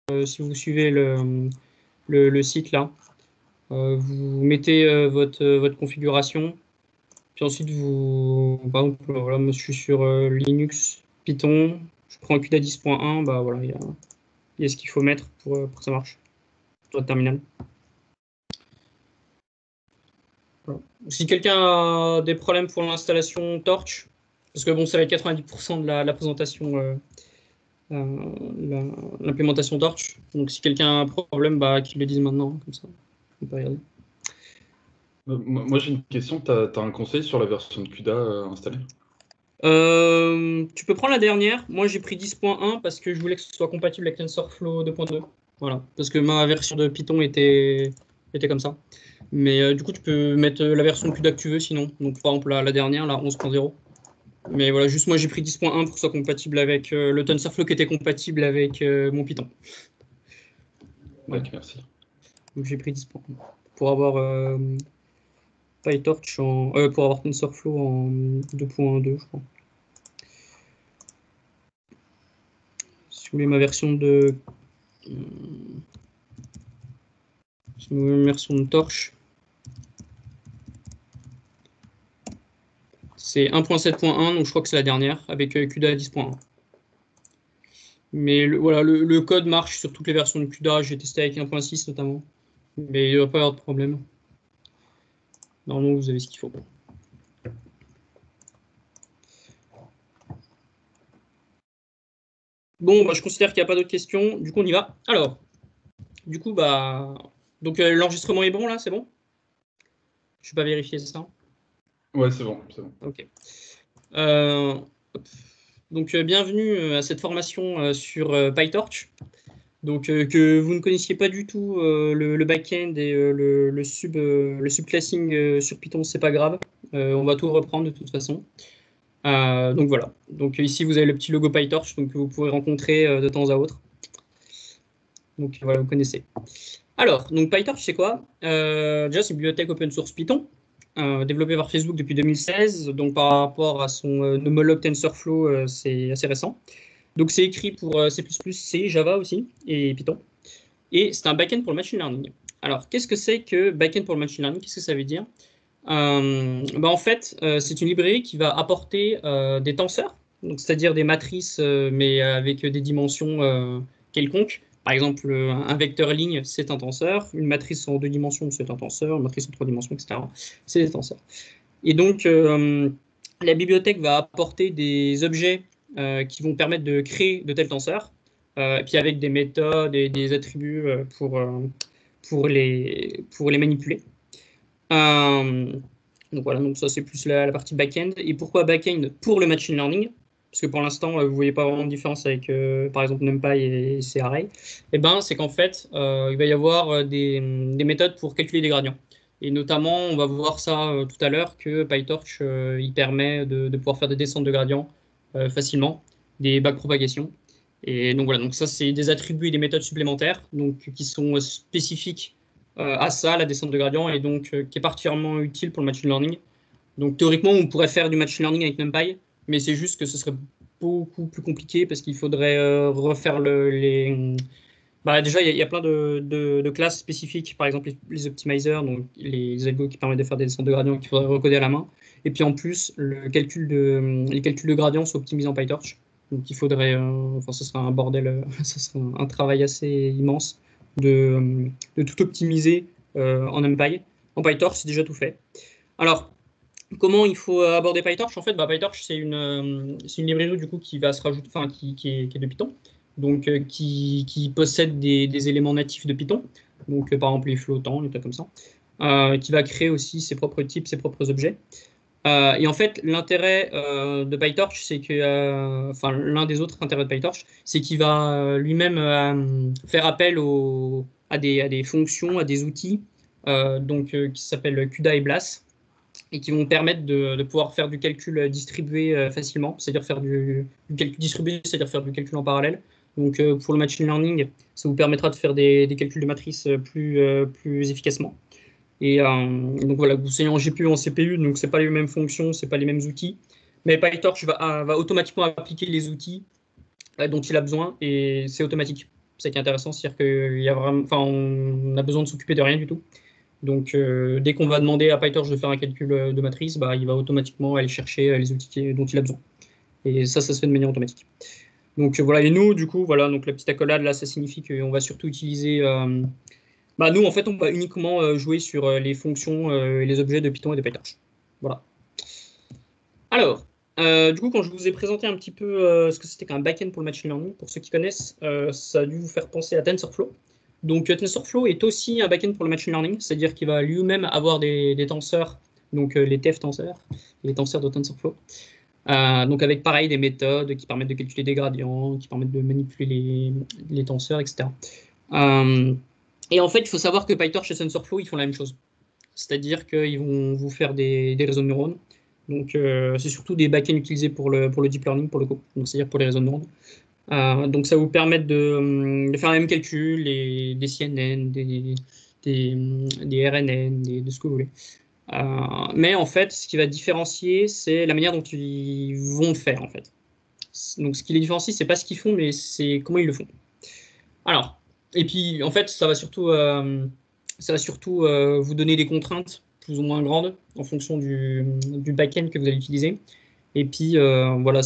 si vous suivez le site là. Vous mettez votre configuration, puis ensuite par exemple, voilà, moi je suis sur Linux, Python, je prends CUDA 10.1, bah voilà, il y a ce qu'il faut mettre pour que ça marche sur le terminal. Voilà. Si quelqu'un a des problèmes pour l'installation Torch, parce que bon, ça va être 90% de la présentation, l'implémentation Torch. Donc si quelqu'un a un problème, bah, qu'il le dise maintenant, comme ça, on peut regarder. Moi, j'ai une question. Tu as un conseil sur la version de CUDA installée? Tu peux prendre la dernière. Moi, j'ai pris 10.1 parce que je voulais que ce soit compatible avec TensorFlow 2.2. Voilà, parce que ma version de Python était comme ça. Mais du coup, tu peux mettre la version CUDA que tu veux sinon. Donc, par exemple, la dernière, la 11.0. Mais voilà, juste moi, j'ai pris 10.1 pour que ce soit compatible avec le TensorFlow qui était compatible avec mon Python. Ouais. Ok, merci. Donc, j'ai pris 10.1 pour avoir PyTorch pour avoir TensorFlow en 2.2, je crois. Si vous voulez ma version de Torch, c'est 1.7.1, donc je crois que c'est la dernière, avec CUDA 10.1. Mais voilà, le code marche sur toutes les versions de CUDA, j'ai testé avec 1.6 notamment, mais il ne va pas y avoir de problème. Normalement, vous avez ce qu'il faut. Bon, bah, je considère qu'il n'y a pas d'autres questions, du coup on y va. Alors, du coup, bah, donc l'enregistrement est bon là, c'est bon? Je ne vais pas vérifier ça. Ouais, c'est bon, c'est bon. Ok. Donc, bienvenue à cette formation sur PyTorch. Donc, que vous ne connaissiez pas du tout le back-end et le subclassing sur Python, c'est pas grave. On va tout reprendre de toute façon. Donc voilà. Donc ici, vous avez le petit logo PyTorch donc, que vous pourrez rencontrer de temps à autre. Donc voilà, vous connaissez. Alors, donc PyTorch, c'est quoi? Déjà, c'est une bibliothèque open source Python, développée par Facebook depuis 2016. Donc par rapport à son homologue TensorFlow, c'est assez récent. Donc c'est écrit pour C++, C, Java aussi, et Python. Et c'est un backend pour le machine learning. Alors, qu'est-ce que c'est que backend pour le machine learning? Qu'est-ce que ça veut dire? En fait, c'est une librairie qui va apporter des tenseurs, c'est-à-dire des matrices, mais avec des dimensions quelconques. Par exemple, un vecteur ligne, c'est un tenseur. Une matrice en 2 dimensions, c'est un tenseur. Une matrice en 3 dimensions, etc. C'est des tenseurs. Et donc, la bibliothèque va apporter des objets qui vont permettre de créer de tels tenseurs, et puis avec des méthodes et des attributs pour les manipuler. Donc voilà, donc ça c'est plus la partie back-end. Et pourquoi back-end pour le machine learning? Parce que pour l'instant, vous ne voyez pas vraiment de différence avec, par exemple, NumPy et CRA. Eh ben, c'est qu'en fait, il va y avoir des méthodes pour calculer des gradients. Et notamment, on va voir ça tout à l'heure, que PyTorch, il permet de pouvoir faire des descentes de gradients facilement, des backpropagations. Et donc voilà, donc ça c'est des attributs et des méthodes supplémentaires donc, qui sont spécifiques à ça, la descente de gradient, et donc qui est particulièrement utile pour le machine learning. Donc théoriquement, on pourrait faire du machine learning avec NumPy, mais c'est juste que ce serait beaucoup plus compliqué parce qu'il faudrait refaire les... Bah, déjà, il y a plein de classes spécifiques, par exemple les optimizers, donc les algos qui permettent de faire des descentes de gradient qu'il faudrait recoder à la main. Et puis en plus, les calculs de gradient sont optimisés en PyTorch. Donc il faudrait, enfin, ce serait un bordel, ce serait un travail assez immense de tout optimiser en NumPy. En PyTorch, c'est déjà tout fait. Alors, comment il faut aborder PyTorch? En fait, PyTorch, c'est une librairie du coup qui va se rajouter, enfin, qui est de Python, donc qui possède des éléments natifs de Python, donc par exemple les flottants, les trucs comme ça, qui va créer aussi ses propres types, ses propres objets. Et en fait, l'intérêt de PyTorch, c'est que, enfin, l'un des autres intérêts de PyTorch, c'est qu'il va lui-même faire appel à des fonctions, à des outils, qui s'appellent CUDA et BLAS, et qui vont permettre de pouvoir faire du calcul distribué facilement, c'est-à-dire faire du calcul distribué, c'est-à-dire faire du calcul en parallèle. Donc pour le machine learning, ça vous permettra de faire des calculs de matrices plus efficacement. Et donc voilà, vous soyez en GPU, en CPU, donc c'est pas les mêmes fonctions, c'est pas les mêmes outils. Mais PyTorch va automatiquement appliquer les outils dont il a besoin et c'est automatique. C'est ça qui est intéressant, c'est-à-dire qu'il y a vraiment, enfin, on a besoin de s'occuper de rien du tout. Donc, dès qu'on va demander à PyTorch de faire un calcul de matrice, bah, il va automatiquement aller chercher les outils dont il a besoin. Et ça se fait de manière automatique. Donc voilà, et nous, du coup, voilà, donc la petite accolade là, ça signifie qu'on va surtout utiliser. Bah, nous, en fait, on va uniquement jouer sur les fonctions et les objets de Python et de PyTorch. Voilà. Alors, du coup, quand je vous ai présenté un petit peu ce que c'était qu'un backend pour le machine learning, pour ceux qui connaissent, ça a dû vous faire penser à TensorFlow. Donc, TensorFlow est aussi un backend pour le machine learning, c'est-à-dire qu'il va lui-même avoir des tenseurs, donc les TF tenseurs, les tenseurs de TensorFlow. Donc avec pareil des méthodes qui permettent de calculer des gradients, qui permettent de manipuler les tenseurs, etc. Et en fait, il faut savoir que PyTorch et TensorFlow, ils font la même chose. C'est-à-dire qu'ils vont vous faire des réseaux de neurones. Donc c'est surtout des backends utilisés pour le deep learning, pour le coup. Donc c'est-à-dire pour les réseaux de neurones. Donc ça vous permet de faire les mêmes calculs, des CNN, des RNN, de ce que vous voulez. Mais en fait, ce qui va différencier, c'est la manière dont ils vont le faire, en fait. Donc, ce qui les différencie, c'est pas ce qu'ils font, mais c'est comment ils le font. Alors, et puis, en fait, ça va surtout vous donner des contraintes plus ou moins grandes en fonction du back-end que vous allez utiliser. Et puis, voilà,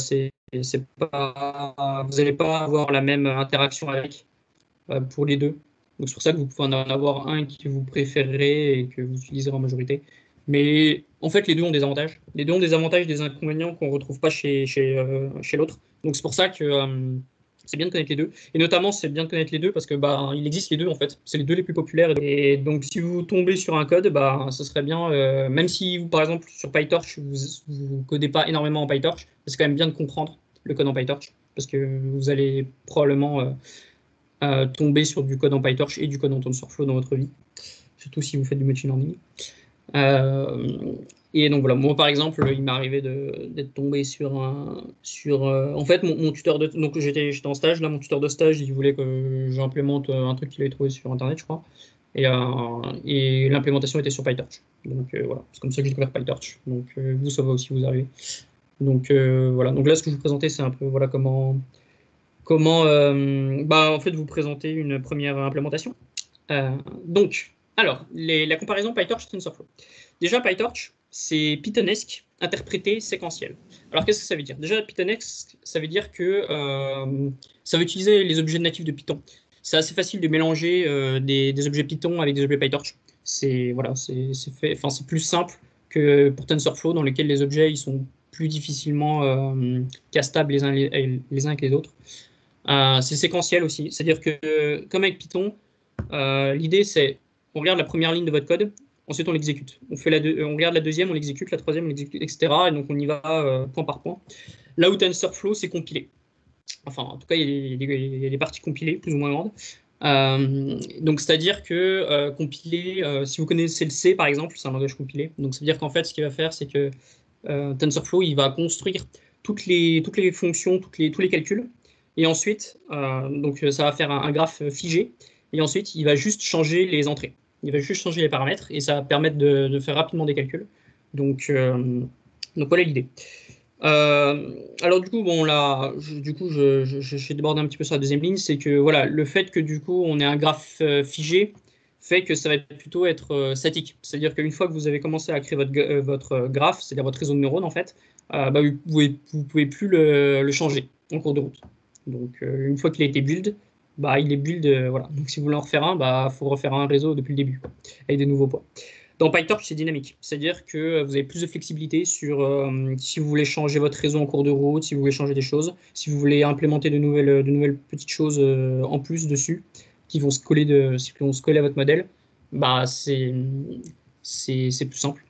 vous n'allez pas avoir la même interaction avec pour les deux. Donc, c'est pour ça que vous pouvez en avoir un que vous préférez et que vous utiliserez en majorité. Mais en fait, les deux ont des avantages. Les deux ont des avantages et des inconvénients qu'on ne retrouve pas chez l'autre. Donc c'est pour ça que c'est bien de connaître les deux. Et notamment, c'est bien de connaître les deux parce que bah, il existe les deux en fait. C'est les deux les plus populaires. Et donc si vous tombez sur un code, bah, ce serait bien, même si vous, par exemple, sur PyTorch, vous ne codez pas énormément en PyTorch, c'est quand même bien de comprendre le code en PyTorch parce que vous allez probablement tomber sur du code en PyTorch et du code en TensorFlow dans votre vie, surtout si vous faites du machine learning. Et donc voilà, moi par exemple, il m'est arrivé d'être tombé sur en fait, mon tuteur de. Donc j'étais en stage, là, mon tuteur de stage, il voulait que j'implémente un truc qu'il avait trouvé sur Internet, je crois. Et l'implémentation était sur PyTorch. Donc voilà, c'est comme ça que j'ai découvert PyTorch. Donc vous, ça va aussi vous arriver. Donc voilà, donc là, ce que je vous présentais, c'est un peu voilà comment bah, en fait, vous présenter une première implémentation. Donc, alors, la comparaison PyTorch-TensorFlow. Déjà, PyTorch, c'est Pythonesque, interprété, séquentiel. Alors, qu'est-ce que ça veut dire? Déjà, Pythonesque, ça veut dire que ça va utiliser les objets natifs de Python. C'est assez facile de mélanger des objets Python avec des objets PyTorch. C'est voilà, c'est fait, enfin, c'est plus simple que pour TensorFlow, dans lequel les objets ils sont plus difficilement castables les uns avec les autres. C'est séquentiel aussi, c'est-à-dire que comme avec Python, l'idée c'est on regarde la première ligne de votre code, ensuite on l'exécute. On regarde la deuxième, on l'exécute, la troisième, on l'exécute, etc. Et donc on y va point par point. Là où TensorFlow, c'est compilé. Enfin, en tout cas, il y a des parties compilées, plus ou moins grandes. Donc, c'est-à-dire que compiler, si vous connaissez le C par exemple, c'est un langage compilé. Donc, ça veut dire qu'en fait, ce qu'il va faire, c'est que TensorFlow, il va construire toutes les fonctions, tous les calculs. Et ensuite, donc ça va faire un graphe figé. Et ensuite, il va juste changer les entrées. Il va juste changer les paramètres et ça va permettre de faire rapidement des calculs. Donc voilà l'idée. Alors du coup, bon là, j'ai débordé un petit peu sur la deuxième ligne, c'est que voilà, le fait que du coup on ait un graphe figé fait que ça va plutôt être statique. C'est-à-dire qu'une fois que vous avez commencé à créer votre graphe, c'est-à-dire votre réseau de neurones en fait, bah, vous pouvez plus le changer en cours de route. Donc une fois qu'il a été build, bah il est build, voilà. Donc si vous voulez en refaire un, bah faut refaire un réseau depuis le début, quoi, avec des nouveaux poids. Dans PyTorch, c'est dynamique, c'est-à-dire que vous avez plus de flexibilité sur si vous voulez changer votre réseau en cours de route, si vous voulez changer des choses, si vous voulez implémenter de nouvelles petites choses en plus dessus qui vont se coller à votre modèle, bah c'est plus simple.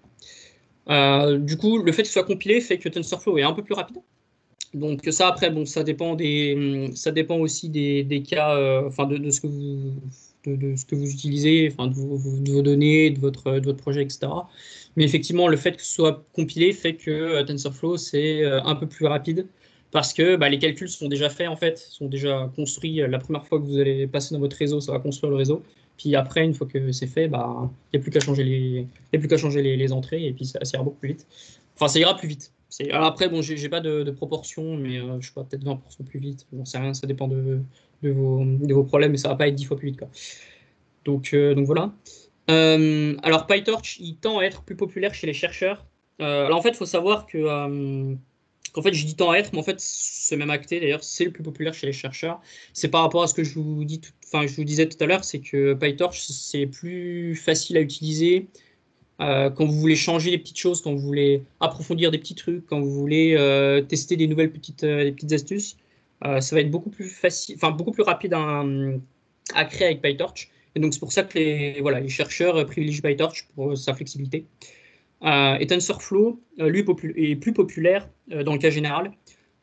Du coup, le fait que ce soit compilé fait que TensorFlow est un peu plus rapide. Donc ça, après, bon, ça dépend aussi des cas, enfin de ce que vous utilisez, enfin de vos données, de votre projet, etc. Mais effectivement, le fait que ce soit compilé fait que TensorFlow, c'est un peu plus rapide parce que bah, les calculs sont déjà faits, en fait, sont déjà construits. La première fois que vous allez passer dans votre réseau, ça va construire le réseau. Puis après, une fois que c'est fait, bah, il n'y a plus qu'à changer les entrées et puis ça ira beaucoup plus vite. Enfin, ça ira plus vite. Alors après, bon, j'ai pas de proportion, mais je sais pas, peut-être 20% plus vite. J'en sais rien, ça dépend de vos problèmes, mais ça va pas être 10 fois plus vite, quoi. Donc voilà. Alors PyTorch, il tend à être plus populaire chez les chercheurs. Alors en fait, il faut savoir qu'en fait, je dis tend à être, mais en fait, c'est même acté d'ailleurs, c'est le plus populaire chez les chercheurs. C'est par rapport à ce que je vous disais tout à l'heure, c'est que PyTorch, c'est plus facile à utiliser quand vous voulez changer des petites choses, quand vous voulez approfondir des petits trucs, quand vous voulez tester des nouvelles des petites astuces. Ça va être beaucoup plus facile, enfin beaucoup plus rapide à créer avec PyTorch. Et donc c'est pour ça que voilà, les chercheurs privilégient PyTorch pour sa flexibilité. Et TensorFlow, lui, est plus populaire dans le cas général.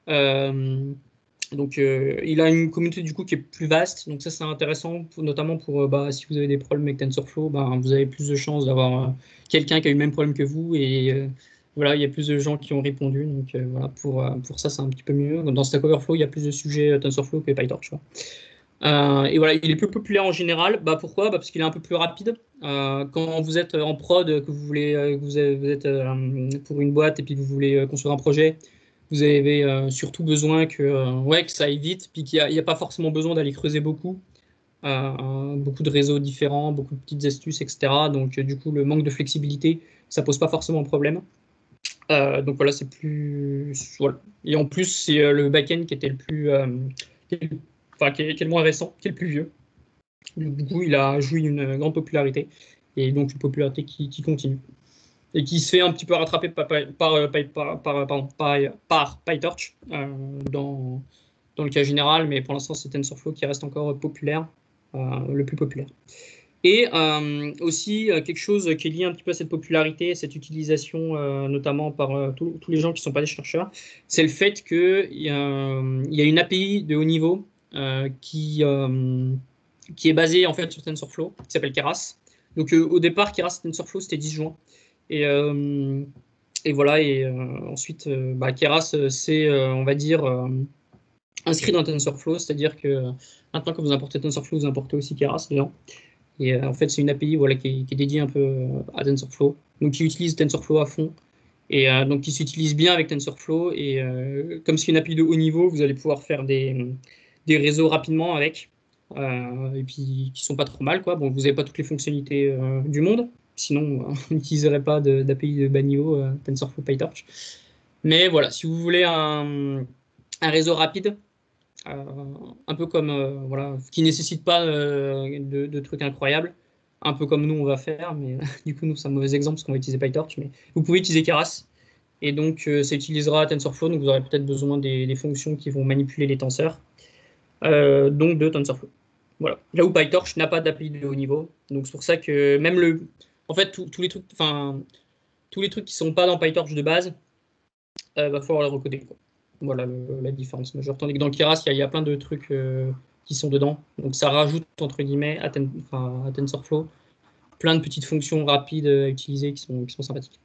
Donc, il a une communauté du coup qui est plus vaste. Donc ça, c'est intéressant, notamment pour si vous avez des problèmes avec TensorFlow, vous avez plus de chances d'avoir quelqu'un qui a eu le même problème que vous. Et voilà, il y a plus de gens qui ont répondu. Donc voilà, pour ça, c'est un petit peu mieux. Dans Stack Overflow, il y a plus de sujets TensorFlow que PyTorch. Et voilà, il est plus populaire en général. Pourquoi? Parce qu'il est un peu plus rapide. Quand vous êtes en prod, que vous voulez, vous êtes pour une boîte et puis vous voulez construire un projet, vous avez surtout besoin ouais, que ça aille vite, puis qu'il n'y a pas forcément besoin d'aller creuser beaucoup. Beaucoup de réseaux différents, beaucoup de petites astuces, etc. Donc du coup, le manque de flexibilité, ça pose pas forcément de problème. Donc voilà, c'est plus. Voilà. Et en plus, c'est le back-end qui était le plus. Qui est le moins récent, qui est le plus vieux. Du coup, il a joui une grande popularité, et donc une popularité qui continue. Et qui se fait un petit peu rattraper par PyTorch dans le cas général, mais pour l'instant, c'est TensorFlow qui reste encore populaire, le plus populaire. Et aussi, quelque chose qui est lié un petit peu à cette popularité, cette utilisation, notamment par tous les gens qui ne sont pas des chercheurs, c'est le fait qu'il y a une API de haut niveau qui est basée en fait sur TensorFlow, qui s'appelle Keras. Donc au départ, Keras et TensorFlow, c'était disjoint. Et, euh, et voilà, et ensuite, Keras, c'est, on va dire, inscrit dans TensorFlow, c'est-à-dire que maintenant, quand vous importez TensorFlow, vous importez aussi Keras dedans. Et en fait, c'est une API voilà, qui est dédiée un peu à TensorFlow, donc qui utilise TensorFlow à fond, et donc qui s'utilise bien avec TensorFlow. Et comme c'est une API de haut niveau, vous allez pouvoir faire des réseaux rapidement avec, et puis qui sont pas trop mal, quoi. Bon, vous n'avez pas toutes les fonctionnalités du monde, sinon on n'utiliserait pas d'API de bas niveau, TensorFlow PyTorch. Mais voilà, si vous voulez un réseau rapide, un peu comme voilà, qui nécessite pas de trucs incroyables, un peu comme nous on va faire, mais du coup nous c'est un mauvais exemple parce qu'on va utiliser PyTorch, mais vous pouvez utiliser Keras, et donc ça utilisera TensorFlow, donc vous aurez peut-être besoin des fonctions qui vont manipuler les tenseurs, donc de TensorFlow. Voilà. Là où PyTorch n'a pas d'API de haut niveau, donc c'est pour ça que même en fait tous les trucs qui sont pas dans PyTorch de base, va falloir les recoder, quoi. Voilà la différence majeure. Tandis que dans Keras, il y a plein de trucs qui sont dedans. Donc ça rajoute, entre guillemets, à TensorFlow, plein de petites fonctions rapides à utiliser qui sont sympathiques.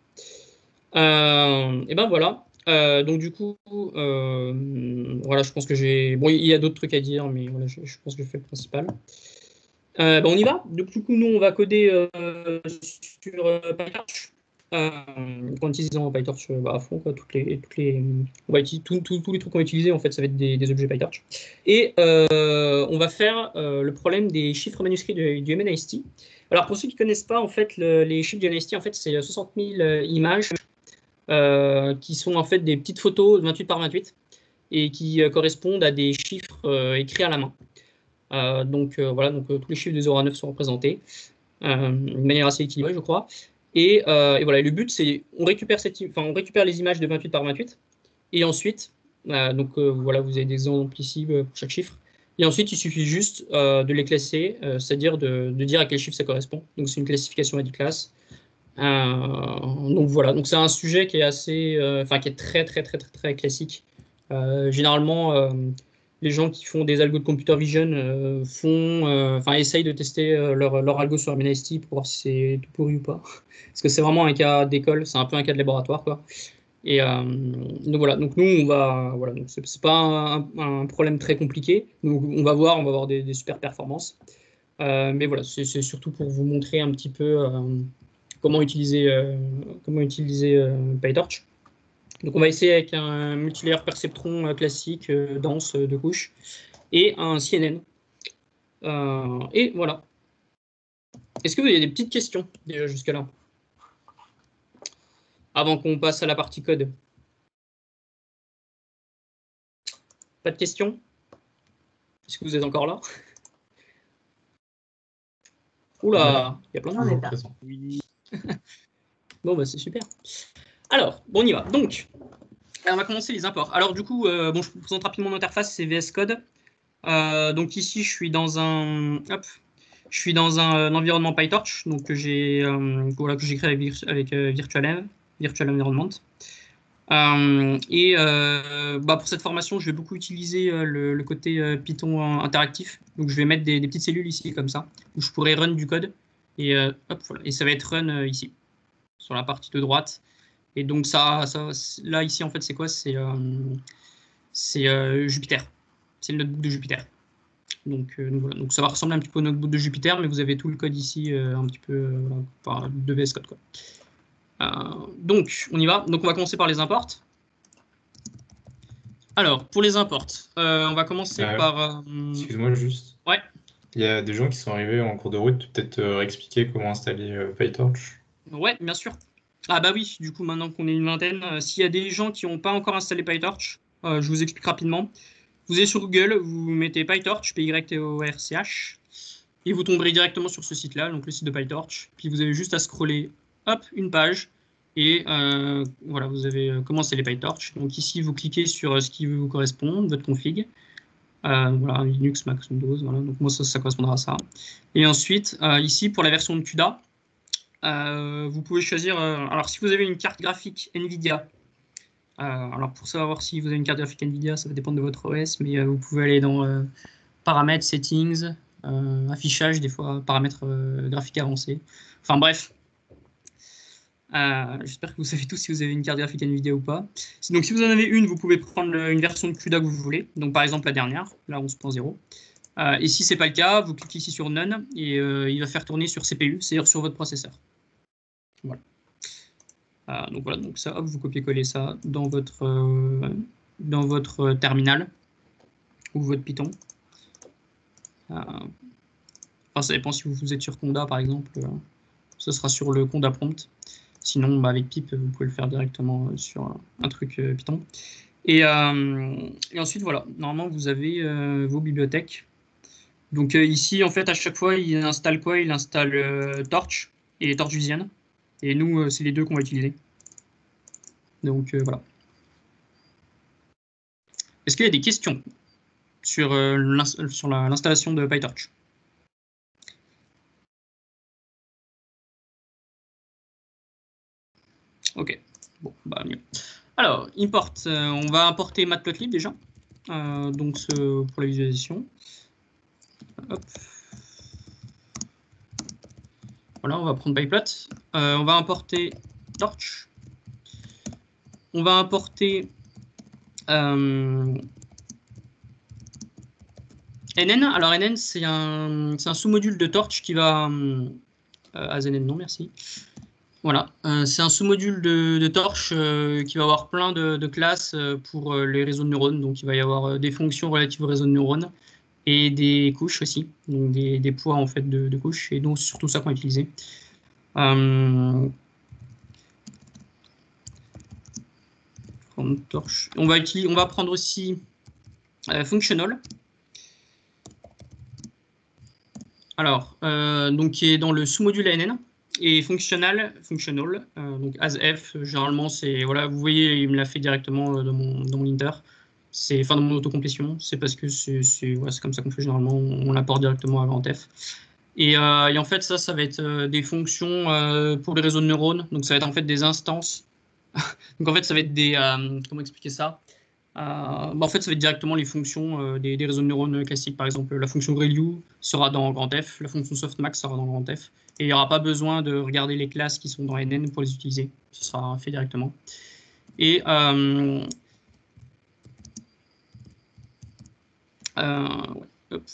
Et ben voilà. Donc du coup, voilà, je pense que j'ai. Bon, il y a d'autres trucs à dire, mais voilà, je pense que j'ai fait le principal. On y va. Donc, du coup, nous, on va coder sur PyTorch. En utilisant PyTorch à fond, quoi, on va utiliser tous les trucs qu'on va utiliser, en fait, ça va être des objets PyTorch. Et on va faire le problème des chiffres manuscrits du MNIST. Alors, pour ceux qui ne connaissent pas, en fait, les chiffres du MNIST, en fait, c'est 60 000 images qui sont en fait des petites photos 28 par 28 et qui correspondent à des chiffres écrits à la main. Donc voilà, donc tous les chiffres de 0 à 9 sont représentés de manière assez équilibrée, je crois. Et voilà, le but, c'est on récupère les images de 28 par 28, et ensuite, voilà, vous avez des exemples ici pour chaque chiffre. Et ensuite, il suffit juste de les classer, c'est-à-dire de dire à quel chiffre ça correspond. Donc c'est une classification à 10 classes. Donc voilà, donc c'est un sujet qui est qui est très très très très très classique. Généralement, les gens qui font des algos de computer vision essayent de tester leur algo sur MNIST pour voir si c'est tout pourri ou pas. Parce que c'est vraiment un cas d'école, c'est un peu un cas de laboratoire, quoi. Et donc voilà, donc nous voilà, donc c'est pas un problème très compliqué. Donc on va avoir des super performances. Mais voilà, c'est surtout pour vous montrer un petit peu comment utiliser PyTorch. Donc on va essayer avec un multilayer perceptron classique, dense, de couches, et un CNN. Et voilà. Est-ce que vous avez des petites questions déjà jusque-là? Avant qu'on passe à la partie code. Pas de questions? Est-ce que vous êtes encore là? Oula, il y a plein de On est monde. présent. Oui. Bon, bah c'est super. Alors, bon, on y va. Donc, on va commencer les imports. Alors, du coup, bon, je vous présente rapidement mon interface, c'est VS Code. Donc ici, je suis dans un, environnement PyTorch, donc que j'ai voilà, que j'ai créé avec Virtual Environment. Pour cette formation, je vais beaucoup utiliser le côté Python interactif. Donc je vais mettre des petites cellules ici comme ça, où je pourrais run du code. Et, voilà. Et ça va être run ici, sur la partie de droite. Et donc là ici en fait c'est quoi? C'est Jupyter. C'est le notebook de Jupyter. Donc, voilà. Donc ça va ressembler un petit peu au notebook de Jupyter, mais vous avez tout le code ici un petit peu de VS Code, quoi. Donc on y va. Donc on va commencer par les imports. Alors pour les imports, on va commencer par. Excuse-moi juste. Ouais. Il y a des gens qui sont arrivés en cours de route, peut-être réexpliquer comment installer PyTorch. Ouais, bien sûr. Ah bah oui, du coup maintenant qu'on est une vingtaine, s'il y a des gens qui n'ont pas encore installé PyTorch, je vous explique rapidement. Vous allez sur Google, vous mettez PyTorch, PyTorch, et vous tomberez directement sur ce site-là, donc le site de PyTorch. Puis vous avez juste à scroller, hop, une page, et voilà, vous avez commencé les PyTorch. Donc ici, vous cliquez sur ce qui vous correspond, votre config. Voilà, Linux, Mac, Windows, voilà. Donc moi, ça correspondra à ça. Et ensuite, ici, pour la version de CUDA, vous pouvez choisir... alors, si vous avez une carte graphique NVIDIA, alors pour savoir si vous avez une carte graphique NVIDIA, ça va dépendre de votre OS, mais vous pouvez aller dans paramètres, settings, affichage, des fois, paramètres graphiques avancés. Enfin bref. J'espère que vous savez tous si vous avez une carte graphique NVIDIA ou pas. Donc si vous en avez une, vous pouvez prendre une version de CUDA que vous voulez. Donc par exemple la dernière, la 11.0. Et si ce n'est pas le cas, vous cliquez ici sur None et il va faire tourner sur CPU, c'est-à-dire sur votre processeur. Voilà. Donc voilà, donc ça, hop, vous copiez-collez ça dans votre terminal ou votre Python. Enfin, ça dépend si vous êtes sur Conda par exemple, ce sera sur le Conda prompt. Sinon, avec pip, vous pouvez le faire directement sur un truc Python. Et ensuite, voilà, normalement, vous avez vos bibliothèques. Donc ici, en fait, à chaque fois, il installe quoi? Il installe Torch et Torch Vision. Et nous, c'est les deux qu'on va utiliser. Donc voilà. Est-ce qu'il y a des questions sur l'installation de PyTorch? Ok, bon, bah mieux. Alors, import, on va importer Matplotlib déjà, donc pour la visualisation. Hop. Voilà, on va prendre PyPlot. On va importer Torch. On va importer NN. Alors NN, c'est un sous-module de Torch qui va... AZN, non, merci. Voilà, c'est un sous-module de Torch qui va avoir plein de classes pour les réseaux de neurones. Donc il va y avoir des fonctions relatives aux réseaux de neurones et des couches aussi, donc des poids en fait de couches. Et donc c'est surtout ça qu'on va utiliser. On va prendre aussi functional. Alors, donc qui est dans le sous-module ANN. Et functional, donc asf, généralement, c'est, voilà, vous voyez, il me l'a fait directement dans mon linter. Enfin, dans mon autocomplétion, c'est parce que c'est comme ça qu'on fait généralement, on l'apporte directement à grand F. Et en fait, ça va être des fonctions pour les réseaux de neurones. Donc, ça va être en fait des instances. Donc, en fait, ça va être des... comment expliquer ça? En fait, ça va être directement les fonctions des réseaux de neurones classiques. Par exemple, la fonction ReLU sera dans grand F, la fonction softmax sera dans grand F. Et il n'y aura pas besoin de regarder les classes qui sont dans NN pour les utiliser. Ce sera fait directement. Et ouais, hop.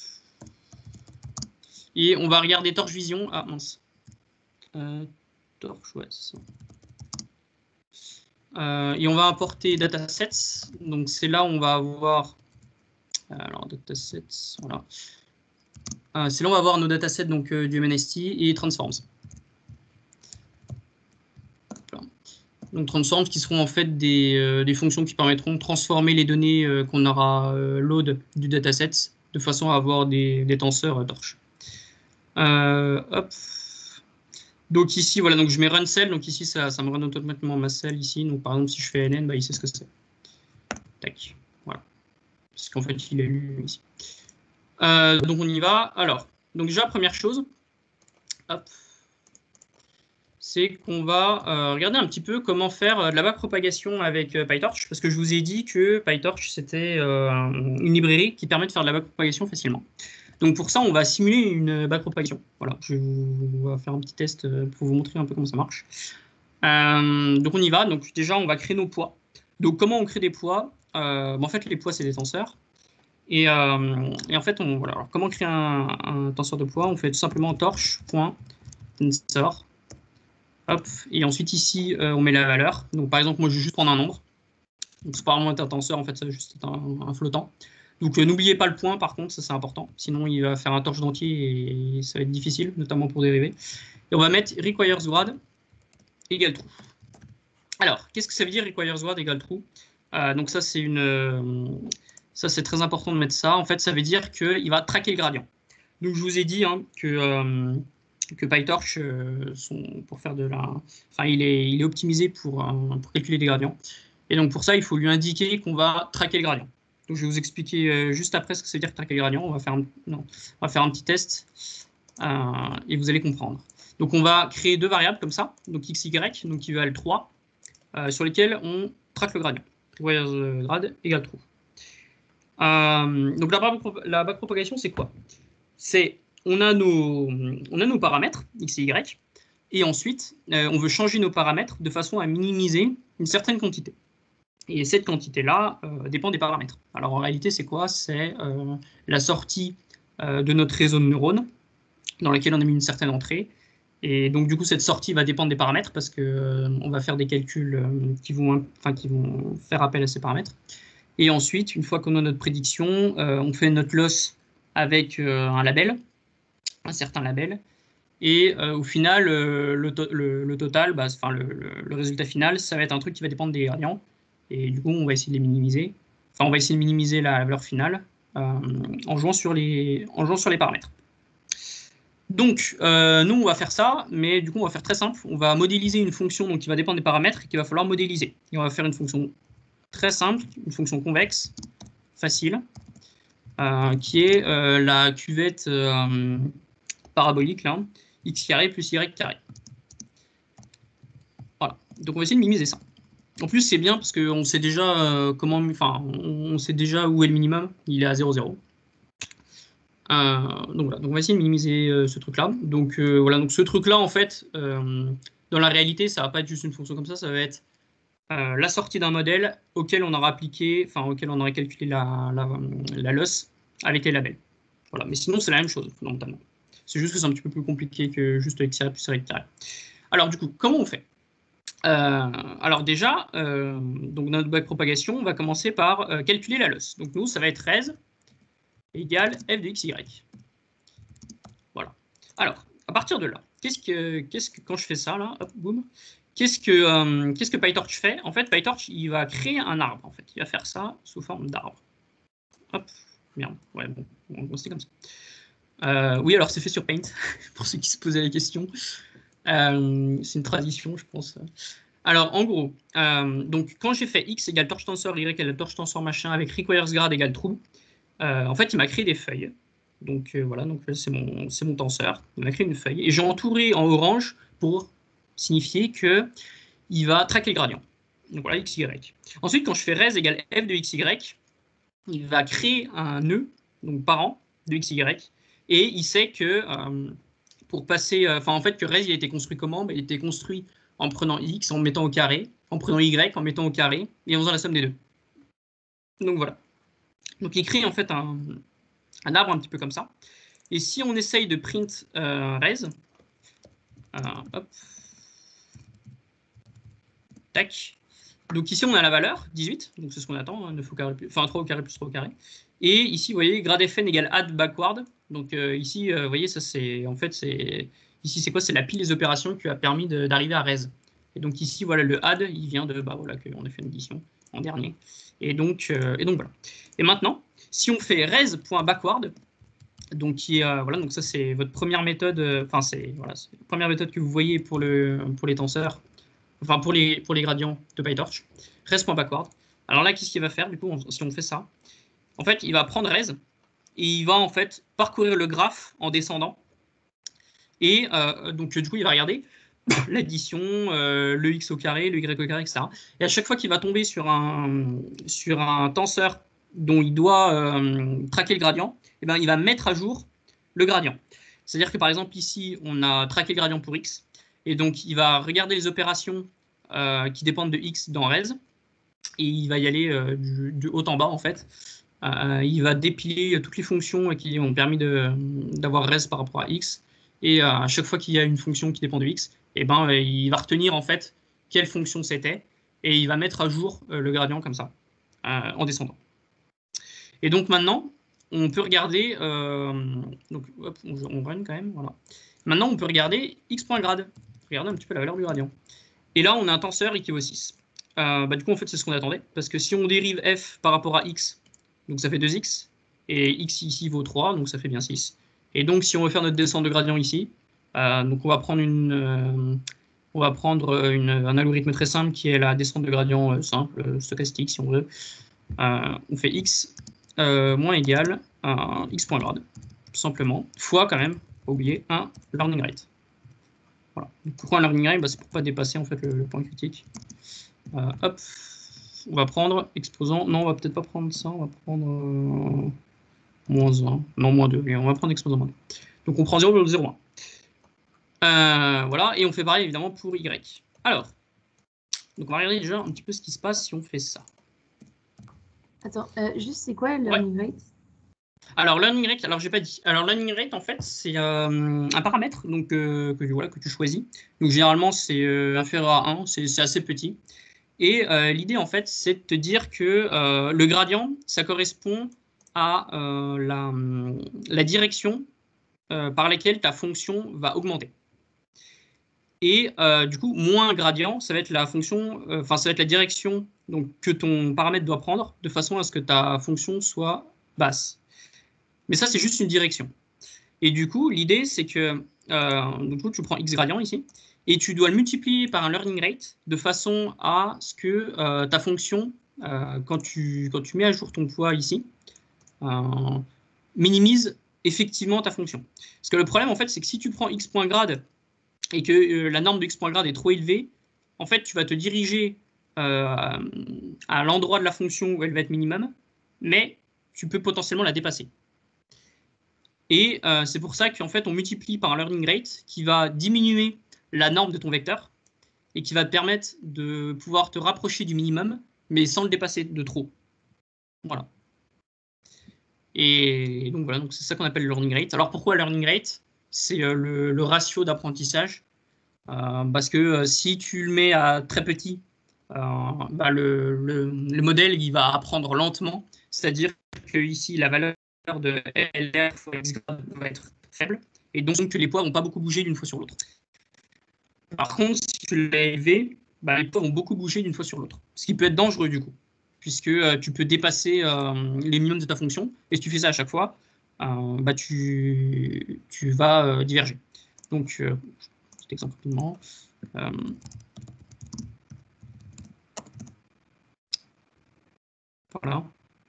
Et on va regarder Torch Vision. Ah mince. Torch, ouais, c'est ça. et on va importer datasets. Donc c'est là où on va avoir, alors datasets, voilà. C'est là où on va avoir nos datasets donc du MNST et transforms. Voilà. Donc transforms qui seront en fait des fonctions qui permettront de transformer les données qu'on aura load du dataset de façon à avoir des tenseurs torches. Hop. Donc ici, voilà, donc je mets run cell, donc ici ça me run automatiquement ma cell ici. Donc par exemple, si je fais ln, bah, il sait ce que c'est. Tac, voilà. Parce qu'en fait, il est lu ici. Donc on y va. Alors, donc déjà, première chose, c'est qu'on va regarder un petit peu comment faire de la backpropagation avec PyTorch, parce que je vous ai dit que PyTorch, c'était une librairie qui permet de faire de la backpropagation facilement. Donc pour ça, on va simuler une backpropagation. Voilà, je vais faire un petit test pour vous montrer un peu comment ça marche. Donc on y va. Donc déjà, on va créer nos poids. Donc comment on crée des poids en fait, les poids, c'est des tenseurs. Et en fait, voilà. Alors, comment créer un tenseur de poids? On fait tout simplement torch.tensor. Hop. Et ensuite, ici, on met la valeur. Donc par exemple, moi, je vais juste prendre un nombre. Donc c'est pas vraiment un tenseur, en fait, ça va juste être un flottant. Donc n'oubliez pas le point, par contre, ça c'est important. Sinon, il va faire un torche d'entier et ça va être difficile, notamment pour dériver. Et on va mettre requires grad égale true. Alors, qu'est-ce que ça veut dire requires grad égale true? Donc ça c'est c'est très important de mettre ça. En fait, ça veut dire qu'il va traquer le gradient. Donc je vous ai dit que PyTorch, pour faire de la, enfin il est optimisé pour calculer des gradients. Et donc pour ça, il faut lui indiquer qu'on va traquer le gradient. Donc je vais vous expliquer juste après ce que ça veut dire traquer le gradient. On va faire un petit test et vous allez comprendre. Donc on va créer deux variables comme ça, donc x, y, donc qui valent 3, sur lesquelles on traque le gradient. Grad égale true. Donc la backpropagation, c'est quoi? C'est on a nos paramètres x et y, et ensuite on veut changer nos paramètres de façon à minimiser une certaine quantité. Et cette quantité-là dépend des paramètres. Alors en réalité, c'est quoi? C'est la sortie de notre réseau de neurones dans laquelle on a mis une certaine entrée. Et donc du coup, cette sortie va dépendre des paramètres parce qu'on va faire des calculs qui vont faire appel à ces paramètres. Et ensuite, une fois qu'on a notre prédiction, on fait notre loss avec un label, un certain label. Et au final, le total, le résultat final, ça va être un truc qui va dépendre des gradients. Et du coup, on va essayer de les minimiser. Enfin, on va essayer de minimiser la valeur finale en jouant sur les paramètres. Donc, nous, on va faire ça, mais du coup, on va faire très simple. On va modéliser une fonction donc, qui va dépendre des paramètres et qu'il va falloir modéliser. Et on va faire une fonction très simple, une fonction convexe, facile, qui est la cuvette parabolique, là, x carré plus y carré. Voilà. Donc on va essayer de minimiser ça. En plus, c'est bien parce qu'on sait déjà on sait déjà où est le minimum. Il est à 0,0. Donc voilà. Donc on va essayer de minimiser ce truc-là. Donc voilà. Donc ce truc-là, en fait, dans la réalité, ça va pas être juste une fonction comme ça va être la sortie d'un modèle auquel on aura appliqué, auquel on aurait calculé la loss avec les labels. Voilà. Mais sinon, c'est la même chose fondamentalement. C'est juste que c'est un petit peu plus compliqué que juste x carré plus y carré. Alors du coup, comment on fait? Alors déjà, donc dans notre backpropagation, on va commencer par calculer la loss. Donc nous, ça va être res égale f de xy. Voilà. Alors, à partir de là, quand je fais ça, là, hop, boum, qu'est-ce que PyTorch fait? En fait, PyTorch, il va créer un arbre. En fait, il va faire ça sous forme d'arbre. Hop, merde. Ouais, bon, c'est comme ça. Oui, alors c'est fait sur Paint, pour ceux qui se posaient la question. C'est une tradition, je pense. Alors, en gros, donc quand j'ai fait x égale torch tensor, y égale torch tensor machin, avec requires grad égale true, en fait, il m'a créé des feuilles. Donc voilà, donc c'est mon tenseur. Il m'a créé une feuille. Et j'ai entouré en orange pour signifier qu'il va traquer le gradient. Donc voilà, x, y. Ensuite, quand je fais res égale f de x, y, il va créer un nœud, donc parent de x, y, et il sait que pour passer, en fait, que res il a été construit comment? Il a été construit en prenant x, en mettant au carré, en prenant y, en mettant au carré, et en faisant la somme des deux. Donc voilà. Donc il crée en fait un arbre un petit peu comme ça. Et si on essaye de print res, hop, tac, Donc ici, on a la valeur, 18, donc c'est ce qu'on attend, hein, 9 au carré, enfin 3 au carré plus 3 au carré. Et ici, vous voyez, grade fn égale add backward. Donc ici, vous voyez, ça c'est, en fait, ici c'est quoi? C'est la pile des opérations qui a permis d'arriver à res. Et donc ici, voilà, le add, il vient de, bah voilà, qu'on a fait une addition en dernier. Et donc voilà. Et maintenant, si on fait res.backward, donc qui est, voilà, donc ça c'est votre première méthode, enfin c'est voilà, la première méthode que vous voyez pour les tenseurs, enfin pour les gradients de PyTorch, res.backward. Alors là, qu'est-ce qu'il va faire du coup si on fait ça? En fait, il va prendre res et il va en fait parcourir le graphe en descendant. Et donc du coup, il va regarder l'addition, le x au carré, le y au carré, etc. Et à chaque fois qu'il va tomber sur un tenseur dont il doit traquer le gradient, eh ben, il va mettre à jour le gradient. C'est-à-dire que par exemple ici, on a traqué le gradient pour x, et donc il va regarder les opérations qui dépendent de x dans res, et il va y aller du haut en bas en fait. Il va dépiler toutes les fonctions qui ont permis d'avoir res par rapport à x, et à chaque fois qu'il y a une fonction qui dépend de x, eh ben, il va retenir en fait quelle fonction c'était, et il va mettre à jour le gradient comme ça, en descendant. Et donc maintenant, on peut regarder, donc hop, on run quand même, voilà. Maintenant, on peut regarder x.grad, regarder un petit peu la valeur du gradient. Et là, on a un tenseur qui vaut 6. Bah, du coup, en fait, c'est ce qu'on attendait, parce que si on dérive f par rapport à x, donc ça fait 2x, et x ici vaut 3, donc ça fait bien 6. Et donc, si on veut faire notre descente de gradient ici, donc on va prendre un algorithme très simple qui est la descente de gradient simple, stochastique si on veut. On fait x moins égal à x.grad, tout simplement, fois quand même, pas oublier, un learning rate. Voilà. Pourquoi un learning rate? Bah, c'est pour ne pas dépasser en fait le point critique. Hop, on va prendre exposant, non on va peut-être pas prendre ça, on va prendre moins 1, non moins 2, et on va prendre exposant moins 2. Donc on prend 0,01. Voilà, et on fait pareil évidemment pour y. Alors, donc on va regarder déjà un petit peu ce qui se passe si on fait ça. Attends, juste c'est quoi le learning rate? Alors learning rate, alors j'ai pas dit. Alors learning rate en fait c'est un paramètre donc que tu choisis. Donc généralement c'est inférieur à 1, c'est assez petit. Et l'idée en fait c'est de te dire que le gradient ça correspond à la direction par laquelle ta fonction va augmenter. Et du coup, moins gradient, ça va être la fonction, ça va être la direction donc, que ton paramètre doit prendre de façon à ce que ta fonction soit basse. Mais ça, c'est juste une direction. Et du coup, l'idée, c'est que du coup, tu prends x gradient ici, et tu dois le multiplier par un learning rate de façon à ce que ta fonction, quand tu mets à jour ton poids ici, minimise effectivement ta fonction. Parce que le problème, en fait, c'est que si tu prends x.grad et que la norme de x.grad est trop élevée, en fait, tu vas te diriger à l'endroit de la fonction où elle va être minimum, mais tu peux potentiellement la dépasser. Et c'est pour ça qu'en fait, on multiplie par un learning rate qui va diminuer la norme de ton vecteur et qui va te permettre de pouvoir te rapprocher du minimum, mais sans le dépasser de trop. Voilà. Et donc voilà, donc c'est ça qu'on appelle le learning rate. Alors pourquoi learning rate? C'est le ratio d'apprentissage. Parce que si tu le mets à très petit, bah le modèle il va apprendre lentement. C'est-à-dire que ici la valeur de LR fois x grade va être faible. Et donc les poids ne vont pas beaucoup bouger d'une fois sur l'autre. Par contre, si tu l'as élevé, bah, les poids vont beaucoup bouger d'une fois sur l'autre. Ce qui peut être dangereux du coup. Puisque tu peux dépasser les minimums de ta fonction. Et si tu fais ça à chaque fois, bah, tu vas diverger. Donc, petit exemple rapidement. Voilà.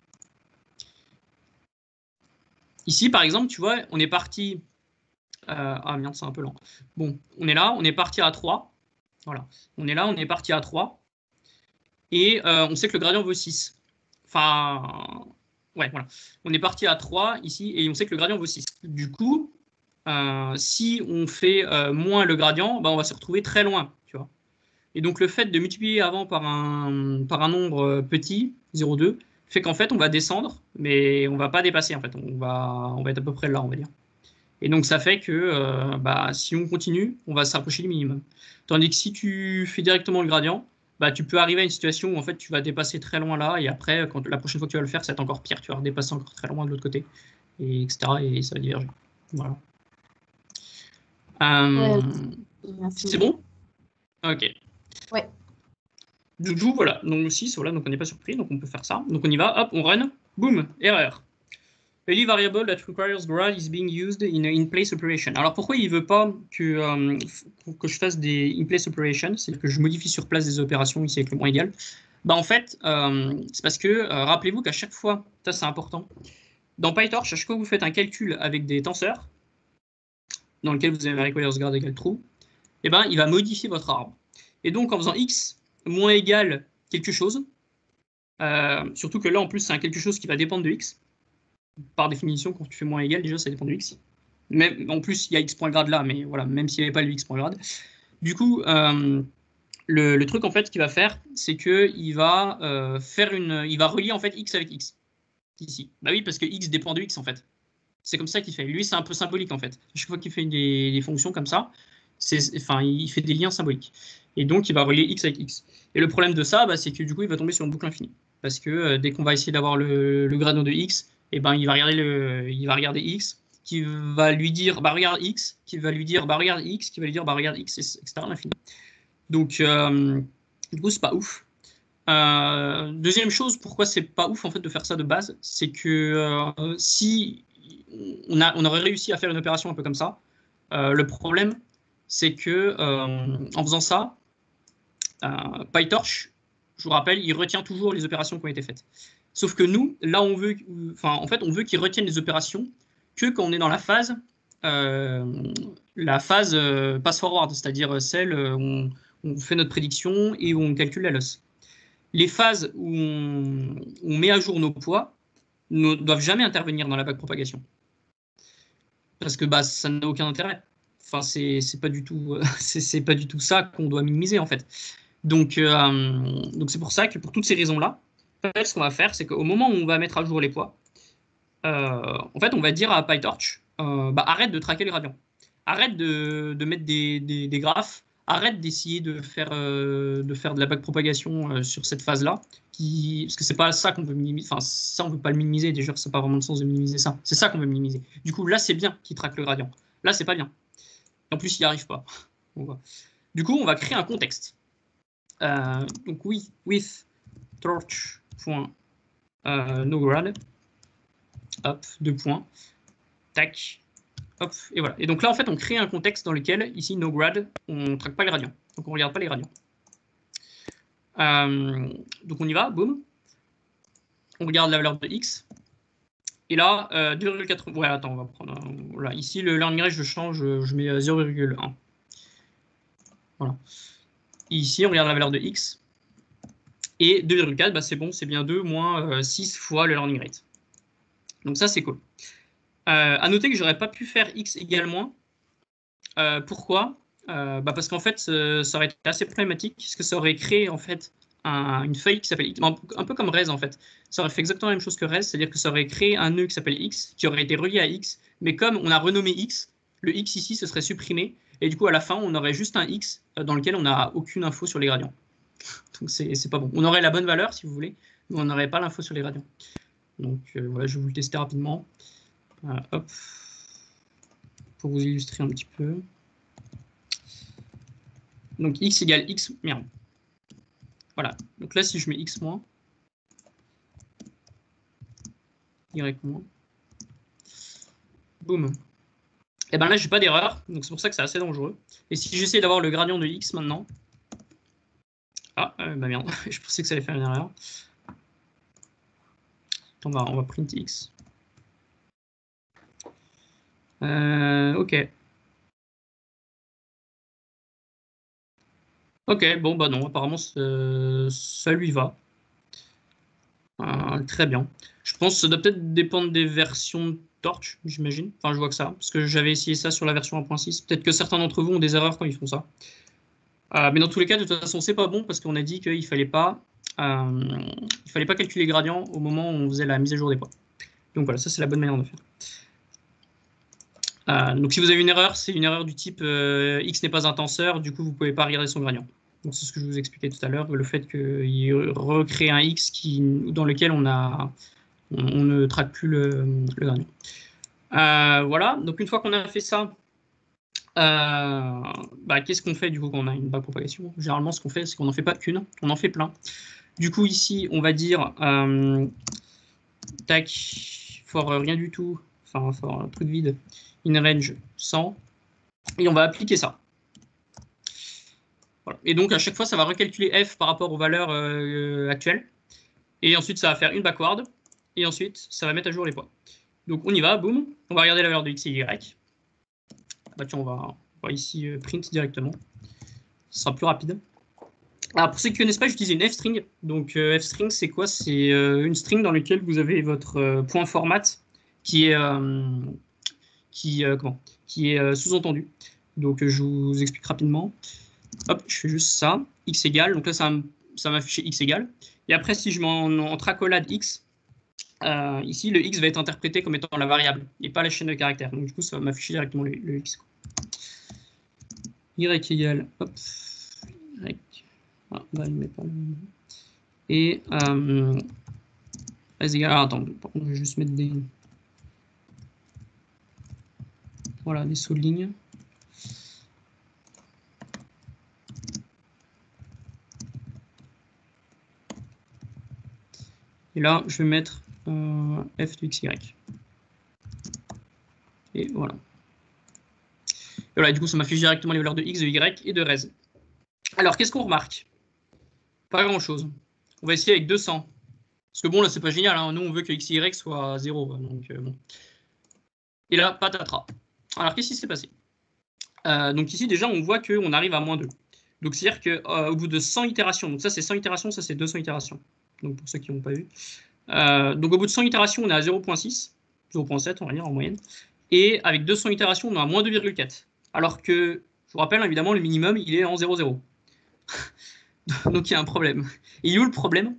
Ici, par exemple, tu vois, on est parti... ah merde, c'est un peu lent. Bon, on est là, on est parti à 3. Voilà. On est là, on est parti à 3. Et on sait que le gradient vaut 6. Enfin, ouais, voilà. On est parti à 3 ici, et on sait que le gradient vaut 6. Du coup, si on fait moins le gradient, bah, on va se retrouver très loin, tu vois. Et donc, le fait de multiplier avant par un nombre petit, 0,2, fait qu'en fait, on va descendre, mais on ne va pas dépasser, en fait. On va être à peu près là, on va dire. Et donc, ça fait que bah, si on continue, on va se rapprocher du minimum. Tandis que si tu fais directement le gradient, bah, tu peux arriver à une situation où en fait tu vas dépasser très loin là, et après, la prochaine fois que tu vas le faire, ça va être encore pire, tu vas redépasser encore très loin de l'autre côté, et etc. Et ça va diverger. Voilà. Merci. C'est bon? Ok. Ouais. Du coup, voilà. Donc 6, voilà, donc on n'est pas surpris, donc on peut faire ça. Donc on y va, hop, on run, boum, erreur. A new variable that requires grad is being used in in-place operation. Alors pourquoi il veut pas que je fasse des in-place operations, c'est-à-dire que je modifie sur place des opérations ici avec le moins égal. Bah en fait, c'est parce que rappelez-vous qu'à chaque fois, ça c'est important, dans PyTorch, à chaque fois que vous faites un calcul avec des tenseurs, dans lequel vous avez requires grad égale true, et ben il va modifier votre arbre. Et donc en faisant x moins égal quelque chose, surtout que là en plus c'est un quelque chose qui va dépendre de x. Par définition, quand tu fais moins égal, déjà ça dépend de x. Même, en plus, il y a x.grad là, mais voilà, même s'il n'y avait pas le x.grad. Du coup, le truc en fait qu'il va faire, c'est qu'il va il va relier en fait x avec x ici. Bah oui, parce que x dépend de x en fait. C'est comme ça qu'il fait. Lui, c'est un peu symbolique en fait. Chaque fois qu'il fait des fonctions comme ça, il fait des liens symboliques. Et donc, il va relier x avec x. Et le problème de ça, bah, c'est que du coup, il va tomber sur une boucle infinie. Parce que dès qu'on va essayer d'avoir le gradient de x, et ben, il va regarder x, qui va lui dire bah regarde x, qui va lui dire bah regarde x, qui va lui dire bah regarde x, etc. à l'infini. Donc, du coup, c'est pas ouf. Deuxième chose, pourquoi c'est pas ouf en fait de faire ça de base, c'est que si on aurait réussi à faire une opération un peu comme ça, le problème c'est que en faisant ça, PyTorch, je vous rappelle, il retient toujours les opérations qui ont été faites. Sauf que nous, là, on veut qu'il retienne les opérations que quand on est dans la phase pass-forward, c'est-à-dire celle où on fait notre prédiction et où on calcule la loss. Les phases où on met à jour nos poids ne doivent jamais intervenir dans la backpropagation. Parce que bah, ça n'a aucun intérêt. Enfin, c'est pas du tout ça qu'on doit minimiser en fait. Donc c'est pour ça que pour toutes ces raisons-là, en fait, ce qu'on va faire, c'est qu'au moment où on va mettre à jour les poids, en fait, on va dire à PyTorch, bah, arrête de traquer les gradients. Arrête de mettre des graphes. Arrête d'essayer de faire de la backpropagation sur cette phase-là, parce que c'est pas ça qu'on veut minimiser. Enfin, ça, on veut pas le minimiser. Déjà, ça n'a pas vraiment de sens de minimiser ça. C'est ça qu'on veut minimiser. Du coup, là, c'est bien qu'il traque le gradient. Là, c'est pas bien. En plus, il n'y arrive pas. Du coup, on va créer un contexte. Donc, oui, with torch.nograd. Hop, 2 points. Tac. Hop, et voilà. Et donc là, en fait, on crée un contexte dans lequel, ici, nograd, on ne traque pas les gradients. Donc, on ne regarde pas les gradients. Donc, on y va, boum. On regarde la valeur de x. Et là, 2,4. Ouais, attends, on va prendre. Voilà. Ici, le learning rate, je change, je mets 0,1. Voilà. Et ici, on regarde la valeur de x. Et 2,4, bah, c'est bon, c'est bien 2 moins 6 fois le learning rate. Donc, ça, c'est cool. À noter que j'aurais pas pu faire x égale moins. Pourquoi bah parce qu'en fait, ça aurait été assez problématique, parce que ça aurait créé en fait une feuille qui s'appelle x, un peu comme res en fait. Ça aurait fait exactement la même chose que res, c'est-à-dire que ça aurait créé un nœud qui s'appelle x, qui aurait été relié à x, mais comme on a renommé x, le x ici se serait supprimé, et du coup à la fin on aurait juste un x dans lequel on n'a aucune info sur les gradients. Donc c'est pas bon. On aurait la bonne valeur si vous voulez, mais on n'aurait pas l'info sur les gradients. Donc voilà, je vais vous le tester rapidement. Hop, pour vous illustrer un petit peu. Donc x égale x, merde. Voilà, donc là si je mets x moins, y moins, boum. Et ben là j'ai pas d'erreur, donc c'est pour ça que c'est assez dangereux. Et si j'essaie d'avoir le gradient de x maintenant, ah bah merde, je pensais que ça allait faire une erreur. On va print x. Ok. Ok, bon bah non, apparemment ça lui va. Très bien. Je pense que ça doit peut-être dépendre des versions de Torch, j'imagine. Enfin, je vois que ça, parce que j'avais essayé ça sur la version 1.6. Peut-être que certains d'entre vous ont des erreurs quand ils font ça. Mais dans tous les cas, de toute façon, c'est pas bon parce qu'on a dit qu'il fallait pas calculer les gradients au moment où on faisait la mise à jour des poids. Donc voilà, ça c'est la bonne manière de faire. Donc si vous avez une erreur, c'est une erreur du type x n'est pas un tenseur, du coup vous pouvez pas regarder son gradient. Donc c'est ce que je vous expliquais tout à l'heure, le fait qu'il recrée un x dans lequel on ne traque plus le gradient. Voilà, donc une fois qu'on a fait ça, qu'est-ce qu'on fait du coup quand on a une backpropagation? Généralement, ce qu'on fait, c'est qu'on n'en fait pas qu'une, on en fait plein. Du coup, ici, on va dire tac, for rien du tout, enfin, for un truc vide, in range 100, et on va appliquer ça. Voilà. Et donc, à chaque fois, ça va recalculer f par rapport aux valeurs actuelles, et ensuite, ça va faire une backward, et ensuite, ça va mettre à jour les poids. Donc, on y va, boum, on va regarder la valeur de x et y. Bah, tiens, on va ici print directement. Ce sera plus rapide. Alors, pour ceux qui ne connaissent pas, j'utilise une f-string. Donc, f-string, c'est quoi? C'est une string dans laquelle vous avez votre point format qui est, sous-entendu. Donc, je vous explique rapidement. Hop, je fais juste ça. X égale. Donc là, ça va m'afficher x égale. Et après, si je mets en tracolade x, ici, le x va être interprété comme étant la variable et pas la chaîne de caractères. Donc, du coup, ça va m'afficher directement le x. Y égale, hop, y. Ah, bah, il met pas le... Et s égale, attends, je vais juste mettre des... Voilà, des sauts de ligne. Et là, je vais mettre f de xy. Et voilà. Et voilà, du coup, ça m'affiche directement les valeurs de x, de y et de res. Alors, qu'est-ce qu'on remarque? Pas grand-chose. On va essayer avec 200. Parce que bon, là, c'est pas génial. Hein. Nous, on veut que x et y soit 0. Donc, bon. Et là, patatras. Alors, qu'est-ce qui s'est passé? Donc ici, déjà, on voit qu'on arrive à moins 2. Donc, c'est-à-dire qu'au bout de 100 itérations, donc ça, c'est 100 itérations, ça, c'est 200 itérations. Donc, pour ceux qui n'ont pas vu. Donc, au bout de 100 itérations, on est à 0,6, 0,7, on va dire, en moyenne. Et avec 200 itérations, on est à moins 2,4. Alors que, je vous rappelle, évidemment, le minimum, il est en 0,0. Donc, il y a un problème. Et où le problème?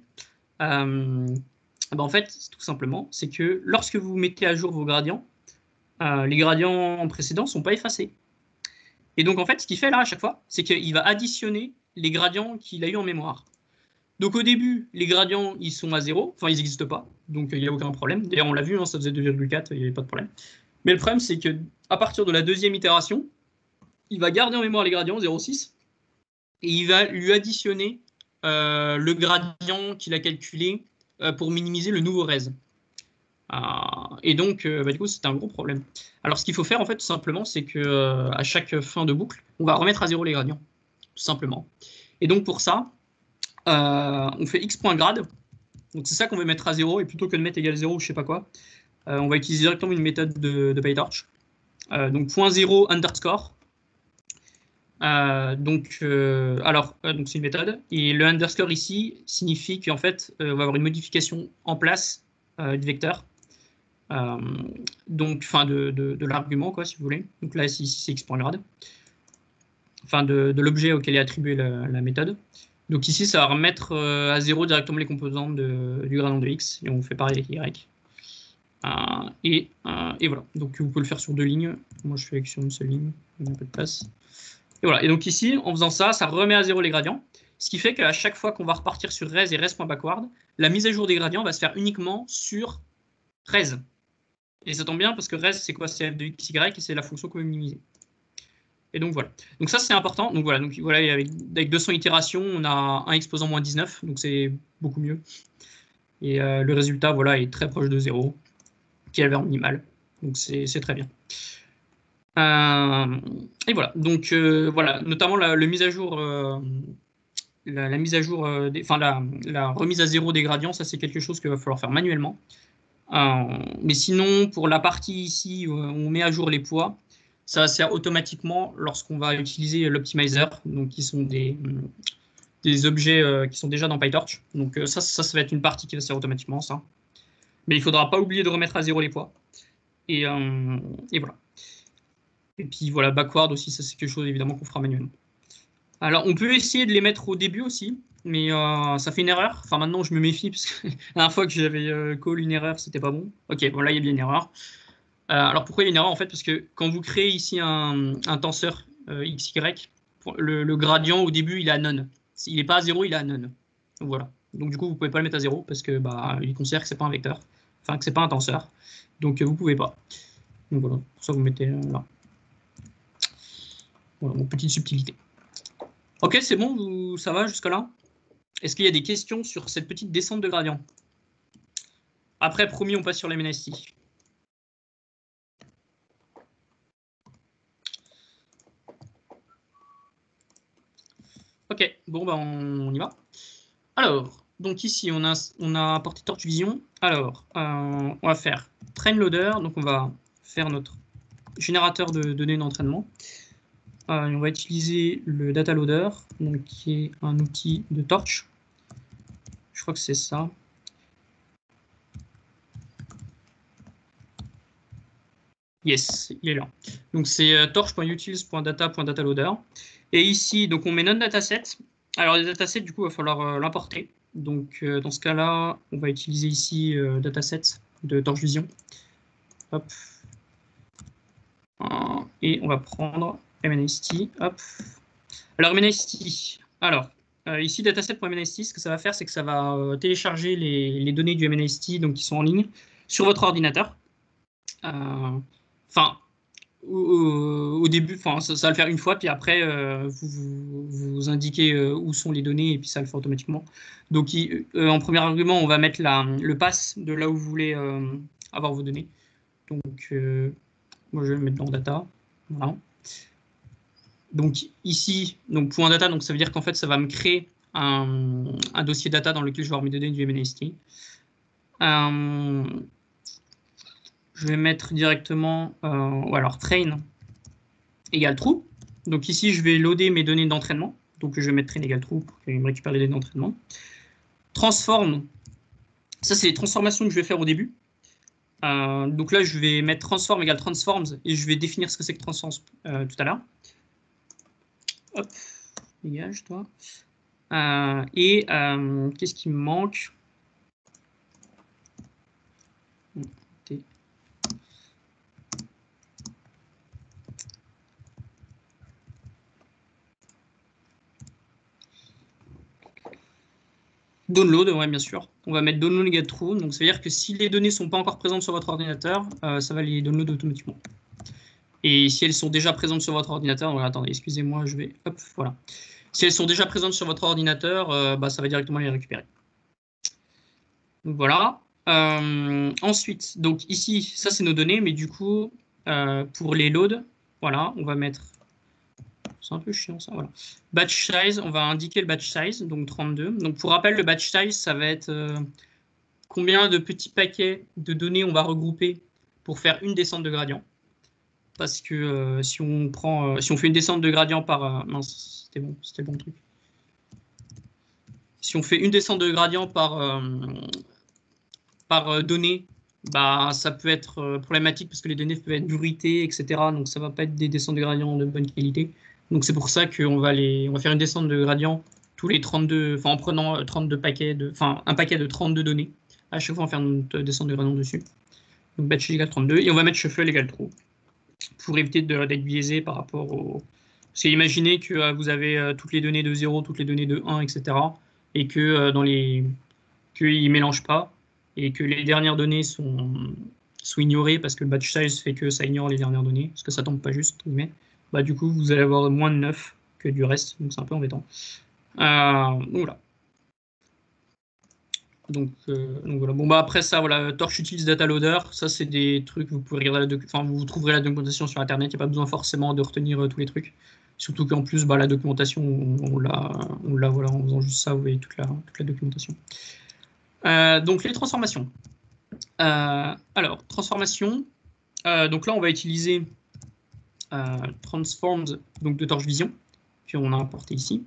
En fait, tout simplement, c'est que lorsque vous mettez à jour vos gradients, les gradients précédents ne sont pas effacés. Et donc, en fait, ce qu'il fait là, à chaque fois, c'est qu'il va additionner les gradients qu'il a eu en mémoire. Donc, au début, les gradients, ils sont à 0. Enfin, ils n'existent pas. Donc, il n'y a aucun problème. D'ailleurs, on l'a vu, hein, ça faisait 2,4, il n'y avait pas de problème. Mais le problème, c'est qu'à partir de la deuxième itération, il va garder en mémoire les gradients, 0,6, et il va lui additionner le gradient qu'il a calculé pour minimiser le nouveau res. Et donc, du coup, c'est un gros problème. Alors, ce qu'il faut faire, en fait, tout simplement, c'est qu'à chaque fin de boucle, on va remettre à 0 les gradients, tout simplement. Et donc, pour ça, on fait x.grad. Donc, c'est ça qu'on veut mettre à 0, et plutôt que de mettre égal 0 ou je sais pas quoi, on va utiliser directement une méthode de PyTorch. Donc, .0 underscore. Donc, c'est une méthode. Et le underscore ici signifie qu'en fait, on va avoir une modification en place du vecteur. Donc, enfin, de l'argument, quoi, si vous voulez. Donc là, ici, c'est x.grad. Enfin, de l'objet auquel est attribuée la méthode. Donc ici, ça va remettre à 0 directement les composantes du gradient de x. Et on fait pareil avec y. Et voilà. Donc, vous pouvez le faire sur 2 lignes. Moi, je fais avec sur une seule ligne. Un peu de place. Et voilà. Et donc ici, en faisant ça, ça remet à 0 les gradients. Ce qui fait qu'à chaque fois qu'on va repartir sur res et res.backward, la mise à jour des gradients va se faire uniquement sur res. Et ça tombe bien parce que res, c'est quoi? C'est f de xy et c'est la fonction qu'on veut minimiser. Et donc voilà. Donc ça, c'est important. Donc voilà, avec 200 itérations, on a un exposant moins 19, donc c'est beaucoup mieux. Et le résultat, voilà, est très proche de 0, qui est la valeur minimale. Donc c'est très bien. Et voilà. Donc voilà, notamment la mise à jour, la remise à 0 des gradients, ça c'est quelque chose qu'il va falloir faire manuellement. Mais sinon, pour la partie ici où on met à jour les poids, ça va se faire automatiquement lorsqu'on va utiliser l'optimizer, donc qui sont des objets qui sont déjà dans PyTorch. Donc ça va être une partie qui va se faire automatiquement, ça. Mais il ne faudra pas oublier de remettre à 0 les poids. Et voilà. Et puis voilà, backward aussi, ça c'est quelque chose évidemment qu'on fera manuellement. Alors on peut essayer de les mettre au début aussi, mais ça fait une erreur. Enfin maintenant je me méfie parce que la dernière fois que j'avais call une erreur, c'était pas bon. Ok, bon là il y a bien une erreur. Alors pourquoi il y a une erreur en fait? Parce que quand vous créez ici un tenseur XY, le gradient au début, il est à none. Il n'est pas à 0, il est à none. Donc voilà. Donc du coup, vous ne pouvez pas le mettre à 0 parce que il considère que ce n'est pas un vecteur, enfin que ce n'est pas un tenseur. Donc vous ne pouvez pas. Donc voilà, pour ça vous mettez là. Voilà, mon petite subtilité. Ok, c'est bon, ça va jusque là? Est-ce qu'il y a des questions sur cette petite descente de gradient? Après, promis, on passe sur les MNIST. Ok, bon, on y va. Alors, donc ici, on a apporté Torch Vision. Alors, on va faire train loader. Donc, on va faire notre générateur de données d'entraînement. On va utiliser le data loader, donc, qui est un outil de Torch. Je crois que c'est ça. Yes, il est là. Donc, c'est torch.utils.data.dataloader. Et ici, donc, on met notre dataset. Alors, les datasets, du coup, il va falloir l'importer. Donc, dans ce cas-là, on va utiliser ici dataset de Torch Vision. Hop. Et on va prendre MNIST. Hop. Alors, MNIST. Alors, ici, dataset.mnist, ce que ça va faire, c'est que ça va télécharger les données du MNIST, donc qui sont en ligne, sur votre ordinateur. Enfin, au début, ça va le faire une fois, puis après, vous indiquez où sont les données, et puis ça le fait automatiquement. Donc, en premier argument, on va mettre le pass de là où vous voulez avoir vos données. Donc, moi, je vais le mettre dans data. Voilà. Donc, ici, donc, point data, donc ça veut dire qu'en fait, ça va me créer un dossier data dans lequel je vais avoir mes données du MNIST. Je vais mettre directement, ou alors train égale true. Donc ici, je vais loader mes données d'entraînement. Donc je vais mettre train égale true pour qu'il me récupère les données d'entraînement. Transform, ça c'est les transformations que je vais faire au début. Donc là, je vais mettre transform égale transforms et je vais définir ce que c'est que transforms tout à l'heure. Hop, dégage toi. Qu'est-ce qui me manque? Download, ouais, bien sûr. On va mettre download égale true. Donc, ça veut dire que si les données ne sont pas encore présentes sur votre ordinateur, ça va les download automatiquement. Et si elles sont déjà présentes sur votre ordinateur, donc, attendez, excusez-moi, je vais... Hop, voilà. Si elles sont déjà présentes sur votre ordinateur, ça va directement les récupérer. Donc, voilà. Ensuite, donc ici, ça, c'est nos données, mais du coup, pour les loads, voilà, on va mettre... C'est un peu chiant ça, voilà. Batch size, on va indiquer le batch size, donc 32. Donc pour rappel, le batch size, ça va être combien de petits paquets de données on va regrouper pour faire une descente de gradient. Parce que si on fait une descente de gradient par... mince, c'était le bon truc. Si on fait une descente de gradient par donnée, ça peut être problématique parce que les données peuvent être bruitées, etc. Donc ça ne va pas être des descentes de gradient de bonne qualité. Donc c'est pour ça qu'on va faire une descente de gradient tous les 32, en prenant 32 paquets, un paquet de 32 données. À chaque fois, on va faire une descente de gradient dessus. Donc batch égale 32 et on va mettre shuffle égale true pour éviter d'être biaisé par rapport au... C'est imaginer que vous avez toutes les données de 0, toutes les données de 1, etc. Et que qu'ils ne mélangent pas et que les dernières données sont ignorées parce que le batch size fait que ça ignore les dernières données, parce que ça ne tombe pas juste, mais du coup, vous allez avoir moins de 9 que du reste, donc c'est un peu embêtant. Donc voilà. Donc voilà. Bon, après ça, voilà, Torch utilise data loader. Ça, c'est des trucs, vous pouvez regarder vous trouverez la documentation sur Internet. Il n'y a pas besoin forcément de retenir tous les trucs. Surtout qu'en plus, la documentation, on l'a, voilà, en faisant juste ça, vous voyez toute la documentation. Donc les transformations. Alors, transformation. Donc là, on va utiliser transformed donc de Torch Vision, puis on a importé ici.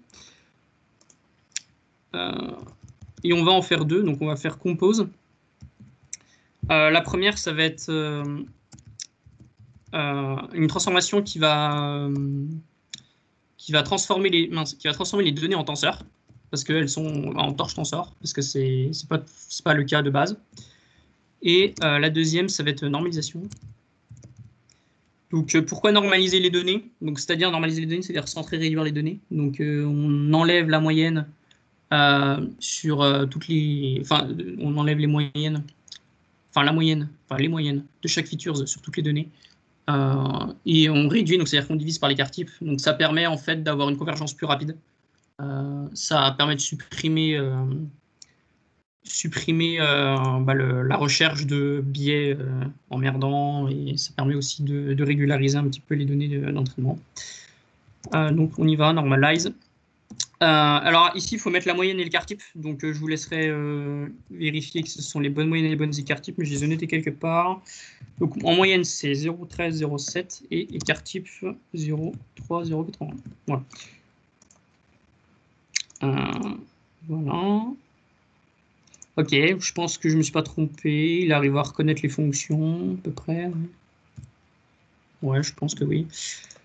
Et on va en faire deux, donc on va faire compose. La première, ça va être une transformation qui va transformer les données en tenseur, parce qu'elles sont en torche tenseur, parce que c'est pas le cas de base. Et la deuxième, ça va être normalisation. Donc, pourquoi normaliser les données? Donc, c'est-à-dire normaliser les données, c'est-à-dire centrer, réduire les données. Donc, on enlève la moyenne sur toutes les... Enfin, on enlève les moyennes, les moyennes de chaque feature sur toutes les données. Et on réduit, donc c'est-à-dire qu'on divise par l'écart type. Donc, ça permet en fait d'avoir une convergence plus rapide. Ça permet de supprimer la recherche de biais emmerdants, et ça permet aussi de régulariser un petit peu les données d'entraînement. Donc on y va, normalize. Alors ici, il faut mettre la moyenne et l'écart type. Donc je vous laisserai vérifier que ce sont les bonnes moyennes et les bonnes écarts types, mais je les ai notés quelque part. Donc en moyenne, c'est 0,13, 0,7 et écart type 0,3, 0,80. Voilà. Voilà. Ok, je pense que je ne me suis pas trompé. Il arrive à reconnaître les fonctions, à peu près. Ouais, je pense que oui.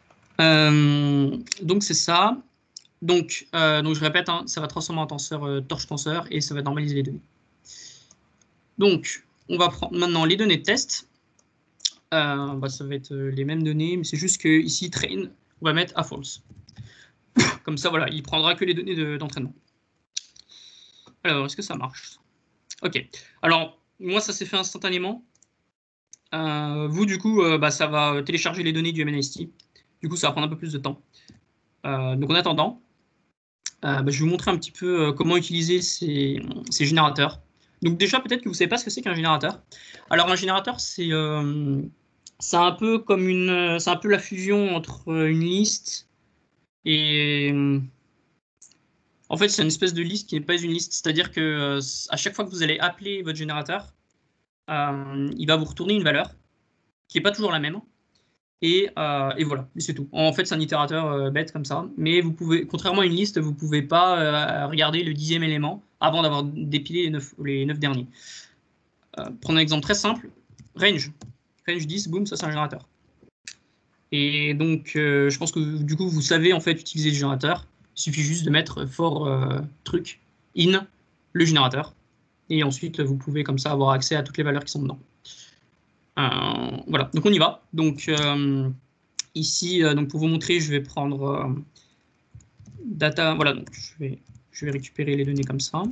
Donc, c'est ça. Donc je répète, hein, ça va transformer en tenseur torche-tenseur et ça va normaliser les données. Donc, on va prendre maintenant les données de test. Ça va être les mêmes données, mais c'est juste que ici, train, on va mettre à false. Comme ça, voilà, il prendra que les données d'entraînement. Alors, est-ce que ça marche? Ok. Alors, moi, ça s'est fait instantanément. Vous, du coup, ça va télécharger les données du MNIST. Du coup, ça va prendre un peu plus de temps. Donc, en attendant, je vais vous montrer un petit peu comment utiliser ces générateurs. Donc, déjà, peut-être que vous ne savez pas ce que c'est qu'un générateur. Alors, un générateur, c'est un peu comme c'est un peu la fusion entre une liste et... En fait, c'est une espèce de liste qui n'est pas une liste. C'est-à-dire que à chaque fois que vous allez appeler votre générateur, il va vous retourner une valeur qui n'est pas toujours la même. Et voilà, c'est tout. En fait, c'est un itérateur bête comme ça. Mais vous pouvez, contrairement à une liste, vous ne pouvez pas regarder le 10e élément avant d'avoir dépilé les 9 derniers. Prenons un exemple très simple. Range 10, boum, ça c'est un générateur. Et donc, je pense que du coup, vous savez en fait utiliser le générateur. Il suffit juste de mettre for truc in le générateur. Et ensuite, vous pouvez comme ça avoir accès à toutes les valeurs qui sont dedans. Voilà, donc on y va. Donc ici, donc pour vous montrer, je vais prendre data. Voilà, donc je vais récupérer les données comme ça.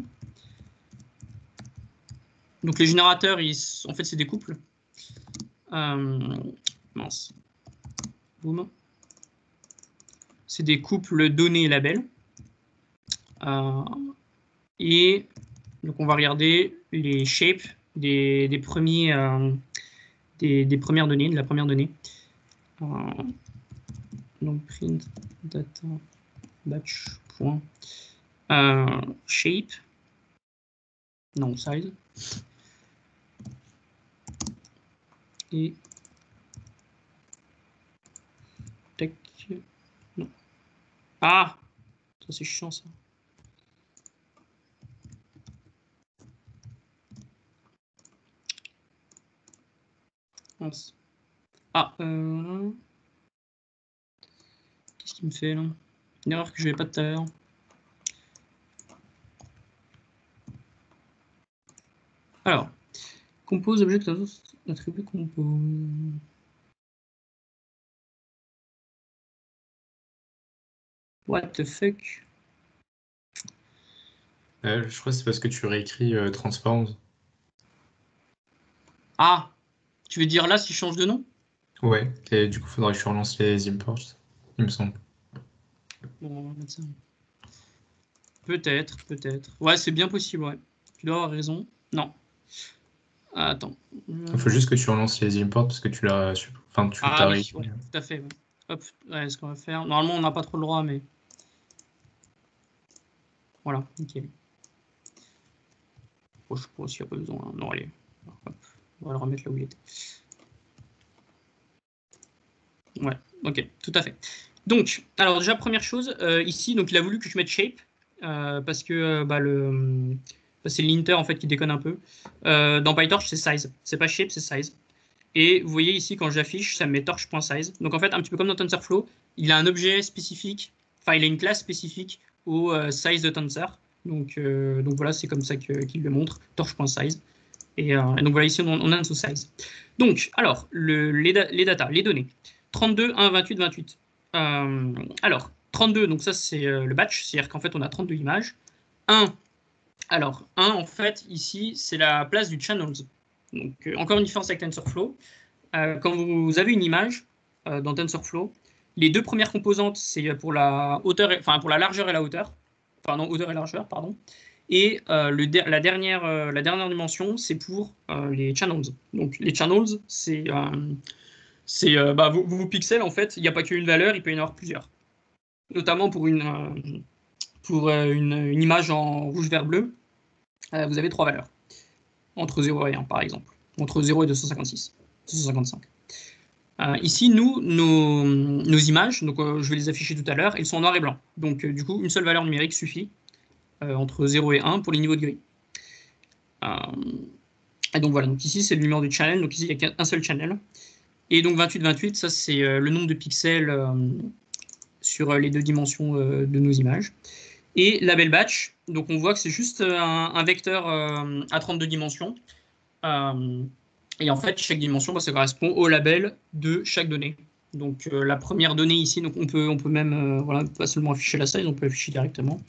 Donc les générateurs, en fait, c'est des couples. Mince. Boum. C'est des couples données et labels. Et donc on va regarder les shapes des premières données, de la première donnée. Donc print data batch point shape, non size, et tac, non. Ah, ça c'est chiant ça. Ah, qu'est-ce qu'il me fait là? Une erreur que je n'avais pas tout à l'heure. Alors, compose objet attribut compose. What the fuck? Je crois que c'est parce que tu réécris transforms. Ah, tu veux dire là si je change de nom? Ouais, et du coup, il faudrait que tu relances les imports, il me semble. Bon, on va mettre ça. Peut-être. Ouais, c'est bien possible, ouais. Tu dois avoir raison. Non. Attends. Il faut juste que tu relances les imports parce que tu l'as. Enfin, tu t'as oui, ouais, tout à fait. Ouais. Hop, ouais, ce qu'on va faire. Normalement, on n'a pas trop le droit, mais. Voilà, nickel. Bon, je sais pas s'il n'y a pas besoin. Non, allez. Hop, on va le remettre là où il était. Ouais, ok, tout à fait. Donc, alors déjà, première chose, ici, donc il a voulu que je mette shape, parce que c'est l'inter en fait qui déconne un peu. Dans PyTorch, c'est size. C'est pas shape, c'est size. Et vous voyez ici, quand j'affiche, ça me met torch.size. Donc en fait, un petit peu comme dans TensorFlow, il a un objet spécifique, enfin il a une classe spécifique au size de tensor. Donc voilà, c'est comme ça qu'il le montre, torch.size. Et donc voilà, ici on a un sous size. Donc, alors, les data, les données. 32, 1, 28, 28. Alors, 32, donc ça c'est le batch, c'est-à-dire qu'en fait on a 32 images. 1, alors 1 en fait ici c'est la place du channels. Donc encore une différence avec TensorFlow. Quand vous avez une image dans TensorFlow, les deux premières composantes c'est pour la hauteur, enfin pour la largeur et la hauteur, enfin non hauteur et largeur pardon. Et la dernière dimension c'est pour les channels. Donc les channels c'est vos pixels, en fait, il n'y a pas qu'une valeur, il peut y en avoir plusieurs. Notamment pour une image en rouge, vert, bleu, vous avez 3 valeurs. Entre 0 et 1, par exemple. Entre 0 et 256. 255. Ici, nos images, donc je vais les afficher tout à l'heure, elles sont en noir et blanc. Donc, du coup, une seule valeur numérique suffit, entre 0 et 1, pour les niveaux de gris. Et donc voilà, donc ici, c'est le numéro du channel. Donc ici, il n'y a qu'un seul channel. Et donc 28, 28, ça c'est le nombre de pixels sur les deux dimensions de nos images. Et label batch, donc on voit que c'est juste un vecteur à 32 dimensions. Et en fait, chaque dimension, ça correspond au label de chaque donnée. Donc la première donnée ici, donc on peut même, voilà, pas seulement afficher la size, on peut afficher directement.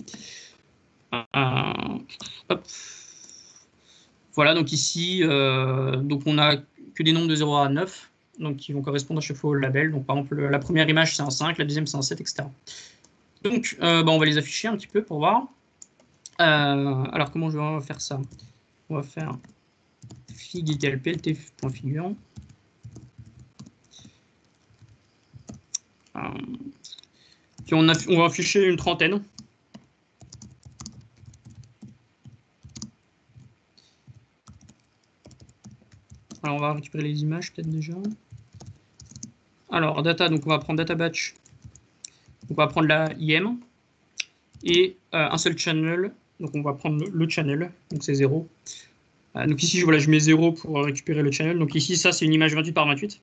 Hop. Voilà, donc ici, donc on a que des nombres de 0 à 9. Donc qui vont correspondre à chaque fois au label. Donc par exemple, la première image c'est un 5, la deuxième c'est un 7, etc. Donc on va les afficher un petit peu pour voir. Alors comment je vais faire ça? On va faire fig égale plt.figure. Puis on va afficher une trentaine. Alors on va récupérer les images peut-être déjà. Alors data, donc on va prendre data batch. On va prendre la IM et un seul channel. Donc on va prendre le channel, donc c'est 0. Donc ici je mets 0 pour récupérer le channel. Donc ici ça c'est une image 28 par 28.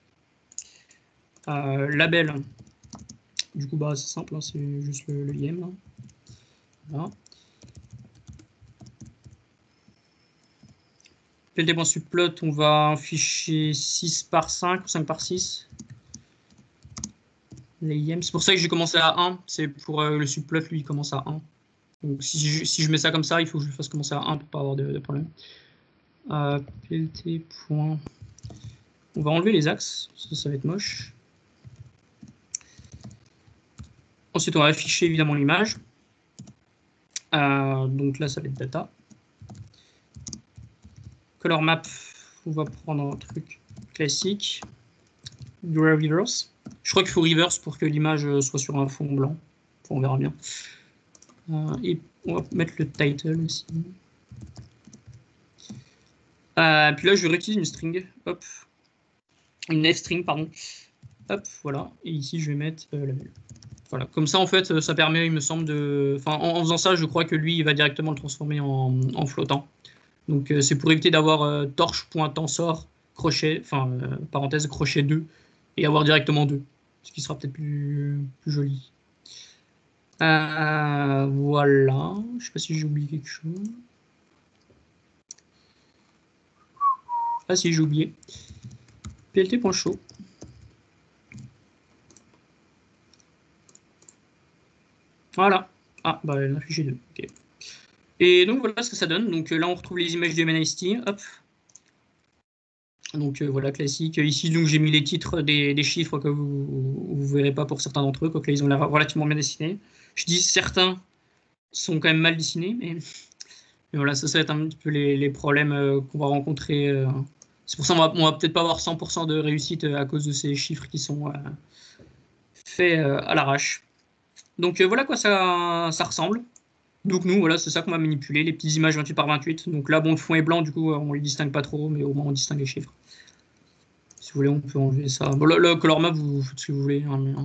Label, du coup c'est simple, hein, c'est juste le IM. Là. Voilà. plt.subplot, on va afficher 6 par 5 ou 5 par 6. Les IM, c'est pour ça que j'ai commencé à 1, c'est pour le subplot, lui il commence à 1. Donc si je mets ça comme ça, il faut que je le fasse commencer à 1 pour pas avoir de problème. Plt. On va enlever les axes, parce que ça va être moche. Ensuite, on va afficher évidemment l'image. Donc là, ça va être data. Color map, on va prendre un truc classique. Du reverse. Je crois qu'il faut reverse pour que l'image soit sur un fond blanc. Enfin, on verra bien. Et on va mettre le title aussi. Puis là, je vais réutiliser une string. Hop. Une f-string, pardon. Hop, voilà. Et ici, je vais mettre label. Voilà. Comme ça, en fait, ça permet, il me semble, de... Enfin, en faisant ça, je crois que lui, il va directement le transformer en flottant. Donc, c'est pour éviter d'avoir torche.tensor, crochet, enfin, parenthèse, crochet 2, et avoir directement 2. Ce qui sera peut-être plus joli. Voilà. Je ne sais pas si j'ai oublié quelque chose. Ah si, j'ai oublié. plt.show. Voilà. Ah, bah elle en a affiché 2. Okay. Et donc voilà ce que ça donne. Donc là, on retrouve les images du MNIST. Hop. Donc voilà, classique. Ici, donc j'ai mis les titres des chiffres que vous ne verrez pas pour certains d'entre eux, quoique là, ils ont l'air relativement bien dessinés. Je dis certains sont quand même mal dessinés, mais voilà, ça va être un petit peu les problèmes qu'on va rencontrer. C'est pour ça qu'on va peut-être pas avoir 100% de réussite à cause de ces chiffres qui sont faits à l'arrache. Donc voilà à quoi ça ressemble. Donc nous, voilà, c'est ça qu'on va manipuler, les petites images 28 par 28. Donc là, bon, le fond est blanc, du coup, on les distingue pas trop, mais au moins on distingue les chiffres. Si vous voulez, on peut enlever ça. Bon, le color map, vous faites ce que vous voulez. Hein, mais,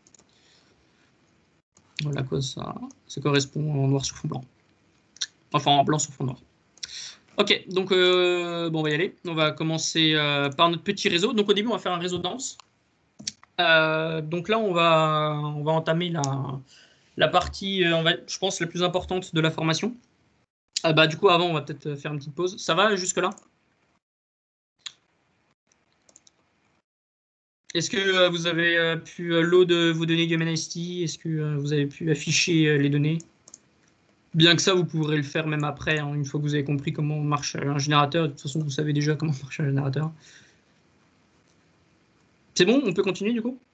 voilà quoi, ça correspond en noir sur fond blanc. Enfin, en blanc sur fond noir. Ok, donc bon, on va y aller. On va commencer par notre petit réseau. Donc au début, on va faire un réseau dense. Donc là, on va entamer la partie, je pense, la plus importante de la formation. Du coup, avant, on va peut-être faire une petite pause. Ça va jusque-là? Est-ce que vous avez pu load vos données du MNIST? Est-ce que vous avez pu afficher les données? Bien que ça, vous pourrez le faire même après, hein, une fois que vous avez compris comment marche un générateur. De toute façon, vous savez déjà comment marche un générateur. C'est bon, on peut continuer du coup?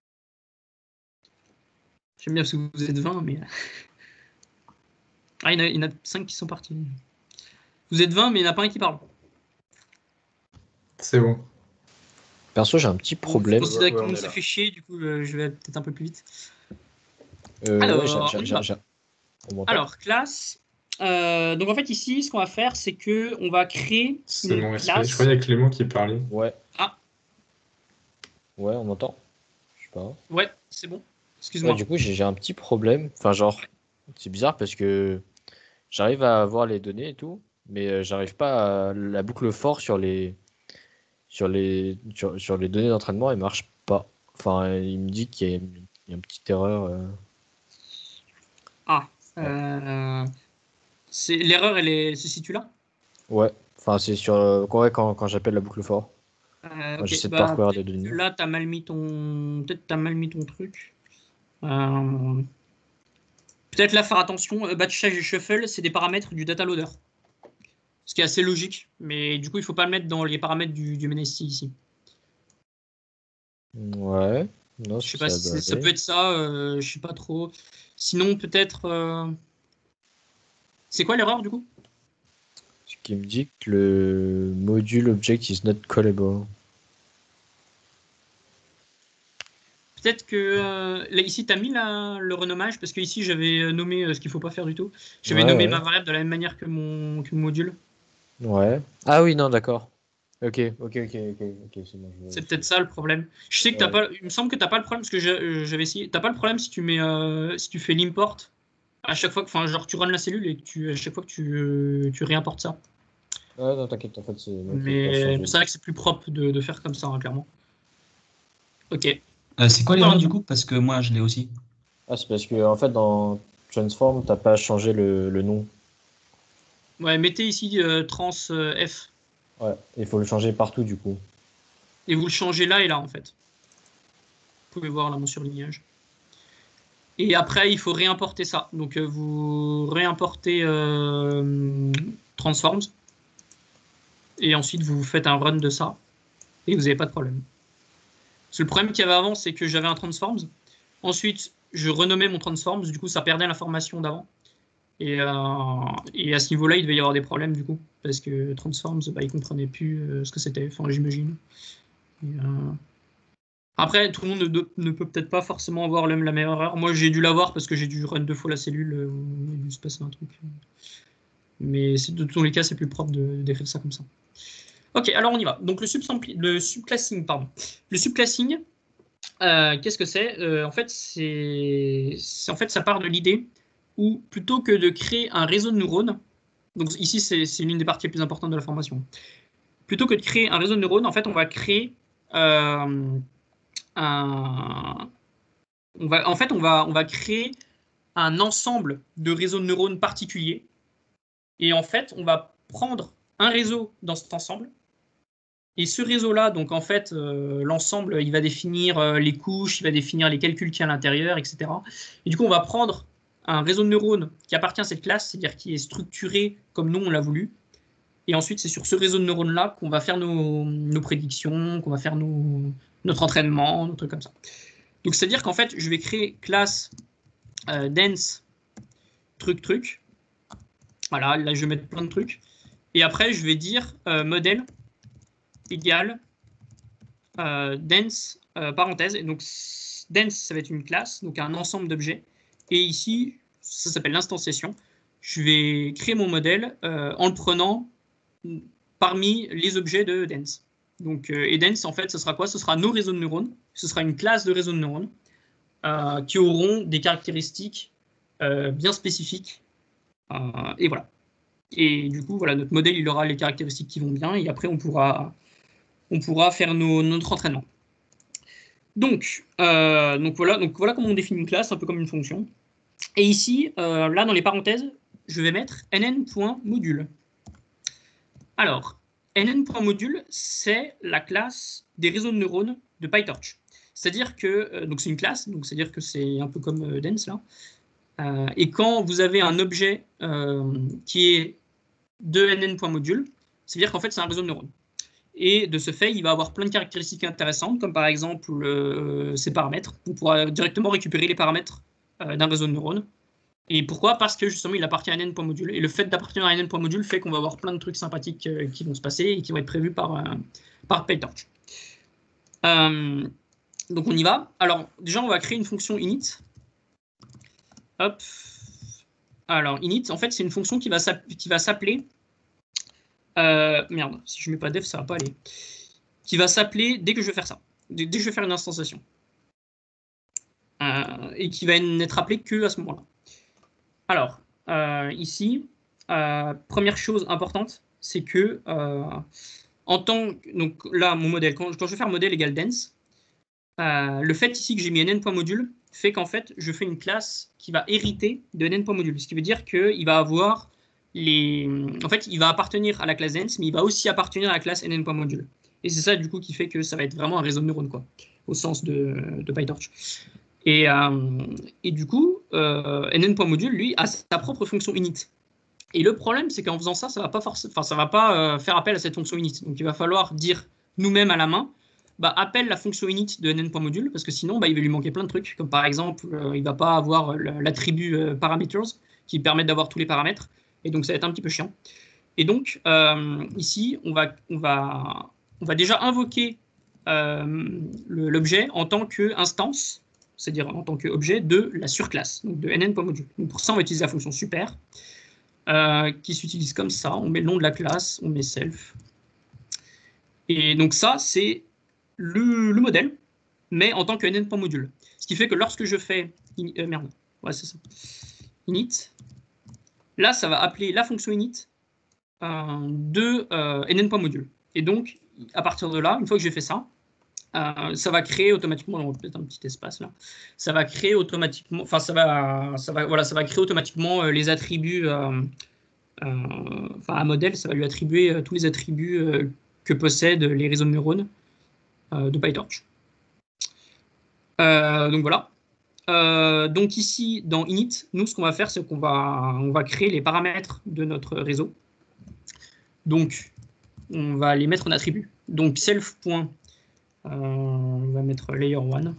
J'aime bien parce que vous êtes 20, mais... Ah, il y en a 5 qui sont partis. Vous êtes 20, mais il n'y en a pas un qui parle. C'est bon. Perso, j'ai un petit Je problème. considère que tout Ouais, le on monde est s'est là. fait chier, du coup, je vais peut-être un peu plus vite. Ouais, on m'entend? Alors, classe. Donc en fait, ici, ce qu'on va faire, c'est que on va créer C'est une mon respect. classe. Je crois qu'il y a Clément qui parlait. Ouais. Ah. Ouais, on m'entend. Je sais pas. Ouais, c'est bon. Ouais, Excuse-moi. du coup, j'ai un petit problème. Enfin, genre, c'est bizarre parce que j'arrive à avoir les données et tout, mais j'arrive pas à la boucle for sur les données d'entraînement, elle marche pas. Enfin, il me dit qu'il y a une petite erreur. Ah. L'erreur, elle se situe là. Ouais. Enfin, c'est sur quand j'appelle la boucle for. Quand Ok. j'essaie de Bah, parcourir des peut-être que données. là, t'as mal mis ton. Peut-être t'as mal mis ton truc. Euh, Peut-être là, faire attention. Batchage et shuffle, c'est des paramètres du data loader. Ce qui est assez logique, mais du coup, il faut pas le mettre dans les paramètres du MNIST ici. Ouais. Non, Je sais pas, ça doit ça aller. peut être ça, je sais pas trop. Sinon, peut-être. C'est quoi l'erreur du coup? Ce qui me dit que le module object is not callable. Peut-être que là, ici, tu as mis le renommage, parce que ici, j'avais nommé ce qu'il faut pas faire du tout. J'avais Ouais, nommé ouais. ma variable de la même manière que mon module. Ouais. Ah oui, non, d'accord. Ok, c'est bon. C'est peut-être ça le problème. Je sais que t'as Ouais. pas. Il me semble que t'as pas le problème parce que j'avais essayé. T'as pas le problème si tu mets, si tu fais l'import à chaque fois que, enfin, genre tu runs la cellule et que à chaque fois que tu réimportes ça. Ouais, non, t'inquiète, en fait, c'est moi qui ai pas Mais changé. c'est vrai que c'est plus propre de faire comme ça, hein, clairement. Ok. C'est quoi l'erreur du coup? Parce que moi je l'ai aussi. Ah, c'est parce que, en fait, dans Transform, t'as pas changé le nom. Ouais, mettez ici trans F Ouais, il faut le changer partout, du coup. et vous le changez là et là en fait. Vous pouvez voir là mon surlignage. Et après, il faut réimporter ça. Donc, vous réimportez Transforms. Et ensuite, vous faites un run de ça. Et vous n'avez pas de problème. Parce que le problème qu'il y avait avant, c'est que j'avais un Transforms. Ensuite, je renommais mon Transforms. Du coup, ça perdait l'information d'avant. Et à ce niveau-là, il devait y avoir des problèmes, du coup. Parce que Transforms, bah, il ne comprenait plus ce que c'était. Enfin, j'imagine. Après, tout le monde ne peut peut-être pas forcément avoir la même erreur. Moi, j'ai dû l'avoir parce que j'ai dû run 2 fois la cellule. Il a dû se passer un truc. Mais de tous les cas, c'est plus propre d'écrire ça comme ça. Ok, alors on y va. Donc, le subclassing, pardon. Le subclassing, qu'est-ce que c'est? En fait, en fait, ça part de l'idée où, plutôt que de créer un réseau de neurones, donc ici, c'est l'une des parties les plus importantes de la formation. Plutôt que de créer un réseau de neurones, en fait, on va créer on va créer un ensemble de réseaux de neurones particuliers. Et en fait, on va prendre un réseau dans cet ensemble. Et ce réseau-là, donc en fait, l'ensemble, il va définir les couches, il va définir les calculs qu'il y a à l'intérieur, etc. Et du coup, on va prendre un réseau de neurones qui appartient à cette classe, c'est-à-dire qui est structuré comme nous, on l'a voulu. Et ensuite, c'est sur ce réseau de neurones-là qu'on va faire nos prédictions, qu'on va faire notre entraînement, nos trucs comme ça. Donc, c'est-à-dire qu'en fait, je vais créer classe dense truc. Voilà, là, je vais mettre plein de trucs. Et après, je vais dire modèle égale dense, parenthèse. Et donc, dense, ça va être une classe, donc un ensemble d'objets. Et ici, ça s'appelle l'instanciation. Je vais créer mon modèle en le prenant parmi les objets de dense. Donc, et dense, en fait, ce sera quoi? Ce sera nos réseaux de neurones. Ce sera une classe de réseaux de neurones qui auront des caractéristiques bien spécifiques. Et voilà. Et du coup, voilà, notre modèle, il aura les caractéristiques qui vont bien. Et après, on pourra faire notre entraînement. Donc voilà comment on définit une classe, un peu comme une fonction. Et ici, là, dans les parenthèses, je vais mettre nn.module. Alors, NN.module, c'est la classe des réseaux de neurones de PyTorch. C'est-à-dire que, donc c'est une classe, donc c'est-à-dire que c'est un peu comme Dense là. Et quand vous avez un objet qui est de NN.module, c'est-à-dire qu'en fait c'est un réseau de neurones. Et de ce fait, il va avoir plein de caractéristiques intéressantes, comme par exemple ses paramètres. On pourra directement récupérer les paramètres d'un réseau de neurones. Et pourquoi? Parce que justement, il appartient à NN.module. Et le fait d'appartenir à NN.module fait qu'on va avoir plein de trucs sympathiques qui vont se passer et qui vont être prévus par PyTorch. Donc on y va. Alors déjà, on va créer une fonction init. Hop. Alors init, en fait, c'est une fonction qui va s'appeler... merde, si je mets pas def, ça va pas aller. Qui va s'appeler dès que je vais faire ça. Dès que je vais faire une instanciation. Et qui va n'être appelé que à ce moment-là. Alors, ici, première chose importante, c'est que donc là, mon modèle, quand je vais faire modèle égale dense, le fait ici que j'ai mis nn.module fait qu'en fait, je fais une classe qui va hériter de nn.module. Ce qui veut dire qu'il va avoir en fait, il va appartenir à la classe dense, mais il va aussi appartenir à la classe nn.module. Et c'est ça, du coup, qui fait que ça va être vraiment un réseau de neurones, quoi, au sens de PyTorch. Et du coup, nn.module, lui, a sa propre fonction init. Et le problème, c'est qu'en faisant ça, ça ne va pas faire appel à cette fonction init. Donc, il va falloir dire nous-mêmes à la main, appelle la fonction init de nn.module, parce que sinon, il va lui manquer plein de trucs. Comme par exemple, il ne va pas avoir l'attribut parameters, qui permet d'avoir tous les paramètres. Et donc, ça va être un petit peu chiant. Et donc, ici, on va déjà invoquer l'objet en tant qu'instance, c'est-à-dire en tant qu'objet de la surclasse, donc de nn.module. Donc pour ça, on va utiliser la fonction super, qui s'utilise comme ça. On met le nom de la classe, on met self. Et donc ça, c'est le modèle, mais en tant que nn.module. Ce qui fait que lorsque je fais... merde, ouais, c'est ça. Init, là, ça va appeler la fonction init de nn.module. Et donc, à partir de là, une fois que j'ai fait ça, ça va créer automatiquement, on va peut-être un petit espace là, ça va créer automatiquement, enfin ça va créer automatiquement les attributs, à modèle, ça va lui attribuer tous les attributs que possèdent les réseaux de neurones de PyTorch. Donc voilà. Donc ici, dans init, nous ce qu'on va faire, c'est qu'on va créer les paramètres de notre réseau. Donc, on va les mettre en attribut. Donc self. On va mettre layer1.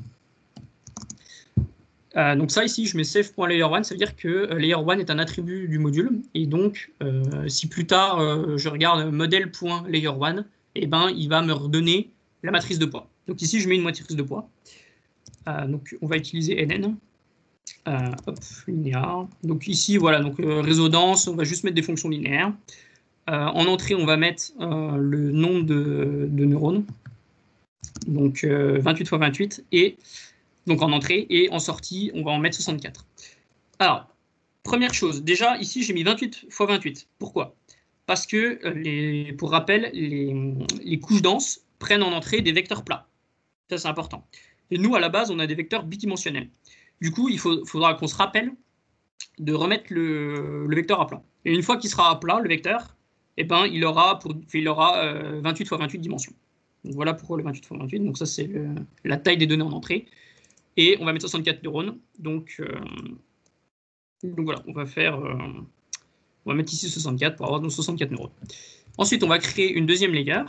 Donc ça ici, je mets self.layer1, ça veut dire que layer1 est un attribut du module. Et donc, si plus tard, je regarde modèle.layer1, il va me redonner la matrice de poids. Donc ici, je mets une matrice de poids. Donc on va utiliser nn. Linéaire. Donc ici, voilà, donc réseau dense, on va juste mettre des fonctions linéaires. En entrée, on va mettre le nombre de neurones. Donc 28 x 28, et donc en entrée, et en sortie, on va en mettre 64. Alors, première chose, déjà, ici, j'ai mis 28 x 28. Pourquoi? Parce que, pour rappel, les couches denses prennent en entrée des vecteurs plats. Ça, c'est important. Et nous, à la base, on a des vecteurs bidimensionnels. Du coup, il faudra qu'on se rappelle de remettre le vecteur à plat. Et une fois qu'il sera à plat, le vecteur, il aura 28 x 28 dimensions. Donc voilà pourquoi le 28 x 28. Donc ça, c'est la taille des données en entrée. Et on va mettre 64 neurones. Donc voilà, on va mettre ici 64 pour avoir nos 64 neurones. Ensuite, on va créer une deuxième layer.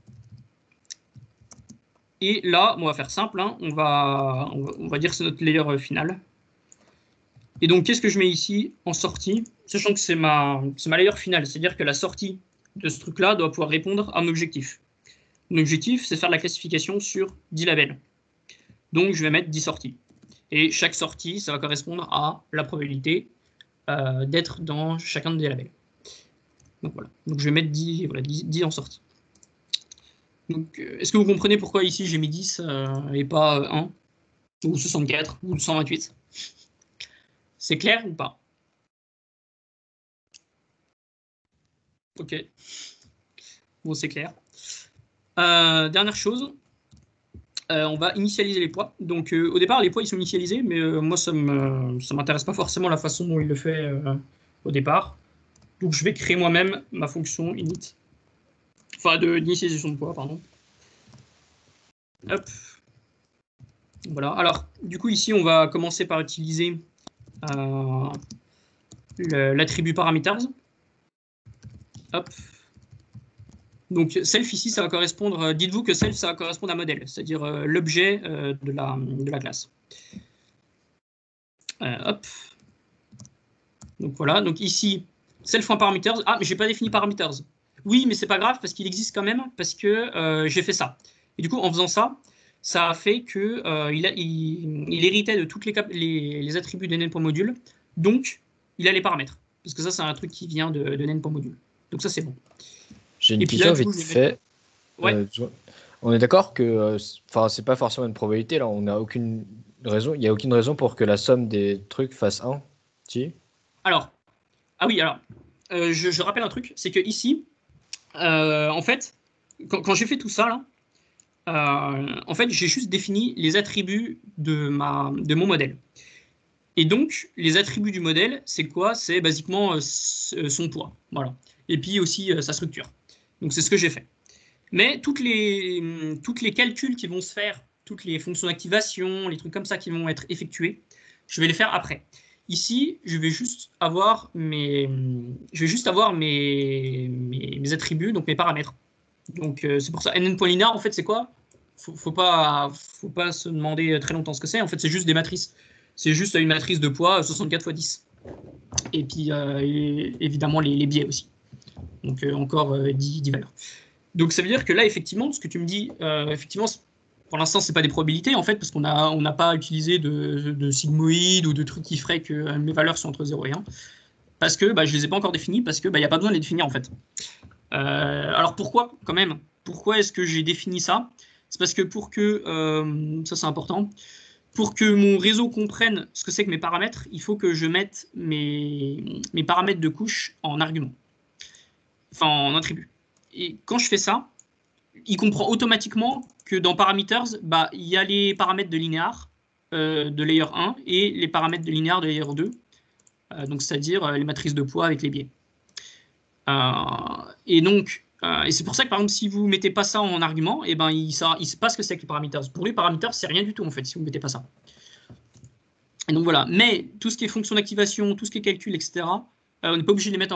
Et là, on va faire simple. Hein, on va dire que c'est notre layer finale. Et donc, qu'est-ce que je mets ici en sortie? Sachant que c'est ma layer finale. C'est-à-dire que la sortie de ce truc-là doit pouvoir répondre à mon objectif. Mon objectif, c'est faire la classification sur 10 labels. Donc, je vais mettre 10 sorties. Et chaque sortie, ça va correspondre à la probabilité d'être dans chacun des labels. Donc, voilà. Donc, je vais mettre 10 en sortie. Donc, est-ce que vous comprenez pourquoi ici, j'ai mis 10 et pas 1 ou 64 ou 128? C'est clair ou pas? Ok. Bon, c'est clair. Dernière chose, on va initialiser les poids. Donc au départ, les poids ils sont initialisés, mais moi ça m'intéresse pas forcément la façon dont il le fait au départ. Donc je vais créer moi-même ma fonction init Enfin, d'initialisation de poids, pardon. Hop. Voilà. Alors, du coup, ici, on va commencer par utiliser l'attribut parameters. Hop. Donc, self, ici, ça va correspondre... dites-vous que self, ça va correspondre à modèle, c'est-à-dire l'objet de la classe. Hop. Donc, voilà. Donc, ici, self.parameters. Ah, mais je n'ai pas défini parameters. Oui, mais c'est pas grave, parce qu'il existe quand même, parce que j'ai fait ça. Et du coup, en faisant ça, ça a fait que il héritait de toutes les attributs de nen.module, donc il a les paramètres. Parce que ça, c'est un truc qui vient de nen.module. Donc ça, c'est bon. J'ai une Et puis question là, du coup, vite je vais fait. Ouais. On est d'accord que, c'est pas forcément une probabilité là. On n'a aucune raison. Il n'y a aucune raison pour que la somme des trucs fasse 1. Si. Alors, ah oui, alors, je rappelle un truc, c'est que ici, en fait, quand j'ai fait tout ça là, en fait, j'ai juste défini les attributs de mon modèle. Et donc, les attributs du modèle, c'est quoi? C'est basiquement son poids, voilà. Et puis aussi sa structure. Donc, c'est ce que j'ai fait. Mais toutes les calculs qui vont se faire, toutes les fonctions d'activation, les trucs comme ça qui vont être effectués, je vais les faire après. Ici, je vais juste avoir mes attributs, donc mes paramètres. Donc, c'est pour ça. nn.linear, en fait, c'est quoi? Faut pas se demander très longtemps ce que c'est. En fait, c'est juste des matrices. C'est juste une matrice de poids 64 x 10. Et puis, évidemment, les biais aussi. Donc, encore 10 valeurs. Donc, ça veut dire que là, effectivement, ce que tu me dis, effectivement, pour l'instant, ce n'est pas des probabilités, en fait, parce qu'on n'a pas utilisé de sigmoïdes ou de trucs qui feraient que mes valeurs sont entre 0 et 1. Parce que je ne les ai pas encore définies, parce qu'il n'y a pas besoin de les définir, en fait. Alors, pourquoi, quand même? Pourquoi est-ce que j'ai défini ça? C'est parce que pour que, ça c'est important, pour que mon réseau comprenne ce que c'est que mes paramètres, il faut que je mette mes paramètres de couche en argument. Enfin, en attribut. Et quand je fais ça, il comprend automatiquement que dans parameters, il y a les paramètres de linéaire de layer 1 et les paramètres de linéaire de layer 2, donc c'est-à-dire les matrices de poids avec les biais. Et donc, et c'est pour ça que par exemple, si vous ne mettez pas ça en argument, il ne sait pas ce que c'est que les parameters. Pour les parameters, c'est rien du tout en fait, si vous ne mettez pas ça. Et donc voilà. Mais tout ce qui est fonction d'activation, tout ce qui est calcul, etc., on n'est pas obligé de les mettre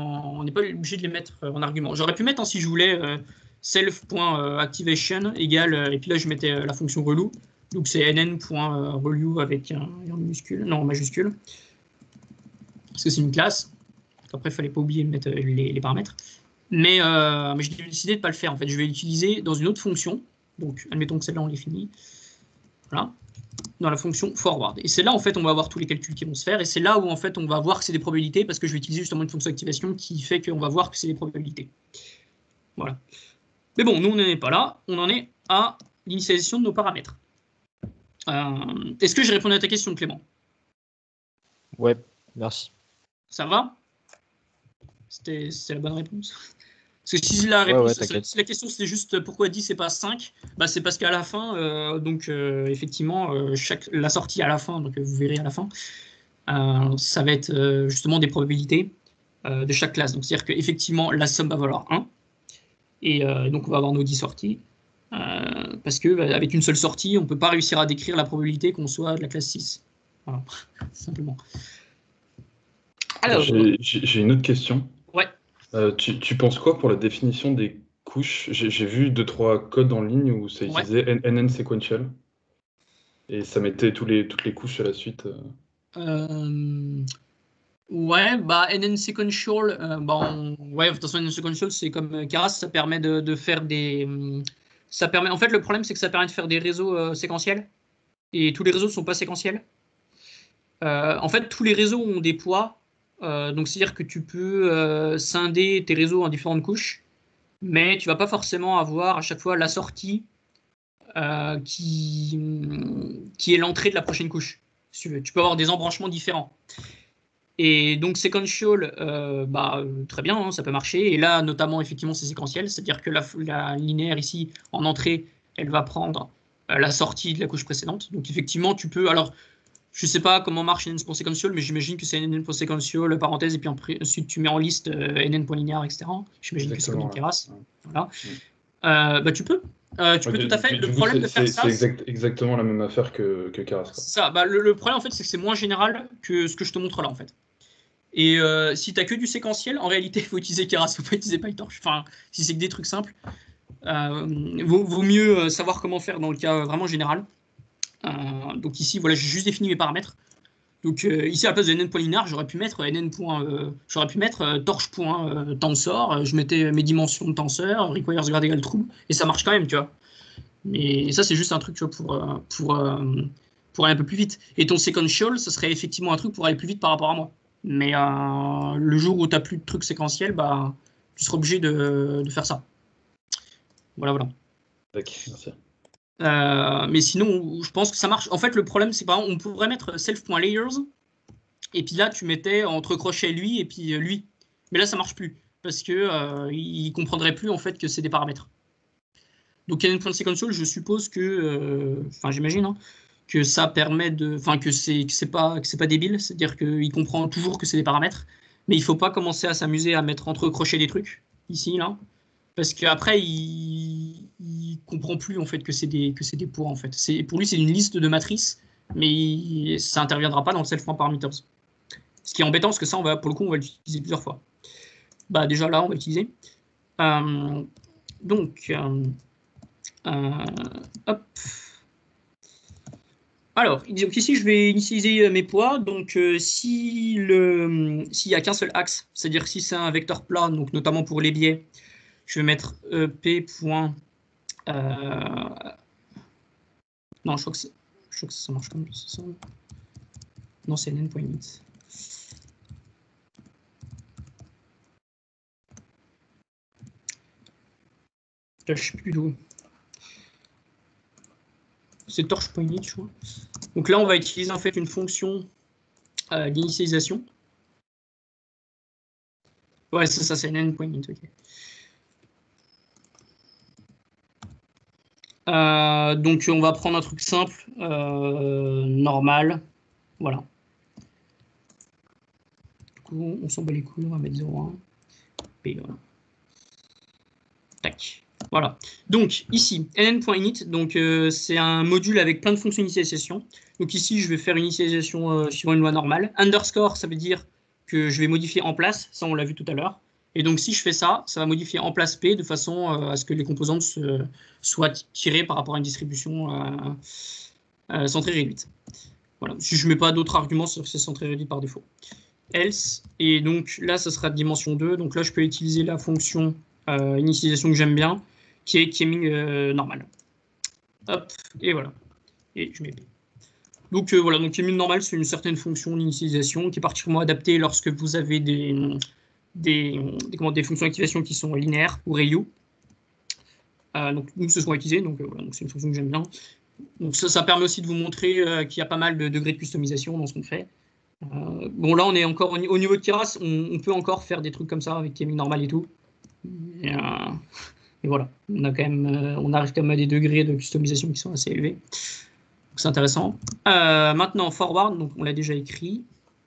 en argument. J'aurais pu mettre, si je voulais, self.activation égale, et puis là je mettais la fonction relou. Donc c'est nn.relou avec un minuscule, non, en majuscule. Parce que c'est une classe. Après, il ne fallait pas oublier de mettre les paramètres. Mais j'ai décidé de ne pas le faire. En fait, je vais l'utiliser dans une autre fonction. Donc, admettons que celle-là, on l'ait finie. Voilà. Dans la fonction forward. Et c'est là, en fait, on va avoir tous les calculs qui vont se faire. Et c'est là où, en fait, on va voir que c'est des probabilités, parce que je vais utiliser justement une fonction d'activation qui fait qu'on va voir que c'est des probabilités. Voilà. Mais bon, nous, on n'en est pas là. On en est à l'initialisation de nos paramètres. Est-ce que j'ai répondu à ta question, Clément? Ouais, merci. Ça va? C'est la bonne réponse. Parce que si la réponse, si la question c'était juste pourquoi 10 et pas 5, c'est parce qu'à la fin, effectivement, la sortie à la fin, donc vous verrez à la fin, ça va être justement des probabilités de chaque classe. Donc c'est-à-dire qu'effectivement, la somme va valoir 1, et donc on va avoir nos 10 sorties, parce qu'avec une seule sortie, on ne peut pas réussir à décrire la probabilité qu'on soit de la classe 6. Voilà, simplement. Alors, j'ai une autre question. Ouais. Tu penses quoi pour la définition des couches? J'ai vu 2-3 codes en ligne où ça utilisait NN sequential. Et ça mettait toutes les couches à la suite. Ouais, NN sequential, de toute façon, NN sequential, c'est comme Keras, ça permet de faire des. Ça permet, en fait, le problème, c'est que ça permet de faire des réseaux séquentiels. Et tous les réseaux ne sont pas séquentiels. En fait, tous les réseaux ont des poids. Donc, c'est-à-dire que tu peux scinder tes réseaux en différentes couches, mais tu ne vas pas forcément avoir à chaque fois la sortie qui est l'entrée de la prochaine couche. Si tu veux. Tu peux avoir des embranchements différents. Et donc, sequential, très bien, hein, ça peut marcher. Et là, notamment, effectivement, c'est séquentiel. C'est-à-dire que la linéaire ici, en entrée, elle va prendre la sortie de la couche précédente. Donc, effectivement, tu peux Je sais pas comment marche NN.sequential, mais j'imagine que c'est NN.sequential, parenthèse, et puis ensuite tu mets en liste NN.linear, etc. J'imagine que c'est comme une Keras. Voilà. Bah, tu peux. Tu peux tout à fait. Le problème de faire ça. C'est exactement la même affaire que Keras. Ça, bah, le problème, en fait, c'est que c'est moins général que ce que je te montre là, en fait. Et si tu n'as que du séquentiel, en réalité, il faut utiliser Keras, il ne faut pas utiliser PyTorch. Enfin, si c'est que des trucs simples, vaut mieux savoir comment faire dans le cas vraiment général. Donc ici, voilà, j'ai juste défini mes paramètres. Donc ici, à la place de nn.linear, j'aurais pu mettre torch.tensor. Je mettais mes dimensions de tenseur, requires grade égal true, et ça marche quand même, tu vois. Mais ça, c'est juste un truc, tu vois, pour aller un peu plus vite. Et ton sequential, ça serait effectivement un truc pour aller plus vite par rapport à moi. Mais le jour où tu n'as plus de trucs séquentiels, bah, tu seras obligé de faire ça. Voilà. D'accord, merci. Mais sinon, je pense que ça marche. En fait, le problème, c'est on pourrait mettre self.layers, et puis là, tu mettais entre crochets lui et puis lui. Mais là, ça marche plus, parce que il comprendrait plus en fait que c'est des paramètres. Donc, NN.sequential, je suppose que, enfin, j'imagine, hein, que ça permet de, enfin, que c'est pas débile, c'est-à-dire qu'il comprend toujours que c'est des paramètres, mais il faut pas commencer à s'amuser à mettre entre crochets des trucs ici, là. Parce qu'après, il comprend plus en fait que c'est des poids en fait. Pour lui, c'est une liste de matrices, mais ça interviendra pas dans le self.parameters. Ce qui est embêtant, parce que ça, pour le coup, on va l'utiliser plusieurs fois. Bah déjà là, on va l'utiliser. Donc, hop. Alors, donc ici, je vais initialiser mes poids. Donc, s'il y a qu'un seul axe, c'est-à-dire si c'est un vecteur plat, donc notamment pour les biais, je vais mettre p. Non, je crois que ça marche comme ça. Non, c'est nn.init. Là, je sais plus d'où. C'est torch.init, je crois. Donc là, on va utiliser en fait une fonction d'initialisation. Ouais, ça c'est nn.init, ok. Donc on va prendre un truc simple, normal, voilà. Du coup, on s'en bat les couilles, on va mettre 0,1. P, voilà. Tac. Voilà. Donc ici, nn.init, donc c'est un module avec plein de fonctions d'initialisation. Donc ici, je vais faire une initialisation suivant une loi normale. Underscore, ça veut dire que je vais modifier en place, ça on l'a vu tout à l'heure. Et donc si je fais ça, ça va modifier en place P de façon à ce que les composantes soient tirées par rapport à une distribution centrée réduite. Voilà. Si je ne mets pas d'autres arguments, c'est centré réduite par défaut. Else, et donc là, ça sera dimension 2. Donc là, je peux utiliser la fonction initialisation que j'aime bien, qui est gaming normal. Hop, et voilà. Et je mets P. Donc voilà, donc gaming normal, c'est une certaine fonction d'initialisation qui est particulièrement adaptée lorsque vous avez des fonctions d'activation qui sont linéaires ou ReU. Donc nous, ce sont utilisés, donc voilà, c'est une fonction que j'aime bien. Donc ça permet aussi de vous montrer qu'il y a pas mal de degrés de customisation dans ce qu'on fait. Bon, là, on est encore au niveau de Keras, on peut encore faire des trucs comme ça avec gaming normal et tout. Et voilà, on arrive quand même à des degrés de customisation qui sont assez élevés. C'est intéressant. Maintenant, forward, donc on l'a déjà écrit.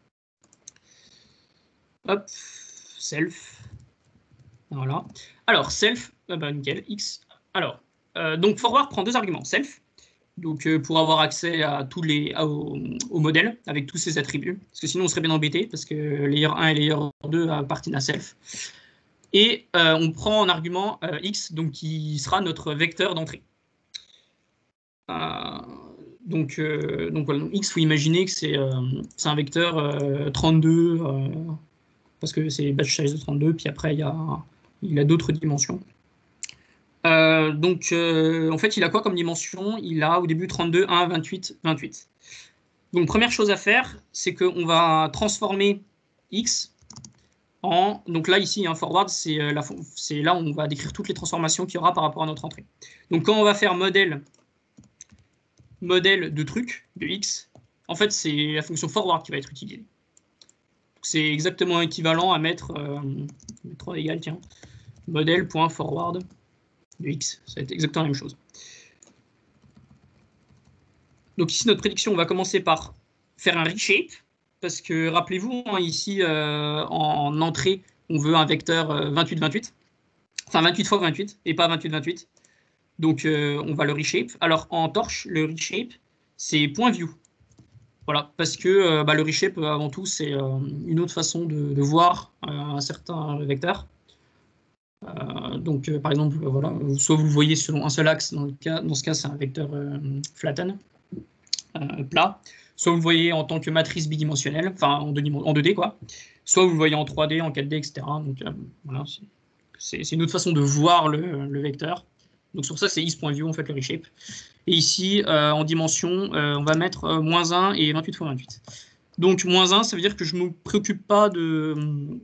Hop, self. Voilà. Alors, self, nickel, x. Alors, donc forward prend deux arguments. Self, donc pour avoir accès à au modèle avec tous ses attributs. Parce que sinon, on serait bien embêté, parce que layer 1 et layer 2 appartiennent à self. Et on prend en argument x, donc qui sera notre vecteur d'entrée. Donc voilà, x, il faut imaginer que c'est un vecteur 32, parce que c'est batch size de 32, puis après il a d'autres dimensions. Donc en fait, il a quoi comme dimension? Il a au début 32, 1, 28, 28. Donc première chose à faire, c'est qu'on va transformer x en... Donc là, ici, forward, c'est là où on va décrire toutes les transformations qu'il y aura par rapport à notre entrée. Donc quand on va faire modèle de truc, de x, en fait, c'est la fonction forward qui va être utilisée. C'est exactement équivalent à mettre 3 égale, tiens, modèle.forward de x. Ça va être exactement la même chose. Donc ici, notre prédiction, on va commencer par faire un reshape, parce que rappelez-vous, hein, ici, en entrée, on veut un vecteur 28-28, enfin 28 x 28, et pas 28-28. Donc, on va le reshape. Alors, en torche, le reshape, c'est point view. Voilà, parce que le reshape, avant tout, c'est une autre façon de voir un certain vecteur. Donc, par exemple, voilà, soit vous le voyez selon un seul axe, dans ce cas, c'est un vecteur flatten, plat. Soit vous le voyez en tant que matrice bidimensionnelle, enfin en 2D, quoi. Soit vous le voyez en 3D, en 4D, etc. Donc, voilà, c'est une autre façon de voir le vecteur. Donc, sur ça, c'est is.view, en fait, le reshape. Et ici, en dimension, on va mettre -1 et 28 x 28. Donc, -1, ça veut dire que je ne me préoccupe pas de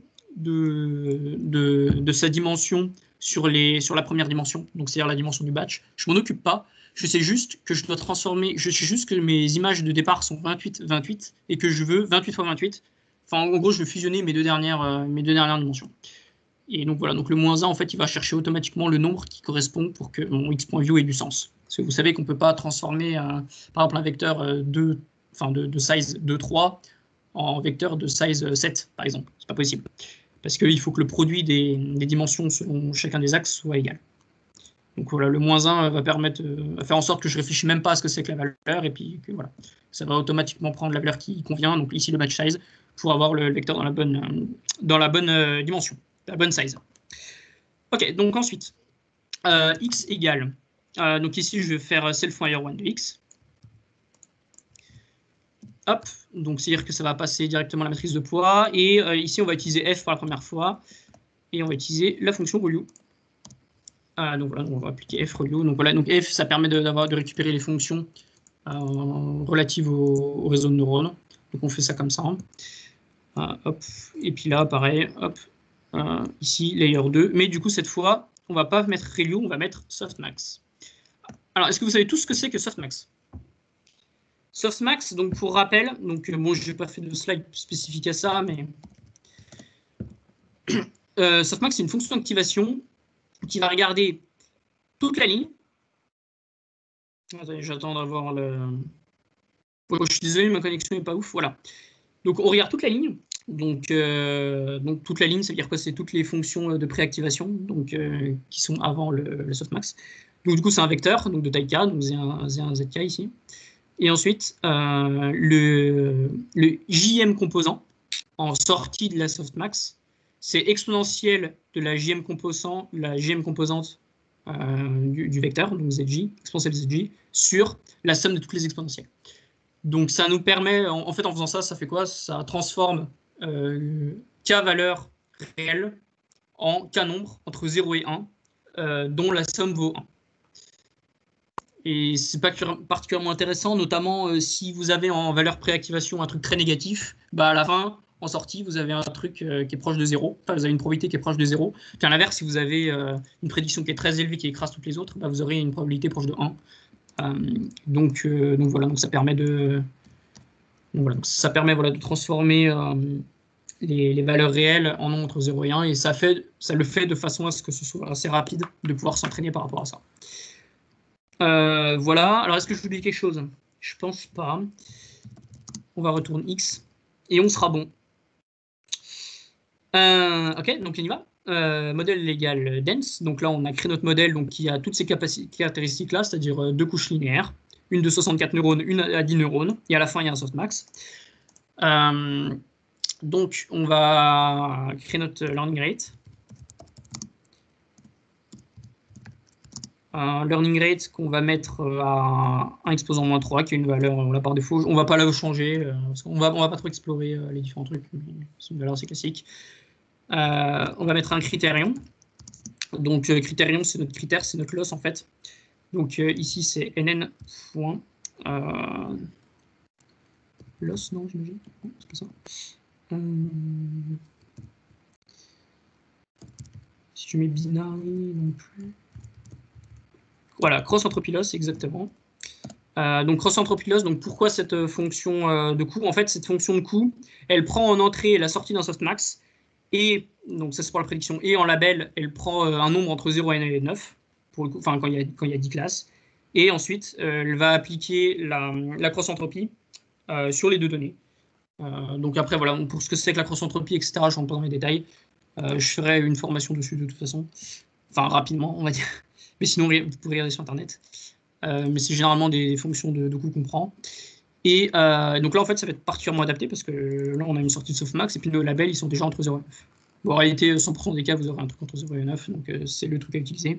sa dimension sur la première dimension, donc c'est-à-dire la dimension du batch. Je m'en occupe pas. Je sais juste que je dois transformer, je sais juste que mes images de départ sont 28 et que je veux 28 x 28. Enfin, en gros, je veux fusionner mes deux dernières dimensions. Et donc voilà, donc le -1, en fait, il va chercher automatiquement le nombre qui correspond pour que mon x.view ait du sens. Parce que vous savez qu'on ne peut pas transformer, par exemple, un vecteur de size 2,3 en vecteur de size 7, par exemple. C'est pas possible. Parce qu'il faut que le produit des dimensions selon chacun des axes soit égal. Donc voilà, le -1 va permettre va faire en sorte que je ne réfléchis même pas à ce que c'est que la valeur, et puis que voilà, ça va automatiquement prendre la valeur qui convient, donc ici le match size, pour avoir le vecteur dans la bonne dimension, la bonne size. Ok, donc ensuite, x égale, donc ici je vais faire self.higher1 de x. Hop, donc c'est-à-dire que ça va passer directement à la matrice de poids, et ici on va utiliser f pour la première fois, et on va utiliser la fonction ReLU. Donc voilà, on va appliquer f ReLU. Donc voilà, donc f, ça permet de récupérer les fonctions relatives au réseau de neurones. Donc on fait ça comme ça. Hop, et puis là, pareil, hop, ici, layer 2. Mais du coup, cette fois, on va pas mettre ReLU, on va mettre softmax. Alors, est-ce que vous savez tout ce que c'est que softmax? Softmax, donc pour rappel, donc bon, je n'ai pas fait de slide spécifique à ça, mais softmax, c'est une fonction d'activation qui va regarder toute la ligne. Attendez, j'attends d'avoir le... Oh, je suis désolé, ma connexion n'est pas ouf. Voilà. Donc, on regarde toute la ligne. Donc toute la ligne, ça veut dire quoi? C'est toutes les fonctions de préactivation qui sont avant le softmax. Donc, du coup, c'est un vecteur donc de taille k, donc c'est un zk ici. Et ensuite, le JM composant en sortie de la softmax, c'est exponentielle de la JM composante du vecteur, donc ZJ, exponentielle ZJ, sur la somme de toutes les exponentielles. Donc ça nous permet, en fait en faisant ça, ça fait quoi? Ça transforme k valeur réelle en k nombre entre 0 et 1, dont la somme vaut 1. Et c'est particulièrement intéressant, notamment si vous avez en valeur préactivation un truc très négatif, bah à la fin, en sortie, vous avez un truc qui est proche de 0, enfin vous avez une probabilité qui est proche de 0. Puis à l'inverse, si vous avez une prédiction qui est très élevée, qui écrase toutes les autres, bah, vous aurez une probabilité proche de 1. Donc voilà, donc ça permet de transformer les valeurs réelles en nombre entre 0 et 1, et ça le fait de façon à ce que ce soit assez rapide de pouvoir s'entraîner par rapport à ça. Voilà, alors est-ce que je vous dis quelque chose? Je pense pas. On va retourner X et on sera bon. Ok, donc on y va. Modèle égal dense. Donc là, on a créé notre modèle donc, qui a toutes ces caractéristiques-là, c'est-à-dire 2 couches linéaires, une de 64 neurones, une à 10 neurones, et à la fin, il y a un softmax. Donc, on va créer notre learning rate. Learning rate qu'on va mettre à 1 exposant -3, qui est une valeur là par défaut. On ne va pas la changer, parce qu'on va pas trop explorer les différents trucs. C'est une valeur assez classique. On va mettre un critérion. Donc, critérion, c'est notre critère, c'est notre loss en fait. Donc, ici, c'est nn. Loss, non, j'imagine. Non, c'est pas ça. Si je mets binary non plus. Voilà, cross-entropy loss, exactement. Donc cross-entropy loss, donc pourquoi cette fonction de coût? En fait, cette fonction de coût, elle prend en entrée la sortie d'un softmax, et donc ça c'est pour la prédiction, et en label, elle prend un nombre entre 0 et 9, pour le coup, enfin quand il y a 10 classes, et ensuite elle va appliquer la cross-entropie sur les deux données. Donc après, voilà, pour ce que c'est que la cross-entropie, etc., je rentre pas dans les détails. Je ferai une formation dessus de toute façon. Enfin, rapidement, on va dire. Mais sinon, vous pourrez regarder sur Internet. Mais c'est généralement des fonctions de coût qu'on prend. Et donc là, en fait, ça va être particulièrement adapté parce que là, on a une sortie de softmax et puis nos labels, ils sont déjà entre 0 et 9. Bon, en réalité, 100% des cas, vous aurez un truc entre 0 et 9, donc c'est le truc à utiliser.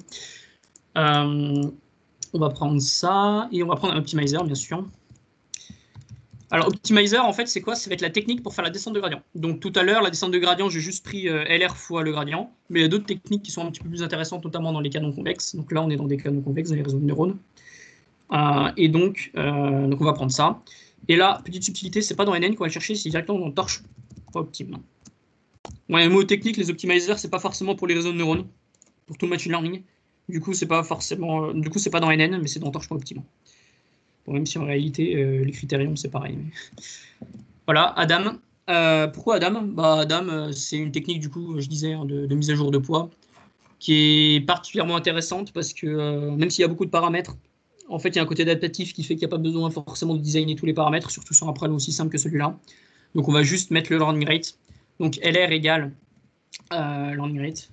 On va prendre ça et on va prendre un optimizer, bien sûr. Alors, optimizer, en fait, c'est quoi? Ça va être la technique pour faire la descente de gradient. Donc, tout à l'heure, la descente de gradient, j'ai juste pris LR fois le gradient. Mais il y a d'autres techniques qui sont un petit peu plus intéressantes, notamment dans les canons convexes. Donc là, on est dans des canons convexes, dans les réseaux de neurones. Et donc, on va prendre ça. Et là, petite subtilité, c'est pas dans NN qu'on va chercher, c'est directement dans Torch Optim. Ouais, mot technique, les optimizers, c'est pas forcément pour les réseaux de neurones, pour tout le machine learning. Du coup, c'est pas forcément, c'est pas dans NN, mais c'est dans Torch.optim. Bon, même si en réalité, les critériums, c'est pareil. Mais... Voilà, Adam. Pourquoi Adam? Bah, Adam, c'est une technique, du coup, je disais, hein, de mise à jour de poids, qui est particulièrement intéressante parce que même s'il y a beaucoup de paramètres, en fait, il y a un côté adaptatif qui fait qu'il n'y a pas besoin forcément de designer tous les paramètres, surtout sur un problème aussi simple que celui-là. Donc, on va juste mettre le learning rate. Donc, LR égale learning rate.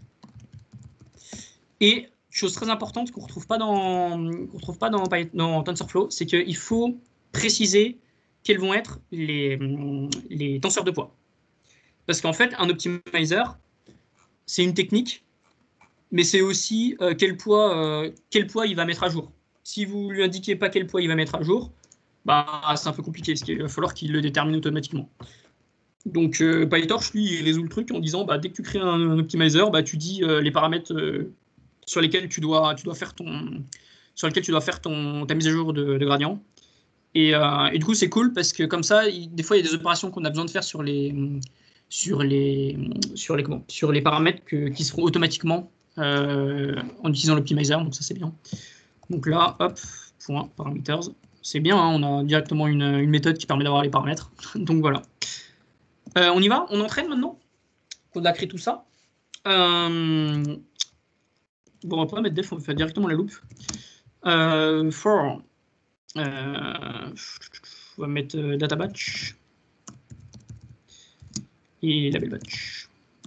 Et chose très importante qu'on ne retrouve pas dans TensorFlow, c'est qu'il faut préciser quels vont être les tenseurs de poids. Parce qu'en fait, un optimizer, c'est une technique, mais c'est aussi quel poids il va mettre à jour. Si vous ne lui indiquez pas quel poids il va mettre à jour, bah, c'est un peu compliqué, parce qu'il va falloir qu'il le détermine automatiquement. Donc PyTorch, lui, il résout le truc en disant, bah, dès que tu crées un optimizer, bah, tu dis les paramètres sur lesquels tu dois faire ta mise à jour de gradient. Et du coup, c'est cool parce que comme ça, des fois, il y a des opérations qu'on a besoin de faire sur les paramètres qui seront automatiquement en utilisant l'optimizer. Donc ça, c'est bien. Donc là, hop, point parameters. C'est bien, hein, on a directement une méthode qui permet d'avoir les paramètres. Donc voilà. On y va? On entraîne maintenant? On a créé tout ça. Bon, on va pas mettre def, on va faire directement la loupe. For. On va mettre data batch. Et label batch.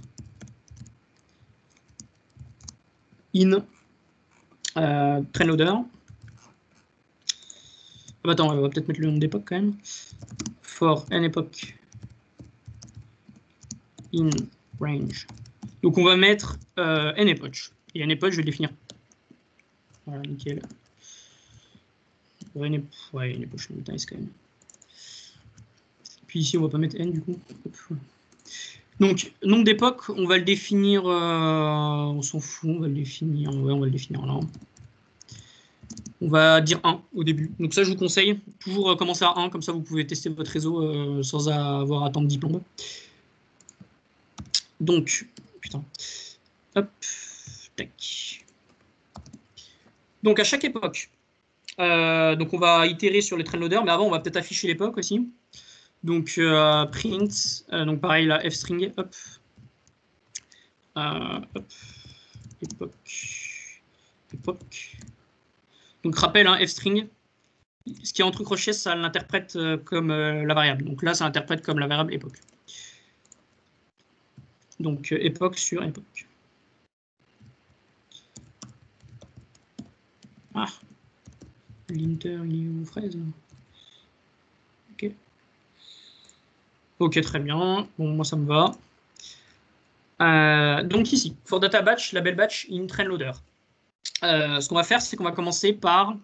In. Train loader. Ah, attends, on va peut-être mettre le nom d'époque quand même. For n époque. In range. Donc on va mettre n epoch. Et n epoch, je vais le définir. Voilà, nickel. Ouais, n epoch, nice quand même. Puis ici, on va pas mettre n du coup. Donc, nombre d'époques, on va le définir. On s'en fout, on va le définir. Ouais, on va le définir là. On va dire 1 au début. Donc ça, je vous conseille. Toujours commencer à 1, comme ça vous pouvez tester votre réseau sans avoir à attendre 10 plombes. Donc, putain. Hop, tac. Donc à chaque époque, donc on va itérer sur les train loaders, mais avant on va peut-être afficher l'époque aussi. Donc print, donc pareil là, fstring, hop, époque. Donc rappel, hein, fstring, ce qui est entre crochets, ça l'interprète comme la variable. Donc là, ça interprète comme la variable époque. Donc époque sur époque. Ah, l'inter il est aux fraises. Ok. Ok, très bien. Bon, moi ça me va. Donc ici, for data batch, label batch, in train loader. Ce qu'on va faire, c'est qu'on va commencer par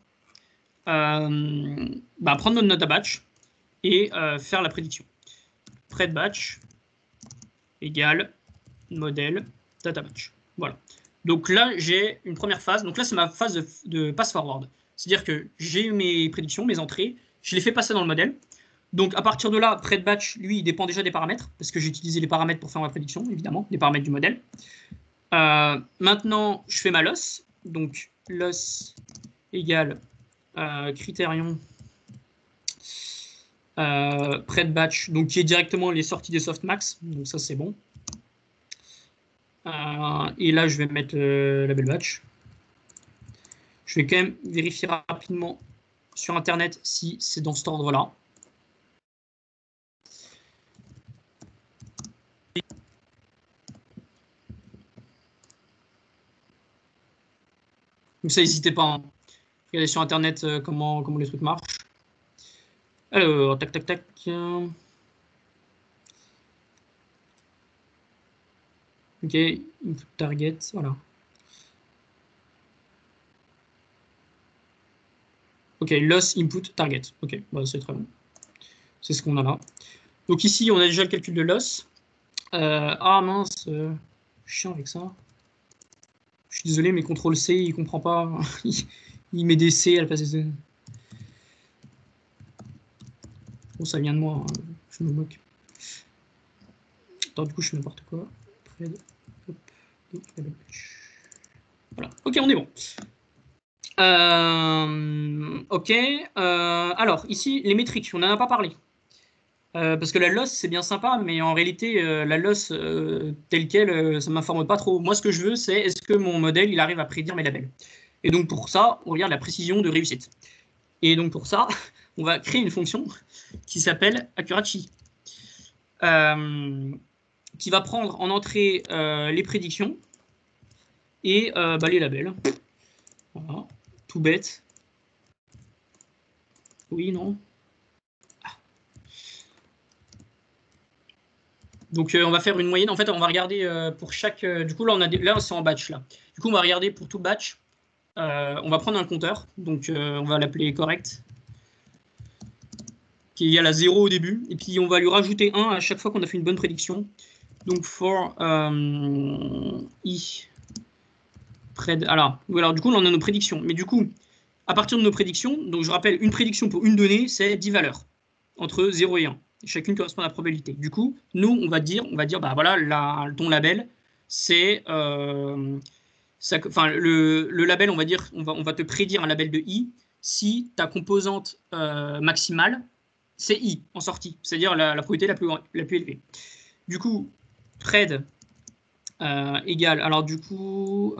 prendre notre data batch et faire la prédiction. Pred batch égale modèle data batch. Voilà. Donc là, j'ai une première phase. Donc là, c'est ma phase de pass-forward. C'est-à-dire que j'ai mes prédictions, mes entrées, je les fais passer dans le modèle. Donc à partir de là, pred batch, lui, il dépend déjà des paramètres, parce que j'ai utilisé les paramètres pour faire ma prédiction, évidemment, les paramètres du modèle. Maintenant, je fais ma loss. Donc loss égale critérion pred batch, donc qui est directement les sorties des softmax. Donc ça, c'est bon. Et là, je vais mettre label batch. Je vais quand même vérifier rapidement sur Internet si c'est dans cet ordre-là. Donc ça, n'hésitez pas. Hein. Regardez sur Internet comment les trucs marchent. Alors, tac, tac, tac. Ok, input target, voilà. Ok, loss input target. Ok, bah, c'est très bon. C'est ce qu'on a là. Donc ici, on a déjà le calcul de loss. Ah mince, chiant avec ça. Je suis désolé, mais CTRL-C, il comprend pas. il met des C à la place des... Bon, ça vient de moi, hein. Je me moque. Attends, du coup, je fais n'importe quoi. Voilà, ok, on est bon. Ok, alors ici, les métriques, on n'en a pas parlé. Parce que la loss, c'est bien sympa, mais en réalité, la loss telle quelle, ça ne m'informe pas trop. Moi, ce que je veux, c'est est-ce que mon modèle, il arrive à prédire mes labels. Et donc, pour ça, on regarde la précision de réussite. Et donc, pour ça, on va créer une fonction qui s'appelle accuracy, qui va prendre en entrée les prédictions et les labels. Voilà, tout bête. Oui, non. Donc on va faire une moyenne. En fait, on va regarder pour chaque. Du coup, là, c'est en batch là. Du coup, on va regarder pour tout batch. On va prendre un compteur. Donc on va l'appeler correct, qui est égal à 0 au début. Et puis on va lui rajouter 1 à chaque fois qu'on a fait une bonne prédiction. Donc for i pred. Alors du coup, là, on a nos prédictions. Mais du coup, à partir de nos prédictions, donc je rappelle, une prédiction pour une donnée, c'est 10 valeurs entre 0 et 1. Chacune correspond à la probabilité. Du coup, nous, on va dire bah voilà, ton label, c'est... le label, on va dire, on va te prédire un label de I si ta composante maximale, c'est I en sortie, c'est-à-dire la probabilité la plus élevée. Du coup, pred égale... Alors du coup...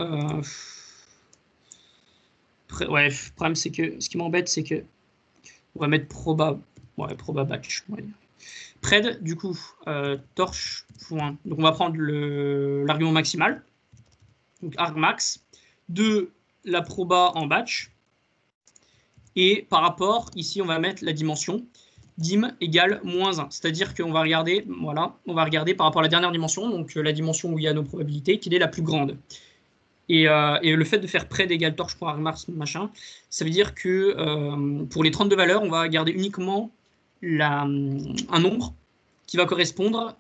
ouais, le problème, c'est que... Ce qui m'embête, c'est que... On va mettre proba... Ouais, proba batch, on va dire. Pred, du coup, torche. Point. Donc on va prendre l'argument maximal, donc argmax, de la proba en batch, et par rapport, ici on va mettre la dimension, dim égale -1. C'est-à-dire qu'on va regarder, voilà, on va regarder par rapport à la dernière dimension, donc la dimension où il y a nos probabilités, quelle est la plus grande. Et le fait de faire pred égale torche.argmax, machin, ça veut dire que pour les 32 valeurs, on va garder uniquement un nombre qui va correspondre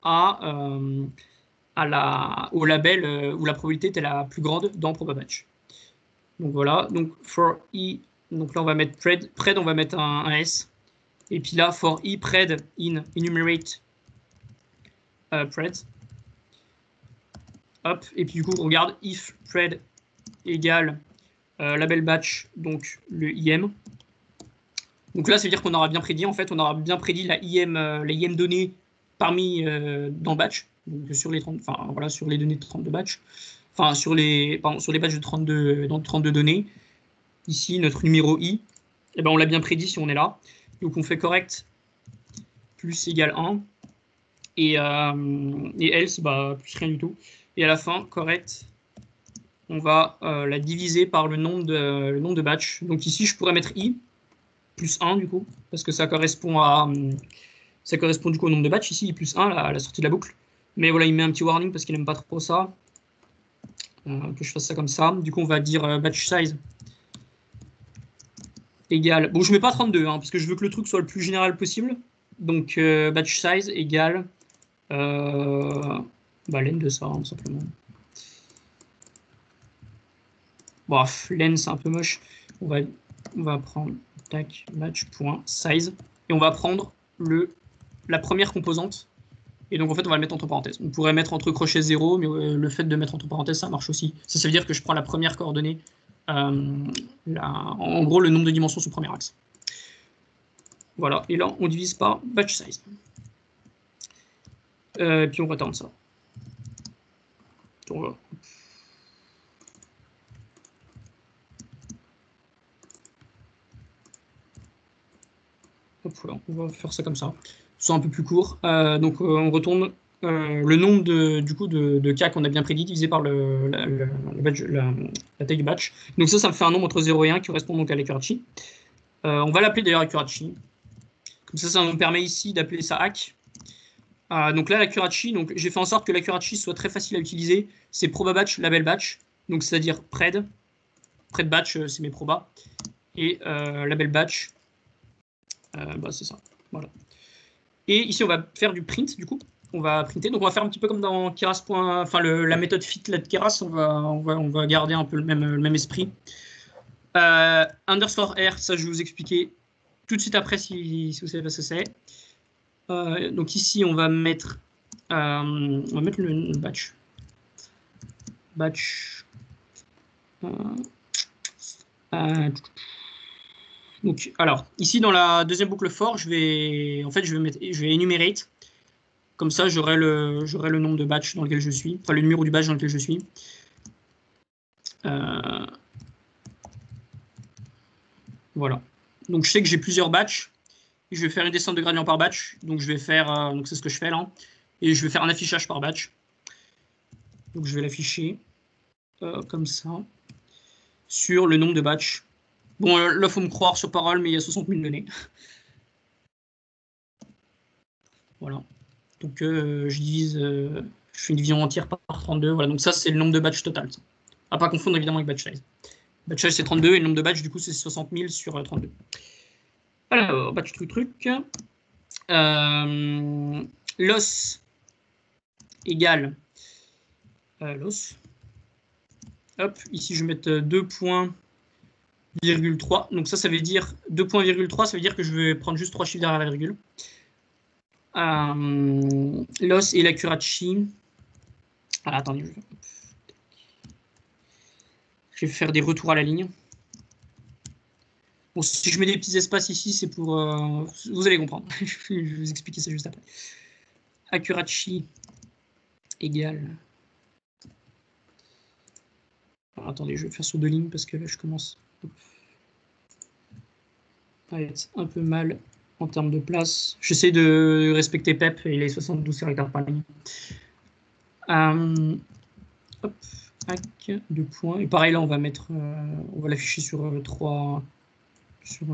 au label où la probabilité était la plus grande dans probabatch. Donc voilà, donc for i, donc là on va mettre pred on va mettre un s, et puis là for i pred in enumerate pred, hop, et puis du coup on regarde if pred égale label batch, donc le im. Donc là ça veut dire qu'on aura bien prédit, en fait on aura bien prédit la im donnée parmi dans batch, donc sur les 30, enfin voilà, sur les données de 32 batch, enfin sur les batchs de 32 données. Ici notre numéro i, et ben on l'a bien prédit si on est là. Donc on fait correct plus égale 1 et else bah plus rien du tout. Et à la fin correct, on va la diviser par le nombre de batch. Donc ici je pourrais mettre i plus 1 du coup, parce que ça correspond du coup au nombre de batch. Ici, plus 1 à la sortie de la boucle. Mais voilà, il met un petit warning parce qu'il n'aime pas trop ça. Que je fasse ça comme ça. Du coup, on va dire batch size égale... Bon, je ne mets pas 32, hein, parce que je veux que le truc soit le plus général possible. Donc, batch size égale... len de ça, hein, simplement. Bref, len, c'est un peu moche. On va prendre tac, batch.size. Et on va prendre la première composante. Et donc en fait on va le mettre entre parenthèses. On pourrait mettre entre crochets 0, mais le fait de mettre entre parenthèses ça marche aussi. Ça veut dire que je prends la première coordonnée, en gros le nombre de dimensions sous premier axe. Voilà, et là on divise par batch size. Et puis on retourne ça. Donc, voilà. Hop, voilà, on va faire ça comme ça. C'est un peu plus court. Donc on retourne le nombre de cas qu'on a bien prédit divisé par la taille du batch. Donc ça me fait un nombre entre 0 et 1 qui correspond donc à l'accuracy. On va l'appeler d'ailleurs accuracy. Comme ça nous permet ici d'appeler ça hack. Donc là, l'accuracy, donc j'ai fait en sorte que l'accuracy soit très facile à utiliser. C'est proba batch, label batch, donc c'est-à-dire pred batch, c'est mes probas, et label batch, c'est ça. Voilà. Et ici, on va faire du print, du coup. On va printer. Donc, on va faire un petit peu comme dans Keras. Enfin, la méthode fit là de Keras. On va garder un peu le même esprit. Underscore R, ça, je vais vous expliquer tout de suite après si vous savez pas ce que c'est. Donc, ici, on va mettre le batch. Batch. Donc, alors, ici, dans la deuxième boucle for, je vais enumerate. Comme ça, j'aurai le nombre de batchs dans lequel je suis, enfin le numéro du batch dans lequel je suis. Voilà. Donc, je sais que j'ai plusieurs batchs. Je vais faire une descente de gradient par batch. Donc, je vais faire, donc c'est ce que je fais là. Et je vais faire un affichage par batch. Donc, je vais l'afficher comme ça sur le nombre de batchs. Bon, là, il faut me croire sur parole, mais il y a 60 000 données. Voilà. Donc, je fais une division entière par 32. Voilà, donc ça, c'est le nombre de batchs total. Ça. À pas confondre évidemment avec batch size. Batch size, c'est 32, et le nombre de batchs, du coup, c'est 60 000 sur 32. Alors, batch truc. Loss égale loss. Hop, ici, je vais mettre 2,3. Donc ça veut dire 2,3, ça veut dire que je vais prendre juste 3 chiffres derrière la virgule. Loss et l'accuracy. Attendez, je vais faire des retours à la ligne. Bon, si je mets des petits espaces ici, c'est pour... vous allez comprendre. Je vais vous expliquer ça juste après. Accuracy égale... Alors, attendez, je vais faire sur 2 lignes parce que là, je commence à être un peu mal en termes de place. J'essaie de respecter PEP et les 72 caractères par ligne. Hop, hack, 2 points. Et pareil, là, on va l'afficher sur 3 chiffres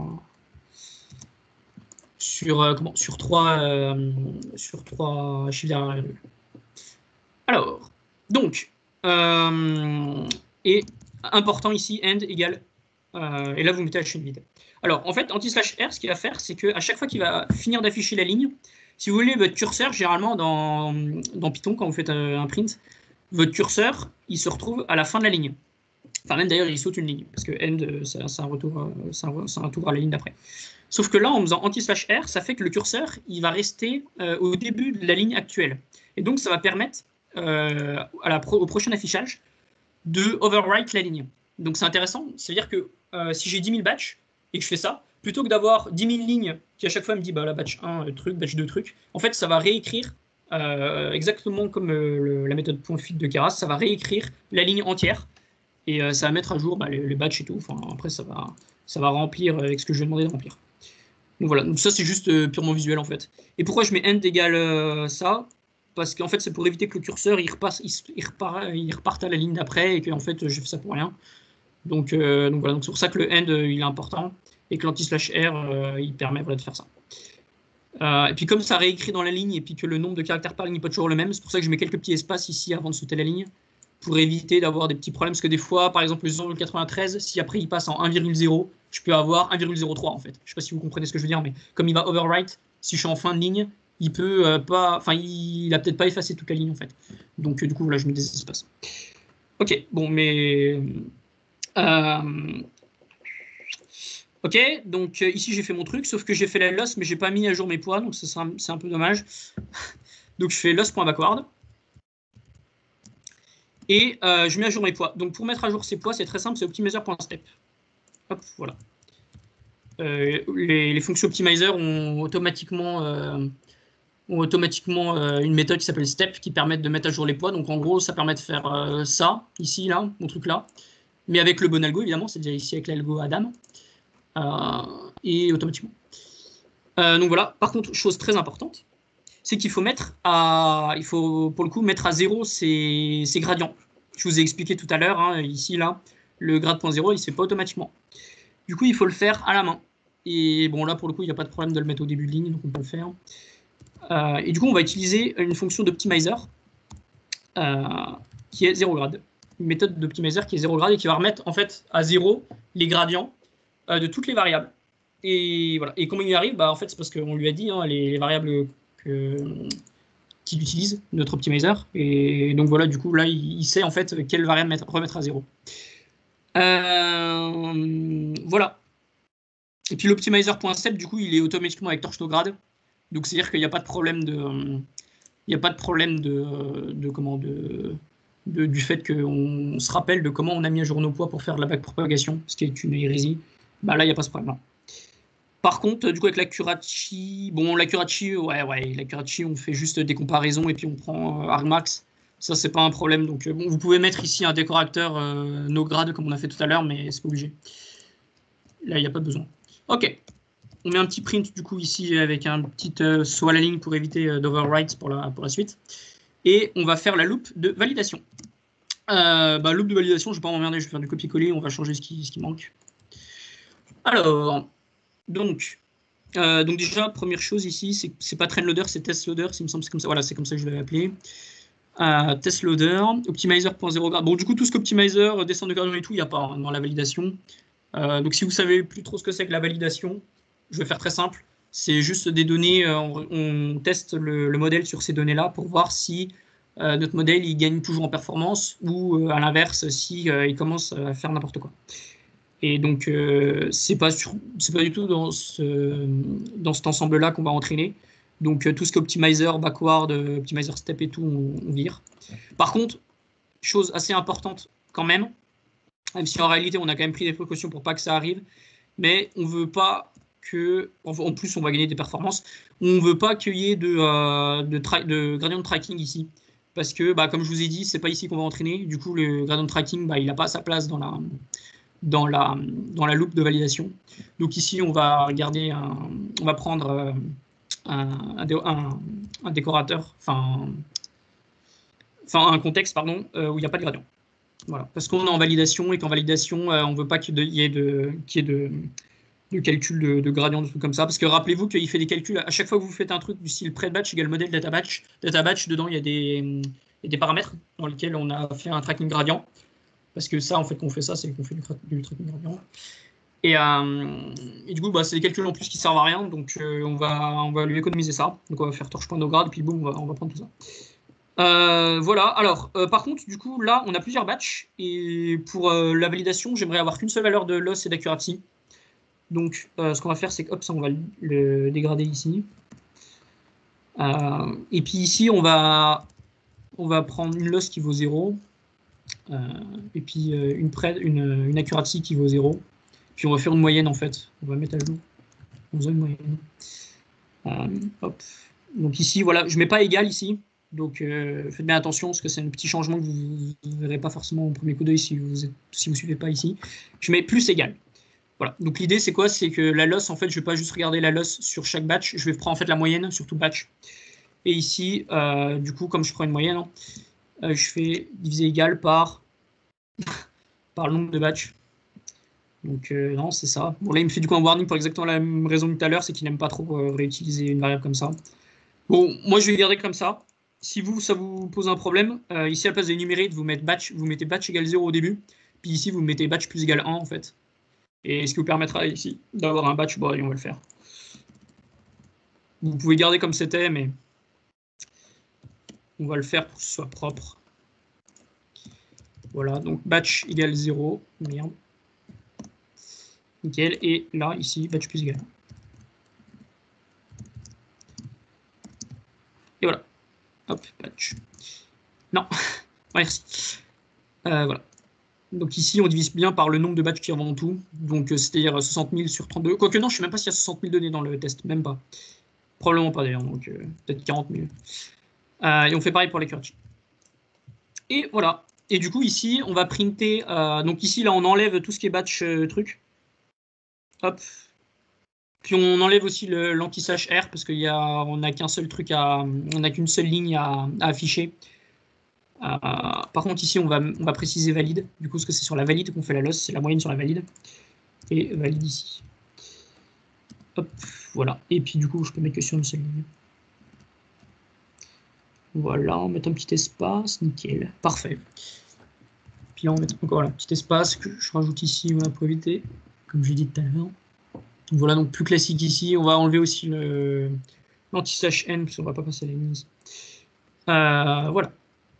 derrière la virgule. Alors, donc, et important ici, end égale, et là vous mettez la chaîne vide. Alors, en fait, anti/r, ce qu'il va faire, c'est qu'à chaque fois qu'il va finir d'afficher la ligne, si vous voulez, votre curseur, généralement dans Python, quand vous faites un print, votre curseur, il se retrouve à la fin de la ligne. Enfin, même d'ailleurs, il saute une ligne, parce que end, c'est un retour à la ligne d'après. Sauf que là, en faisant anti/r, ça fait que le curseur, il va rester au début de la ligne actuelle. Et donc, ça va permettre, au prochain affichage, de overwrite la ligne. Donc, c'est intéressant. C'est-à-dire que si j'ai 10 000 batchs, et que je fais ça, plutôt que d'avoir 10 000 lignes qui à chaque fois me dit la batch 1, truc, batch 2, truc, en fait, ça va réécrire, exactement comme la méthode .fit de Keras, ça va réécrire la ligne entière, et ça va mettre à jour les batchs et tout. Enfin, après, ça va remplir avec ce que je vais demander de remplir. Donc voilà, donc ça c'est juste purement visuel en fait. Et pourquoi je mets end égale ça? Parce qu'en fait, c'est pour éviter que le curseur il reparte à la ligne d'après et que en fait, je fais ça pour rien. Donc voilà, donc c'est pour ça que le end il est important et que l'anti/r il permet de faire ça. Et puis comme ça réécrit dans la ligne et puis que le nombre de caractères par ligne n'est pas toujours le même, c'est pour ça que je mets quelques petits espaces ici avant de sauter la ligne pour éviter d'avoir des petits problèmes, parce que des fois, par exemple le 0,93, si après il passe en 1,0, je peux avoir 1,03 en fait. Je ne sais pas si vous comprenez ce que je veux dire, mais comme il va overwrite, si je suis en fin de ligne, il peut pas, enfin il a peut-être pas effacé toute la ligne en fait. Donc du coup voilà, je mets des espaces. Ok, bon mais ok, donc ici j'ai fait mon truc, sauf que j'ai fait la loss, mais j'ai pas mis à jour mes poids, donc c'est un peu dommage. Donc je fais loss.backward. Et je mets à jour mes poids. Donc pour mettre à jour ces poids, c'est très simple, c'est optimizer.step. Hop, voilà. Les fonctions optimizer ont automatiquement une méthode qui s'appelle step qui permet de mettre à jour les poids. Donc en gros, ça permet de faire ça, ici, là, mon truc là. Mais avec le bon algo, évidemment, c'est-à-dire ici avec l'algo Adam. Et automatiquement. Donc voilà, par contre, chose très importante, c'est qu'il faut pour le coup mettre à 0 ces gradients. Je vous ai expliqué tout à l'heure, hein, ici, là, le grade .0, il ne se fait pas automatiquement. Du coup, il faut le faire à la main. Et bon, là, pour le coup, il n'y a pas de problème de le mettre au début de ligne, donc on peut le faire. Et du coup, on va utiliser une fonction d'optimizer qui est 0 grade. Une méthode d'optimizer qui est 0 grade et qui va remettre en fait à 0 les gradients de toutes les variables. Et voilà. Et comment il y arrive? Bah, en fait, c'est parce qu'on lui a dit hein, les variables qu'il utilise, notre optimizer. Et donc voilà, du coup, là, il sait en fait quelle variable remettre à 0. Voilà. Et puis l'optimizer.step, du coup, il est automatiquement avec torch no grade. Donc c'est-à-dire qu'il n'y a pas de problème du fait qu'on se rappelle de comment on a mis à jour nos poids pour faire de la backpropagation, ce qui est une hérésie. Bah là, il n'y a pas ce problème-là. Par contre, du coup, avec l'Accuracy, l'Accuracy, l'Accuracy, on fait juste des comparaisons et puis on prend argmax. Ça, c'est pas un problème. Donc, vous pouvez mettre ici un décorateur no grade comme on a fait tout à l'heure, mais c'est pas obligé. Là, il n'y a pas besoin. Ok. On met un petit print du coup ici avec un petit saut à la ligne pour éviter d'overwrite pour la suite. Et on va faire la loupe de validation. Loupe de validation, je ne vais pas m'emmerder, je vais faire du copier-coller, on va changer ce qui manque. Alors, donc déjà, première chose ici, c'est pas train loader, c'est test loader, il me semble c'est comme ça. Voilà, c'est comme ça que je l'avais appelé. Test loader, optimizer.0 grade. Bon, du coup, tout ce qu'optimizer, descente de gradient et tout, il n'y a pas hein, dans la validation. Donc si vous savez plus trop ce que c'est que la validation, je vais faire très simple. C'est juste des données, on teste le modèle sur ces données-là pour voir si notre modèle il gagne toujours en performance ou à l'inverse, si il commence à faire n'importe quoi. Et donc, c'est pas du tout dans cet ensemble-là qu'on va entraîner. Donc, tout ce qui est optimizer, backward, optimizer step et tout, on vire. Par contre, chose assez importante quand même si en réalité on a quand même pris des précautions pour pas que ça arrive, mais on veut pas que, en plus on va gagner des performances, on veut pas qu'il y ait de gradient de tracking ici, parce que comme je vous ai dit, c'est pas ici qu'on va entraîner, du coup le gradient de tracking il n'a pas sa place dans la loupe de validation. Donc ici on va prendre un décorateur, enfin un contexte pardon, où il n'y a pas de gradient. Voilà, parce qu'on est en validation et qu'en validation, on ne veut pas qu'il y ait de calcul de gradient, de trucs comme ça. Parce que rappelez-vous qu'il fait des calculs à chaque fois que vous faites un truc du style pre-batch égale modèle data batch. Data batch, dedans, il y a des paramètres dans lesquels on a fait un tracking gradient. Parce que ça, en fait, qu'on fait ça, c'est qu'on fait du tracking gradient. Et du coup, c'est des calculs en plus qui servent à rien. Donc, on va lui économiser ça. Donc, on va faire torche.nograd, et puis boum, on va prendre tout ça. Voilà, alors par contre du coup là on a plusieurs batchs et pour la validation j'aimerais avoir qu'une seule valeur de loss et d'accuracy. Donc ce qu'on va faire c'est que hop, ça on va le dégrader ici et puis ici on va prendre une loss qui vaut 0 et puis une accuracy qui vaut 0, puis on va faire une moyenne en fait, on va mettre à jour une moyenne. Hop. Donc ici voilà, je mets pas égal ici. Donc faites bien attention parce que c'est un petit changement que vous ne verrez pas forcément au premier coup d'œil si vous ne suivez pas ici. Je mets plus égal. Voilà. Donc l'idée c'est quoi? C'est que la loss, en fait, je ne vais pas juste regarder la loss sur chaque batch, je vais prendre en fait la moyenne sur tout batch. Et ici, du coup, comme je prends une moyenne, je fais diviser égal par le nombre de batchs. Donc non, c'est ça. Bon là il me fait du coup un warning pour exactement la même raison que tout à l'heure, c'est qu'il n'aime pas trop réutiliser une variable comme ça. Bon, moi je vais garder comme ça. Si ça vous pose un problème, ici à la place de énumérer, vous mettez batch égale 0 au début, puis ici vous mettez batch plus égale 1 en fait. Et ce qui vous permettra ici d'avoir un batch, on va le faire. Vous pouvez garder comme c'était, mais on va le faire pour que ce soit propre. Voilà, donc batch égale 0, merde. Nickel, et là, ici, batch plus égal 1. Et voilà. Hop, batch. Non, merci. Voilà. Donc ici, on divise bien par le nombre de batchs qui en tout. Donc c'est-à-dire 60 000 sur 32. Quoique non, je ne sais même pas s'il y a 60 000 données dans le test. Même pas. Probablement pas d'ailleurs. Donc peut-être 40 000. Et on fait pareil pour les curtis. Et voilà. Et du coup, ici, on va printer. Donc ici, là, on enlève tout ce qui est batch truc. Hop. Puis on enlève aussi l'anti-slash R parce on n'a qu'un seul truc on n'a qu'une seule ligne à afficher. Par contre ici on va préciser valide. Du coup, parce que c'est sur la valide qu'on fait la loss, c'est la moyenne sur la valide. Et valide ici. Hop, voilà. Et puis du coup, je peux mettre que sur une seule ligne. Voilà, on met un petit espace, nickel, parfait. Puis là, on met encore un petit espace que je rajoute ici pour éviter, comme j'ai dit tout à l'heure. Voilà, donc plus classique ici. On va enlever aussi l'anti-slash N, parce qu'on va pas passer les lignes. Voilà.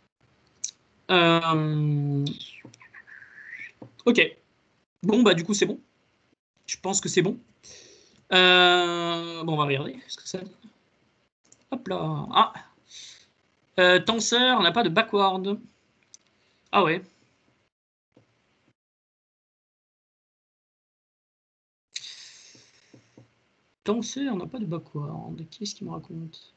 Ok. Bon, bah du coup, c'est bon. Je pense que c'est bon. Bon, on va regarder ce que ça dit. Hop là. Ah. Tenseur, on n'a pas de backward. Ah ouais. Tenseur, on n'a pas de backward. Qu'est-ce qu'il me raconte?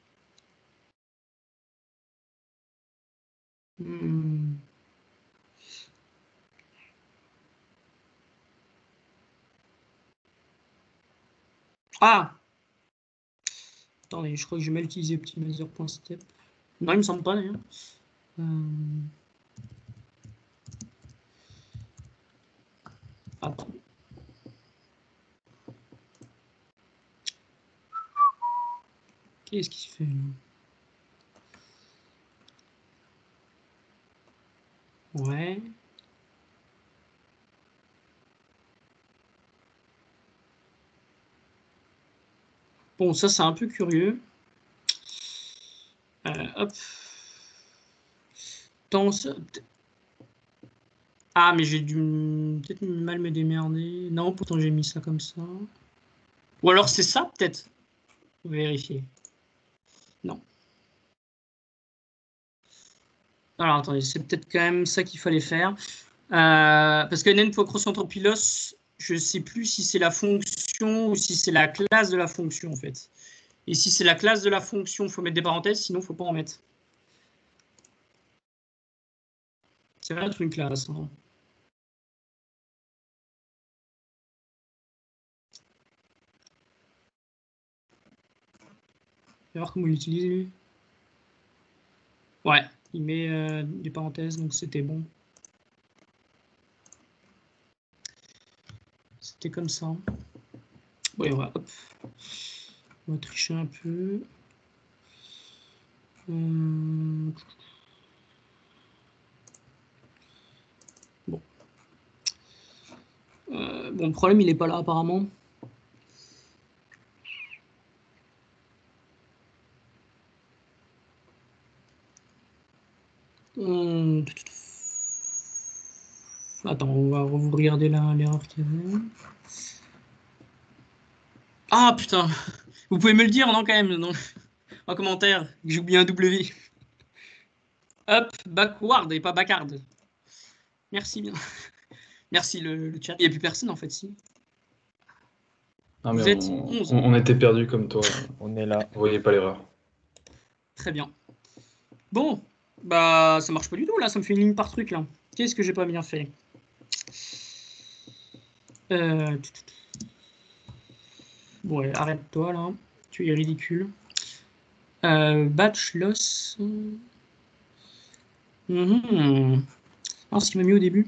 Ah! Attendez, je crois que j'ai mal utilisé optimizer.step. Non, il me semble pas d'ailleurs. Attends. Qu'est-ce qui se fait là? Ouais. Bon, ça c'est un peu curieux. Hop. Ah, mais j'ai dû peut-être mal me démerder. Non, pourtant j'ai mis ça comme ça. Ou alors c'est ça, peut-être. Vérifier. Non. Alors attendez, c'est peut-être quand même ça qu'il fallait faire. Parce que nen.cross-entropie-loss, je ne sais plus si c'est la fonction ou si c'est la classe de la fonction en fait. Et si c'est la classe de la fonction, il faut mettre des parenthèses, sinon il ne faut pas en mettre. Ça va être une classe. Hein. On va voir comment il l'utilise lui. Ouais, il met des parenthèses, donc c'était bon. C'était comme ça. Ouais, on va tricher un peu. Bon. Bon, le problème, il n'est pas là apparemment. Attends, on va vous regarder l'erreur qu'il y avait. Ah putain, vous pouvez me le dire, non, quand même, non, en commentaire, que j'ai oublié un W. Hop, backward et pas backard. Merci bien. Merci le chat. Il n'y a plus personne en fait, si. Non, mais Vous êtes 11. On était perdus comme toi. On est là. Vous voyez pas l'erreur. Très bien. Bon, bah ça marche pas du tout là, ça me fait une ligne par truc là. Qu'est-ce que j'ai pas bien fait? Bon, ouais, arrête-toi là, tu es ridicule. Batch loss. Alors, ce qu'il m'a mis au début.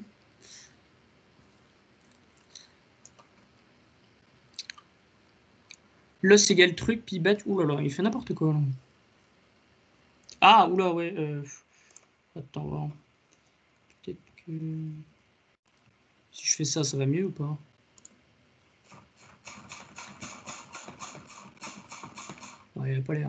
Loss égale truc, puis batch. Ouh là là, il fait n'importe quoi là. Ah, oula, ouais. Attends, voir. Peut-être que. Si je fais ça, ça va mieux ou pas? Ouais, il n'a pas l'air.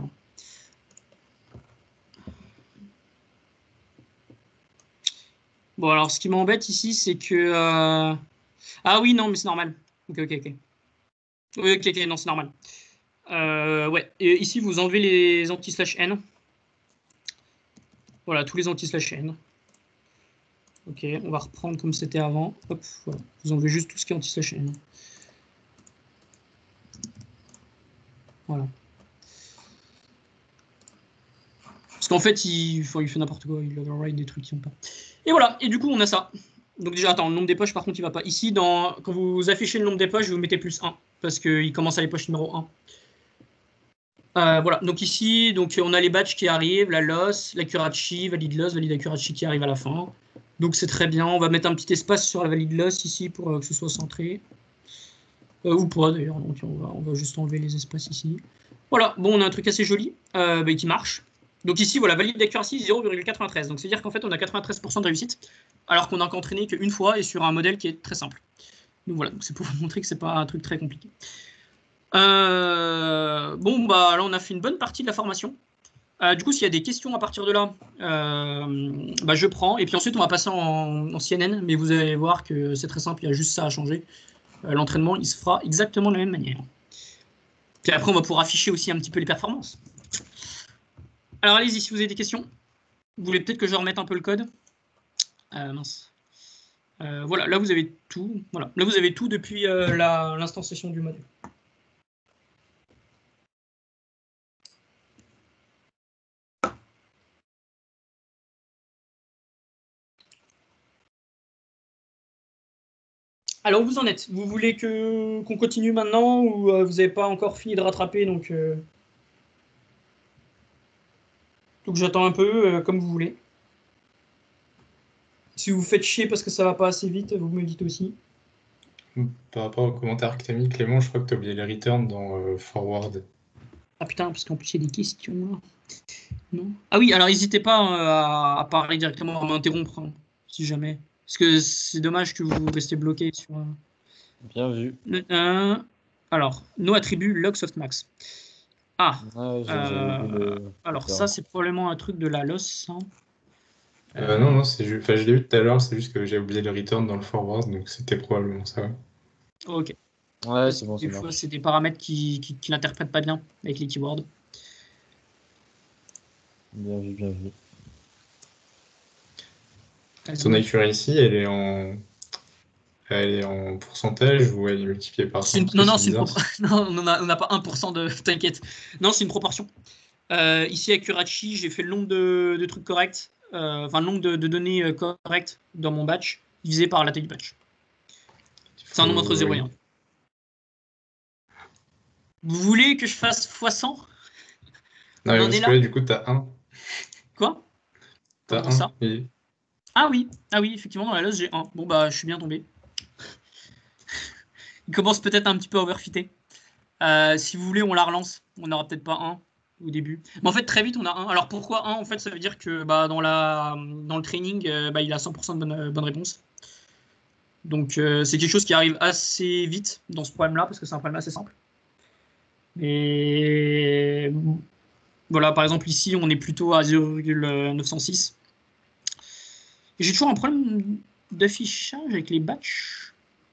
Bon, alors, ce qui m'embête ici, c'est que... Ah oui, non, mais c'est normal. Ok. Oui, ok, non, c'est normal. Ouais, et ici, vous enlevez les anti-slash-n. Voilà, tous les anti-slash-n. Ok, on va reprendre comme c'était avant. Hop, voilà. Vous enlevez juste tout ce qui est anti-slash-n. Voilà. Parce qu'en fait, il fait n'importe quoi, il override des trucs qui n'ont pas. Et voilà, et du coup, on a ça. Donc déjà, attends, le nombre des poches, par contre, il va pas. Ici, quand vous affichez le nombre des poches, vous mettez +1. parce qu'il commence à les poches numéro 1. Voilà, donc ici, on a les badges qui arrivent, la loss, l'accuracy, valide loss, valide accuracy qui arrive à la fin. Donc c'est très bien, on va mettre un petit espace sur la valide loss ici pour que ce soit centré. Ou pas d'ailleurs, donc on va juste enlever les espaces ici. Voilà, bon, on a un truc assez joli qui marche. Donc ici, voilà, valide accuracy 0,93. Donc c'est-à-dire qu'en fait, on a 93% de réussite, alors qu'on n'a qu'entraîné qu'une fois et sur un modèle qui est très simple. Donc voilà, c'est pour vous montrer que c'est pas un truc très compliqué. Bon, bah là, on a fait une bonne partie de la formation. Du coup, s'il y a des questions à partir de là, je prends. Et puis ensuite, on va passer en CNN, mais vous allez voir que c'est très simple, il y a juste ça à changer. L'entraînement, il se fera exactement de la même manière. Puis après, on va pouvoir afficher aussi un petit peu les performances. Alors, allez-y, si vous avez des questions. Vous voulez peut-être que je remette un peu le code. Mince. Voilà, là, vous avez tout. Voilà. Là, vous avez tout depuis l'instanciation du modèle. Alors, où vous en êtes? Vous voulez qu'on continue maintenant ou vous n'avez pas encore fini de rattraper, donc j'attends un peu, comme vous voulez. Si vous vous faites chier parce que ça va pas assez vite, vous me dites aussi. Par rapport au commentaire que tu as mis, Clément, je crois que tu as oublié les returns dans Forward. Ah putain, parce qu'en plus il y a des questions là. Non. Ah oui, alors n'hésitez pas à parler directement, à m'interrompre, hein, si jamais. Parce que c'est dommage que vous restez bloqué sur... Bien vu. Alors, nos attributs log softmax. Ah, alors ça c'est probablement un truc de la loss. Hein. Non, c'est juste... Enfin, je l'ai vu tout à l'heure, c'est juste que j'ai oublié le return dans le forward, donc c'était probablement ça. Ok. Ouais, c'est bon, des fois, c'est des paramètres qui n'interprètent pas bien avec les keywords. Bien vu, bien vu. Son accuracy, elle est en pourcentage ou elle est multipliée par 100? Non, c'est une proportion. Non, on n'a pas 1% de... T'inquiète. Non, c'est une proportion. Ici, accuracy, j'ai fait le nombre de trucs corrects, enfin, le nombre de données correctes dans mon batch, divisé par la taille du batch. C'est un nombre entre 0 et 1. Vous voulez que je fasse x100? Non, mais parce que là, du coup, tu as 1. Quoi? T'as 1 ça et... Ah oui, effectivement, dans la loss, j'ai 1. Bon, bah, je suis bien tombé. Il commence peut-être un petit peu à overfitter. Si vous voulez, on la relance. On n'aura peut-être pas 1 au début. Mais en fait, très vite, on a 1. Alors, pourquoi 1? En fait, ça veut dire que dans le training, il a 100% de bonnes réponses. Donc, c'est quelque chose qui arrive assez vite dans ce problème-là, parce que c'est un problème assez simple. Et voilà, par exemple, ici, on est plutôt à 0,906. J'ai toujours un problème d'affichage avec les batchs.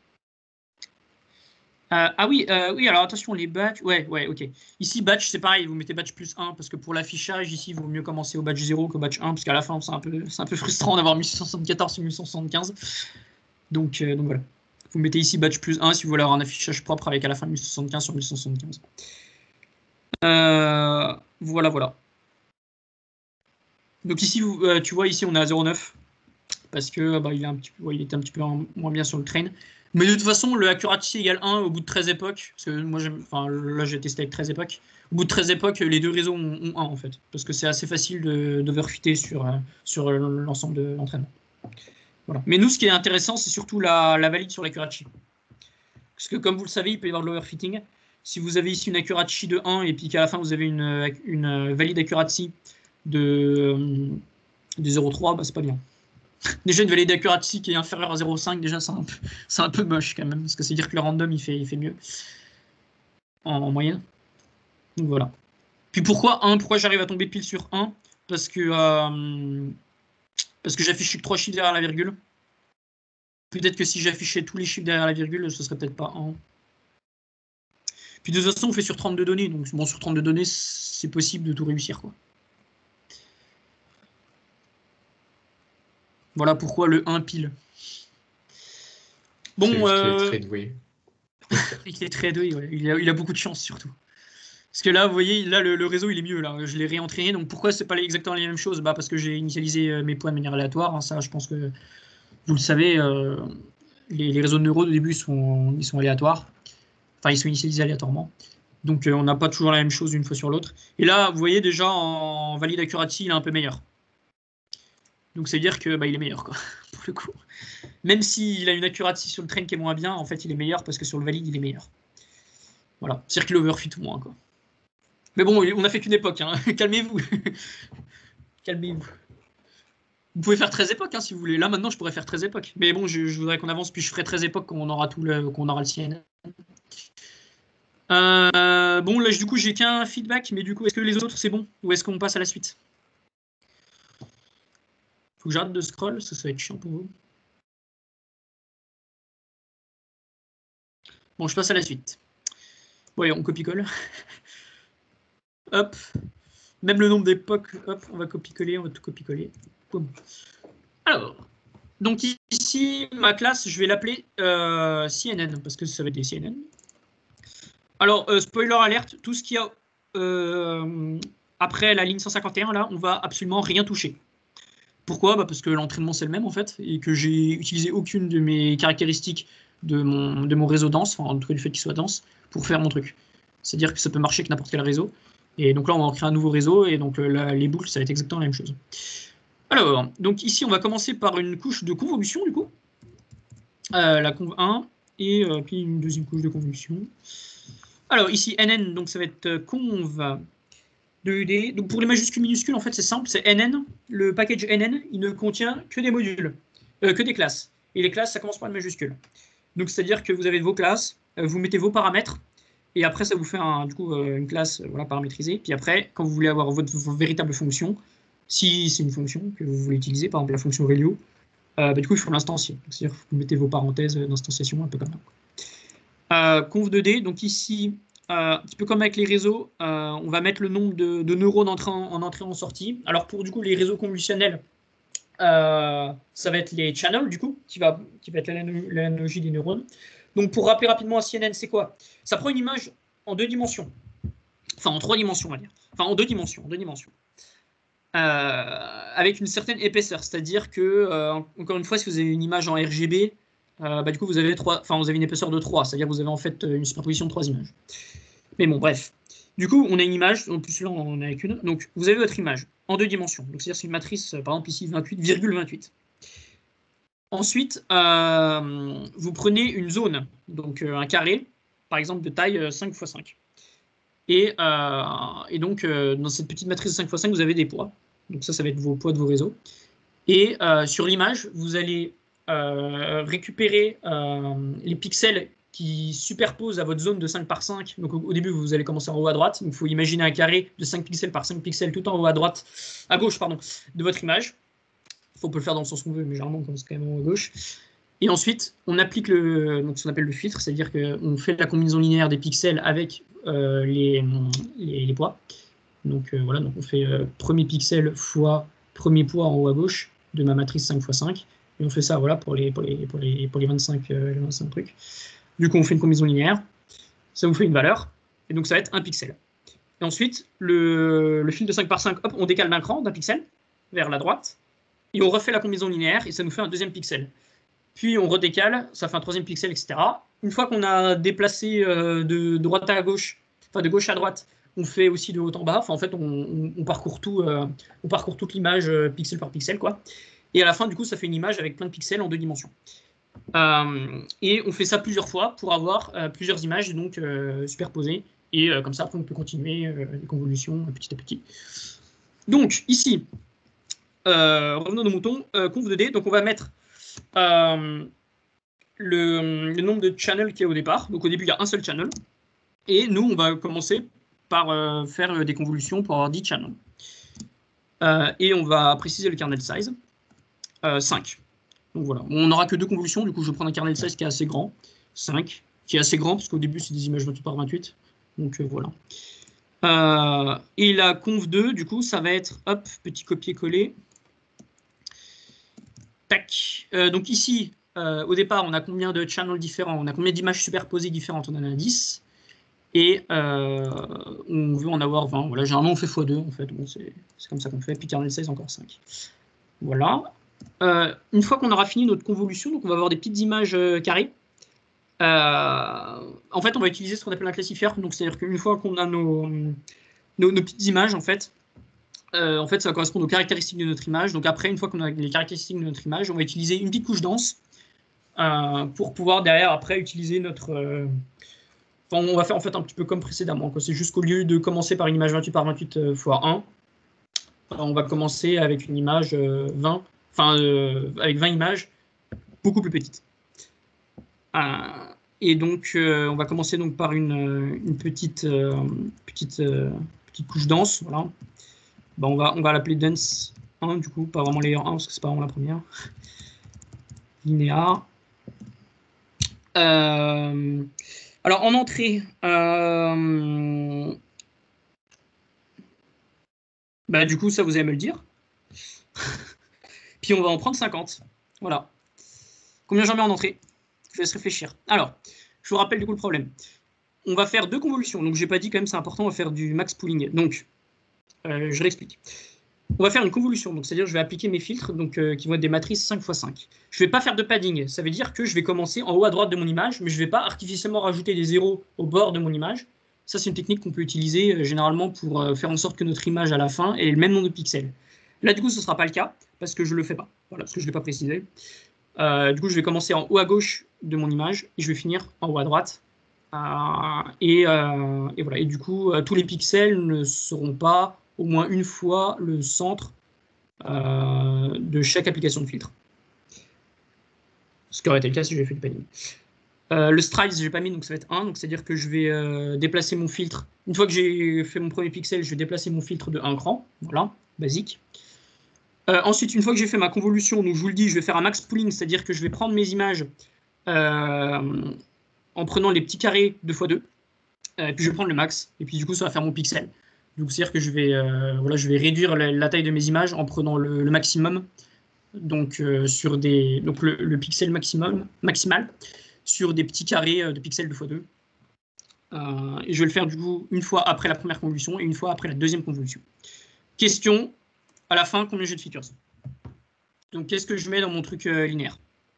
Oui, alors attention, les batchs. Ouais, ok. Ici, batch, c'est pareil, vous mettez batch plus 1, parce que pour l'affichage, ici, il vaut mieux commencer au batch 0 qu'au batch 1, parce qu'à la fin, c'est un peu frustrant d'avoir 1674 sur 1175. Donc voilà. Vous mettez ici batch plus 1 si vous voulez avoir un affichage propre avec à la fin 1175 sur 1175. Voilà. Donc ici, tu vois, ici, on est à 0,9, parce que il était un petit peu moins bien sur le train. Mais de toute façon, le accuracy égale 1 au bout de 13 époques. Parce que moi, là, j'ai testé avec 13 époques. Au bout de 13 époques, les deux réseaux ont 1 en fait. Parce que c'est assez facile d'overfitter sur l'ensemble de l'entraînement. Voilà. Mais nous, ce qui est intéressant, c'est surtout la valide sur l'accuracy. Parce que comme vous le savez, il peut y avoir de l'overfitting. Si vous avez ici une accuracy de 1 et puis qu'à la fin, vous avez une valide accuracy de 0,3, bah, c'est pas bien. Déjà, une valide accuracy qui est inférieure à 0,5, déjà, c'est un peu moche quand même, parce que c'est dire que le random, il fait mieux en moyenne. Donc voilà. Puis pourquoi 1? Pourquoi j'arrive à tomber pile sur 1? Parce que j'affiche 3 chiffres derrière la virgule. Peut-être que si j'affichais tous les chiffres derrière la virgule, ce serait peut-être pas 1. Puis de toute façon, on fait sur 32 données, donc bon, sur 32 données, c'est possible de tout réussir, quoi. Voilà pourquoi le 1 pile. Bon, il est très doué. Il est très doué, ouais. Il a beaucoup de chance surtout. Parce que là, vous voyez, là le réseau il est mieux. Là, je l'ai réentraîné. Donc pourquoi c'est pas exactement les mêmes choses? Bah parce que j'ai initialisé mes points de manière aléatoire. Hein, ça, je pense que vous le savez. Les réseaux de neurones au début ils sont aléatoires. Enfin, ils sont initialisés aléatoirement. Donc, on n'a pas toujours la même chose d'une fois sur l'autre. Et là, vous voyez déjà, en valid accuracy, il est un peu meilleur. Donc, ça veut dire que il est meilleur, quoi, pour le coup. Même s'il a une accuracy sur le train qui est moins bien, en fait, il est meilleur parce que sur le valide, il est meilleur. Voilà. C'est-à-dire qu'il overfit moins, quoi. Mais bon, on n'a fait qu'une époque, hein. Calmez-vous. Calmez-vous. Vous pouvez faire 13 époques, hein, si vous voulez. Là, maintenant, je pourrais faire 13 époques. Mais bon, je voudrais qu'on avance, puis je ferai 13 époques quand on aura le CNN. Bon, là, du coup, j'ai qu'un feedback, mais du coup, est-ce que les autres, c'est bon? Ou est-ce qu'on passe à la suite? Faut que j'arrête de scroll, ça va être chiant pour vous. Bon, je passe à la suite. Bon, on copie-colle. Hop. Même le nombre d'époques, hop, on va copier-coller, on va tout copier-coller. Alors, donc ici, ma classe, je vais l'appeler CNN, parce que ça va être des CNN. Alors, spoiler alerte, tout ce qu'il y a après la ligne 151, là, on va absolument rien toucher. Pourquoi? Parce que l'entraînement, c'est le même, en fait, et que j'ai utilisé aucune de mes caractéristiques de mon réseau dense, enfin, en tout cas du fait qu'il soit dense, pour faire mon truc. C'est-à-dire que ça peut marcher avec n'importe quel réseau. Et donc là, on va en créer un nouveau réseau, et donc les boucles, ça va être exactement la même chose. Alors, donc ici, on va commencer par une couche de convolution, du coup. La conv 1, et puis une deuxième couche de convolution. Alors, ici, NN, donc ça va être conv de UD. Donc pour les majuscules minuscules, en fait, c'est simple, c'est NN. Le package NN, il ne contient que des modules, que des classes. Et les classes, ça commence par une majuscule. Donc c'est-à-dire que vous avez vos classes, vous mettez vos paramètres, et après, ça vous fait une classe paramétrisée. Puis après, quand vous voulez avoir vos véritables fonctions, si c'est une fonction que vous voulez utiliser, par exemple la fonction value, du coup, il faut l'instancier. C'est-à-dire que vous mettez vos parenthèses d'instanciation, un peu comme ça. Conv 2D, donc ici, un petit peu comme avec les réseaux, on va mettre le nombre de neurones en entrée en sortie. Alors pour du coup les réseaux convolutionnels, ça va être les channels, du coup, qui va être l'analogie des neurones. Donc pour rappeler rapidement à CNN, c'est quoi? Ça prend une image en 2 dimensions. Enfin en 3 dimensions, on va dire. Enfin en 2 dimensions. Avec une certaine épaisseur. C'est-à-dire que, encore une fois, si vous avez une image en RGB, du coup vous avez une épaisseur de 3. C'est-à-dire que vous avez en fait une superposition de 3 images. Mais bon, bref. Du coup, on a une image, en plus là on en a qu'une. Donc vous avez votre image en 2 dimensions. Donc c'est-à-dire c'est une matrice, par exemple ici 28,28. Ensuite, vous prenez une zone, donc un carré, par exemple de taille 5 x 5. Et donc, dans cette petite matrice de 5 x 5, vous avez des poids. Donc ça va être vos poids de vos réseaux. Et sur l'image, vous allez récupérer les pixels qui superposent à votre zone de 5 par 5. Donc au début, vous allez commencer en haut à droite. Donc il faut imaginer un carré de 5 pixels par 5 pixels tout en haut à gauche de votre image. On peut le faire dans le sens qu'on veut, mais généralement on commence quand même en haut à gauche. Et ensuite, on applique ce qu'on appelle le filtre, c'est-à-dire qu'on fait la combinaison linéaire des pixels avec les poids. Donc voilà, donc on fait premier pixel fois premier poids en haut à gauche de ma matrice 5 x 5. Et on fait ça voilà, pour les 25 trucs. Du coup, on fait une combinaison linéaire. Ça vous fait une valeur. Et donc, ça va être un pixel. Et ensuite, le fil de 5 par 5, hop, on décale d'un cran, d'un pixel, vers la droite. Et on refait la combinaison linéaire et ça nous fait un deuxième pixel. Puis on redécale, ça fait un troisième pixel, etc. Une fois qu'on a déplacé de droite à gauche, enfin de gauche à droite, on fait aussi de haut en bas. Enfin, en fait, on parcourt toute l'image pixel par pixel, quoi. Et à la fin, du coup, ça fait une image avec plein de pixels en 2 dimensions. Et on fait ça plusieurs fois pour avoir plusieurs images donc superposées. Et comme ça, après, on peut continuer les convolutions petit à petit. Donc, ici, revenons à nos moutons, conv 2D. Donc, on va mettre le nombre de channels qu'il y a au départ. Donc, au début, il y a un seul channel. Et nous, on va commencer par faire des convolutions pour avoir 10 channels. Et on va préciser le kernel size. 5. Donc voilà, on n'aura que 2 convolutions, du coup je vais prendre un kernel size qui est assez grand, 5, qui est assez grand parce qu'au début c'est des images 28 par 28, donc voilà. Et la conv 2, du coup ça va être, hop, petit copier-coller, tac. Donc ici, au départ on a combien de channels différents, on a combien d'images superposées différentes, on en a 10, et on veut en avoir 20, voilà, généralement on fait x2 en fait, bon, c'est comme ça qu'on fait, puis kernel size encore 5. Voilà. Une fois qu'on aura fini notre convolution, donc on va avoir des petites images carrées. En fait, on va utiliser ce qu'on appelle un classifieur. Donc, c'est-à-dire qu'une fois qu'on a nos petites images, en fait, ça va correspondre aux caractéristiques de notre image. Donc après, une fois qu'on a les caractéristiques de notre image, on va utiliser une petite couche dense pour pouvoir derrière, après, utiliser notre... on va faire en fait un petit peu comme précédemment. C'est juste qu'au lieu de commencer par une image 28 par 28 x 1, on va commencer avec une image 20, avec 20 images beaucoup plus petites. Et donc, on va commencer donc par une petite couche dense. Voilà. On va l'appeler dense 1, du coup, pas vraiment layer 1, parce que c'est pas vraiment la première. Linéaire. Alors, en entrée, du coup, ça, vous allez me le dire. Puis, on va en prendre 50. Voilà. Combien j'en mets en entrée? Je laisse réfléchir. Alors, je vous rappelle du coup le problème. On va faire 2 convolutions. Donc, j'ai pas dit quand même, c'est important, on va faire du max pooling. Donc, je réexplique. On va faire une convolution, donc c'est-à-dire je vais appliquer mes filtres donc, qui vont être des matrices 5 x 5. Je ne vais pas faire de padding, ça veut dire que je vais commencer en haut à droite de mon image, mais je ne vais pas artificiellement rajouter des zéros au bord de mon image. Ça, c'est une technique qu'on peut utiliser généralement pour faire en sorte que notre image à la fin ait le même nombre de pixels. Là, du coup, ce ne sera pas le cas, parce que je ne le fais pas, voilà, parce que je ne l'ai pas précisé. Du coup, je vais commencer en haut à gauche de mon image, et je vais finir en haut à droite. Et voilà. Et du coup, tous les pixels ne seront pas au moins une fois le centre de chaque application de filtre. Ce qui aurait été le cas si j'avais fait du padding. Le stripe, je n'ai pas mis, donc ça va être 1. Donc c'est-à-dire que je vais déplacer mon filtre. Une fois que j'ai fait mon premier pixel, je vais déplacer mon filtre de 1 cran. Voilà, basique. Ensuite, une fois que j'ai fait ma convolution, donc je vous le dis, je vais faire un max pooling, c'est-à-dire que je vais prendre mes images en prenant les petits carrés 2x2. Et puis je vais prendre le max. Et puis du coup, ça va faire mon pixel. Donc c'est-à-dire que je vais réduire la taille de mes images en prenant le maximum, donc sur le pixel maximal sur des petits carrés de pixels 2x2. Et je vais le faire du coup une fois après la première convolution et une fois après la deuxième convolution. Question, à la fin, combien j'ai de features? Donc qu'est-ce que je mets dans mon truc linéaire?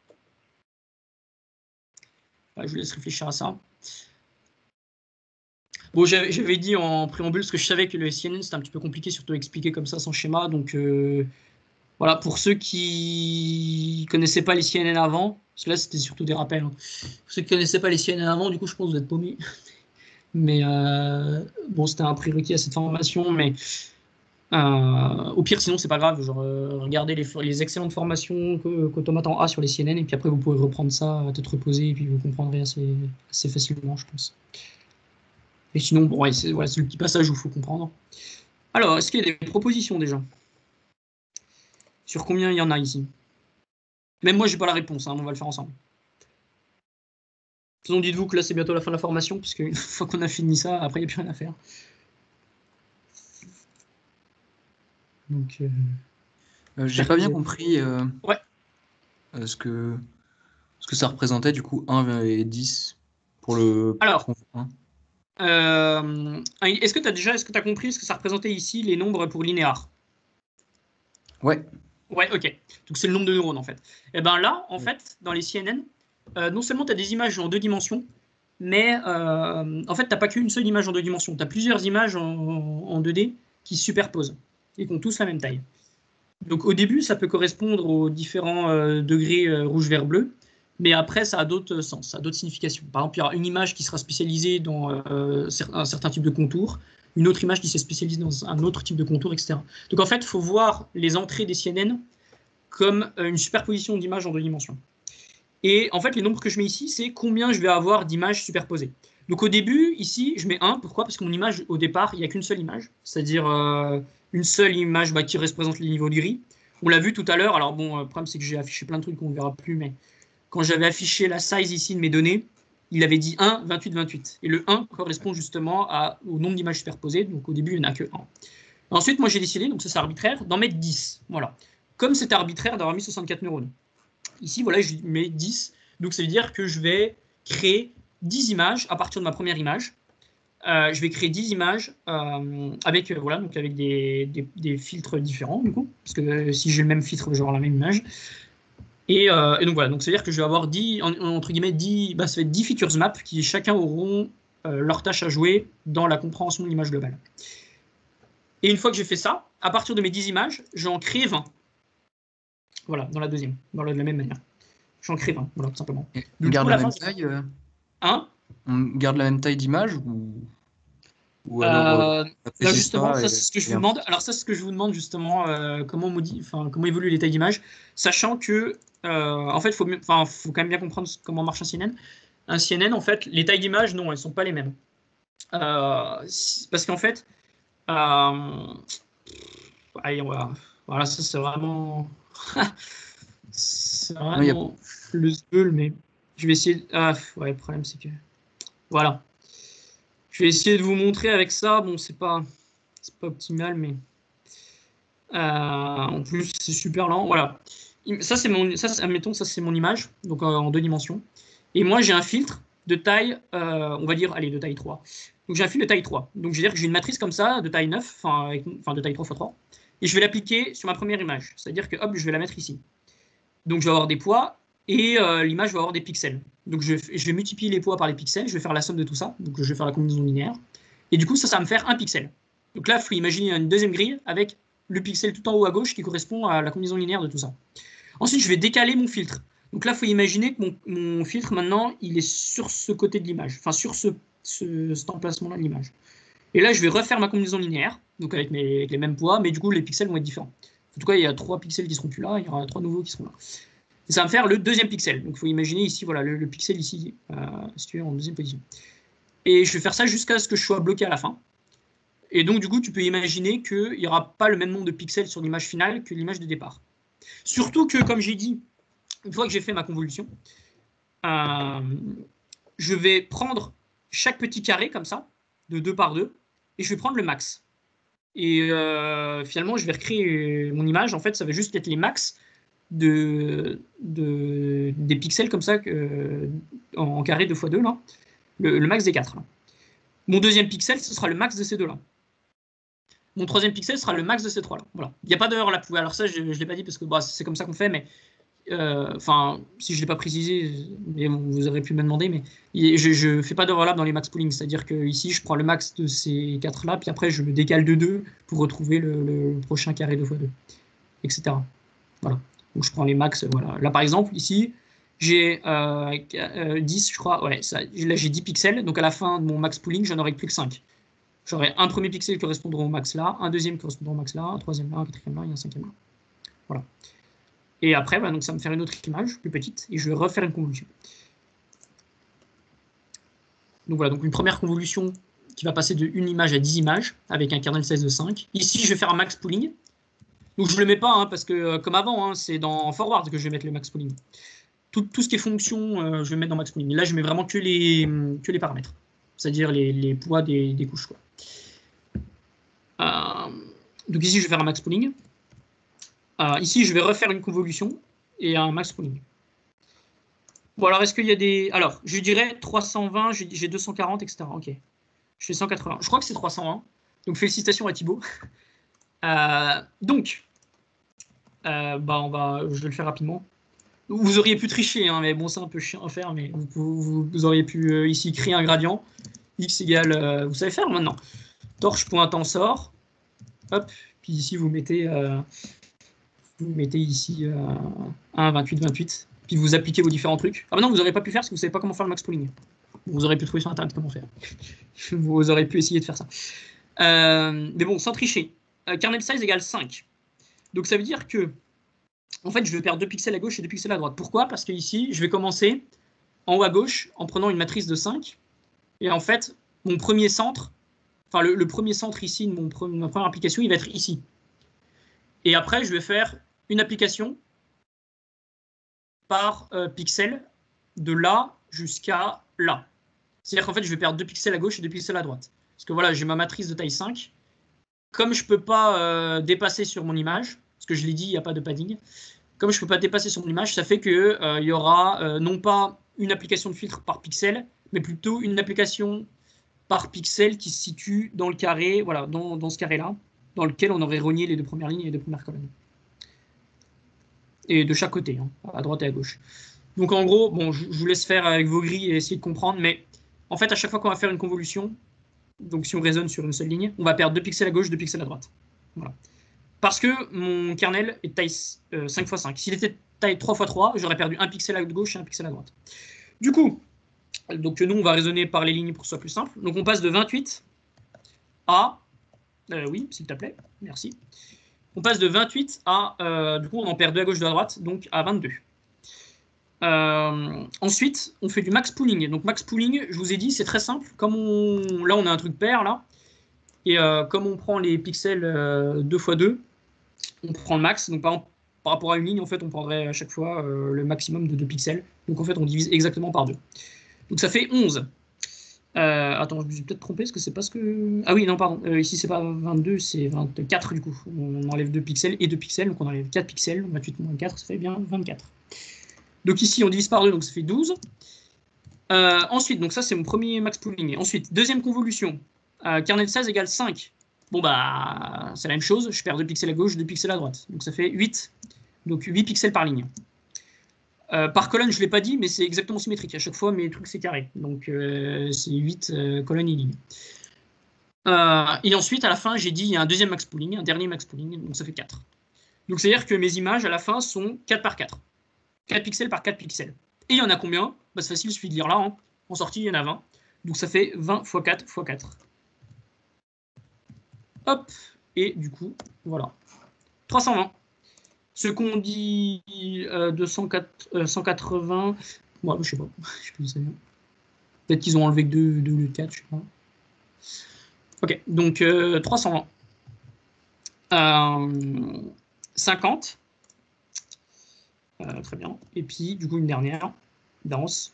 Je vous laisse réfléchir à ça. Bon, j'avais dit en préambule, parce que je savais que le CNN, c'était un petit peu compliqué, surtout à expliquer comme ça, sans schéma. Donc, voilà, pour ceux qui ne connaissaient pas les CNN avant, parce que là, c'était surtout des rappels. Hein. Pour ceux qui ne connaissaient pas les CNN avant, du coup, je pense que vous êtes paumés. Mais, bon, c'était un prérequis à cette formation. Mais, au pire, sinon, c'est pas grave. Genre, regardez les excellentes formations qu'Automatan a sur les CNN, et puis après, vous pouvez reprendre ça à tête reposée, et puis vous comprendrez assez facilement, je pense. Et sinon, bon, ouais, c'est le petit passage où il faut comprendre. Alors, est-ce qu'il y a des propositions déjà? Sur combien il y en a ici? Même moi, j'ai pas la réponse, hein, on va le faire ensemble. Sinon, dites-vous que là, c'est bientôt la fin de la formation, parce qu'une fois qu'on a fini ça, après, il n'y a plus rien à faire. Donc, j'ai pas bien compris ouais. ce que ça représentait, du coup, 1 et 10 pour le... Alors, est-ce que tu as compris ce que ça représentait ici, les nombres pour linéaire? Ouais. Ouais, ok. Donc c'est le nombre de neurones en fait. Et bien là, en fait, dans les CNN, non seulement tu as des images en 2 dimensions, mais en fait, tu n'as pas qu'une seule image en 2 dimensions. Tu as plusieurs images en 2D qui se superposent et qui ont tous la même taille. Donc au début, ça peut correspondre aux différents degrés rouge, vert, bleu. Mais après, ça a d'autres sens, ça a d'autres significations. Par exemple, il y aura une image qui sera spécialisée dans un certain type de contour, une autre image qui s'est spécialisée dans un autre type de contour, etc. Donc en fait, il faut voir les entrées des CNN comme une superposition d'images en 2 dimensions. Et en fait, les nombres que je mets ici, c'est combien je vais avoir d'images superposées. Donc au début, ici, je mets 1. Pourquoi? Parce que mon image, au départ, il n'y a qu'une seule image, c'est-à-dire une seule image qui représente les niveaux de gris. On l'a vu tout à l'heure. Alors bon, le problème, c'est que j'ai affiché plein de trucs qu'on ne verra plus, mais quand j'avais affiché la size ici de mes données, il avait dit 1, 28, 28. Et le 1 correspond justement au nombre d'images superposées. Donc au début, il n'y en a que 1. Ensuite, moi, j'ai décidé, donc ça c'est arbitraire, d'en mettre 10. Voilà. Comme c'était arbitraire d'avoir mis 64 neurones. Ici, voilà, je mets 10. Donc ça veut dire que je vais créer 10 images à partir de ma première image. Je vais créer 10 images avec des filtres différents, du coup. Parce que si j'ai le même filtre, je vais avoir la même image. Et donc voilà, donc c'est-à-dire que je vais avoir 10, entre guillemets, 10, ça va être 10 features map qui chacun auront leur tâche à jouer dans la compréhension de l'image globale. Et une fois que j'ai fait ça, à partir de mes 10 images, j'en crée 20. Voilà, dans la deuxième, de la même manière. J'en crée 20, voilà, tout simplement. On garde la même taille Hein? On garde la même taille d'image ou alors là justement, ça c'est ce que je vous demande. Alors ça c'est ce que je vous demande justement, comment évoluent les tailles d'image, sachant que en fait, faut quand même bien comprendre comment marche un CNN. Un CNN, en fait, les tailles d'image, non, elles sont pas les mêmes. Parce qu'en fait, allez, voilà, ça c'est vraiment, c'est vraiment le zbeul, mais je vais essayer. Ouais, le problème c'est que, voilà. Je vais essayer de vous montrer avec ça. Bon, c'est pas optimal, mais en plus c'est super lent. Voilà. Ça c'est admettons, ça c'est mon image, donc en 2 dimensions. Et moi j'ai un filtre de taille, on va dire, allez, de taille 3. Donc j'ai un filtre de taille 3. Donc je veux dire que j'ai une matrice comme ça, de taille 9, enfin de taille 3 x 3. Et je vais l'appliquer sur ma première image. C'est-à-dire que hop, je vais la mettre ici. Donc je vais avoir des poids. Et l'image va avoir des pixels. Donc je vais multiplier les poids par les pixels, je vais faire la somme de tout ça, donc je vais faire la combinaison linéaire. Et du coup, ça va me faire un pixel. Donc là, il faut imaginer une deuxième grille avec le pixel tout en haut à gauche qui correspond à la combinaison linéaire de tout ça. Ensuite, je vais décaler mon filtre. Donc là, il faut imaginer que mon filtre, maintenant, il est sur ce côté de l'image, enfin sur cet emplacement-là de l'image. Et là, je vais refaire ma combinaison linéaire, donc avec les mêmes poids, mais du coup, les pixels vont être différents. En tout cas, il y a 3 pixels qui seront plus là, il y aura 3 nouveaux qui seront là. Et ça va me faire le deuxième pixel. Donc il faut imaginer ici, voilà, le pixel ici, situé en deuxième position. Et je vais faire ça jusqu'à ce que je sois bloqué à la fin. Et donc du coup, tu peux imaginer qu'il n'y aura pas le même nombre de pixels sur l'image finale que l'image de départ. Surtout que, comme j'ai dit, une fois que j'ai fait ma convolution, je vais prendre chaque petit carré comme ça, de 2 par 2, et je vais prendre le max. Et finalement, je vais recréer mon image. En fait, ça va juste être les max des pixels comme ça en carré 2x2 là, le max des 4 là. Mon deuxième pixel, ce sera le max de ces deux là. Mon troisième pixel sera le max de ces trois là. Voilà. Il n'y a pas d'overlap. Alors ça, je ne l'ai pas dit parce que c'est comme ça qu'on fait, mais si je ne l'ai pas précisé, mais bon, vous aurez pu me demander, mais je ne fais pas d'overlap dans les max pooling, c'est-à-dire que ici je prends le max de ces 4 là, puis après je le décale de 2 pour retrouver le prochain carré 2x2, etc. Voilà. Donc je prends les max, voilà. Là par exemple, ici, j'ai 10, je crois, ouais, là j'ai 10 pixels, donc à la fin de mon max pooling, j'en aurai plus que 5. J'aurai un premier pixel qui correspondra au max là, un deuxième qui correspondra au max là, un troisième là, un quatrième là, et un cinquième là. Voilà. Et après, donc ça va me faire une autre image plus petite, et je vais refaire une convolution. Donc voilà, donc une première convolution qui va passer de une image à 10 images, avec un kernel size de 5. Ici, je vais faire un max pooling. Donc je ne le mets pas, parce que comme avant, c'est dans forward que je vais mettre le max pooling. Tout ce qui est fonction, je vais mettre dans max pooling. Là, je mets vraiment que les paramètres, c'est-à-dire les poids des couches, quoi. Donc ici, je vais faire un max pooling. Ici, je vais refaire une convolution et un max pooling. Bon, alors, est-ce qu'il y a des... Alors, je dirais 320, j'ai 240, etc. Ok. Je fais 180. Je crois que c'est 301. Donc, félicitations à Thibaut. Donc, je vais le faire rapidement. Vous auriez pu tricher, hein, mais bon, c'est un peu chiant à faire, mais vous auriez pu ici créer un gradient. X égale, vous savez faire maintenant. Torche.tensor. Hop, puis ici, vous mettez ici 1, 28, 28. Puis vous appliquez vos différents trucs. Ah non, vous n'aurez pas pu faire parce que vous ne savez pas comment faire le max pooling. Vous aurez pu trouver sur Internet comment faire. Vous aurez pu essayer de faire ça. Mais bon, sans tricher. Kernel size égale 5. Donc ça veut dire que, en fait, je vais perdre 2 pixels à gauche et 2 pixels à droite. Pourquoi? Parce que ici, je vais commencer en haut à gauche en prenant une matrice de 5. Et en fait, mon premier centre, enfin le premier centre ici de ma première application, il va être ici. Et après, je vais faire une application par pixel de là jusqu'à là. C'est-à-dire qu'en fait, je vais perdre 2 pixels à gauche et 2 pixels à droite. Parce que voilà, j'ai ma matrice de taille 5. Comme je ne peux pas dépasser sur mon image, parce que je l'ai dit, il n'y a pas de padding, comme je ne peux pas dépasser sur mon image, ça fait qu'il y aura non pas une application de filtre par pixel, mais plutôt une application par pixel qui se situe dans le carré, voilà, dans ce carré-là, dans lequel on aurait renié les 2 premières lignes et les 2 premières colonnes. et de chaque côté, hein, à droite et à gauche. Donc en gros, bon, je vous laisse faire avec vos grilles et essayer de comprendre, mais en fait, à chaque fois qu'on va faire une convolution, donc si on raisonne sur une seule ligne, on va perdre 2 pixels à gauche, 2 pixels à droite. Voilà. Parce que mon kernel est de taille 5 x 5. S'il était de taille 3 x 3, j'aurais perdu 1 pixel à gauche et 1 pixel à droite. Du coup, donc nous, on va raisonner par les lignes pour que ce soit plus simple. Donc on passe de 28 à... oui, s'il te plaît, merci. On passe de 28 à... du coup, on en perd 2 à gauche, 2 à droite, donc à 22. Ensuite, on fait du max pooling. Donc max pooling, je vous ai dit, c'est très simple. Comme là, on a un truc pair, là. Et comme on prend les pixels 2 x 2, on prend le max. Donc par exemple, par rapport à une ligne, en fait, on prendrait à chaque fois le maximum de 2 pixels. Donc en fait, on divise exactement par 2. Donc ça fait 11. Attends, je me suis peut-être trompé, parce que c'est pas ce que... Ah oui, non, pardon. Ici, c'est pas 22, c'est 24, du coup. On enlève 2 pixels et 2 pixels, donc on enlève 4 pixels. 28 moins 4, ça fait bien 24. Donc ici, on divise par 2, donc ça fait 12. Ensuite, donc ça, c'est mon premier max pooling. Ensuite, deuxième convolution. Kernel 16 égale 5. Bon, bah, c'est la même chose. Je perds 2 pixels à gauche, 2 pixels à droite. Donc ça fait 8. Donc 8 pixels par ligne. Par colonne, je ne l'ai pas dit, mais c'est exactement symétrique. À chaque fois, mes trucs, c'est carré. Donc c'est 8 colonnes et lignes. Et ensuite, à la fin, j'ai dit il y a un deuxième max pooling, un dernier max pooling, donc ça fait 4. Donc c'est-à-dire que mes images, à la fin, sont 4 par 4. 4 pixels par 4 pixels. Et il y en a combien? Bah, c'est facile, il suffit de lire là. Hein. En sortie, il y en a 20. Donc ça fait 20 x 4 x 4. Hop. Et du coup, voilà. 320. Ce qu'on dit 180... Moi, je sais pas. Je sais plus ça vient. Peut-être qu'ils ont enlevé que 2 au lieu de 4, je sais pas. Ok, donc 320. 50. Très bien. Et puis, du coup, une dernière. Danse.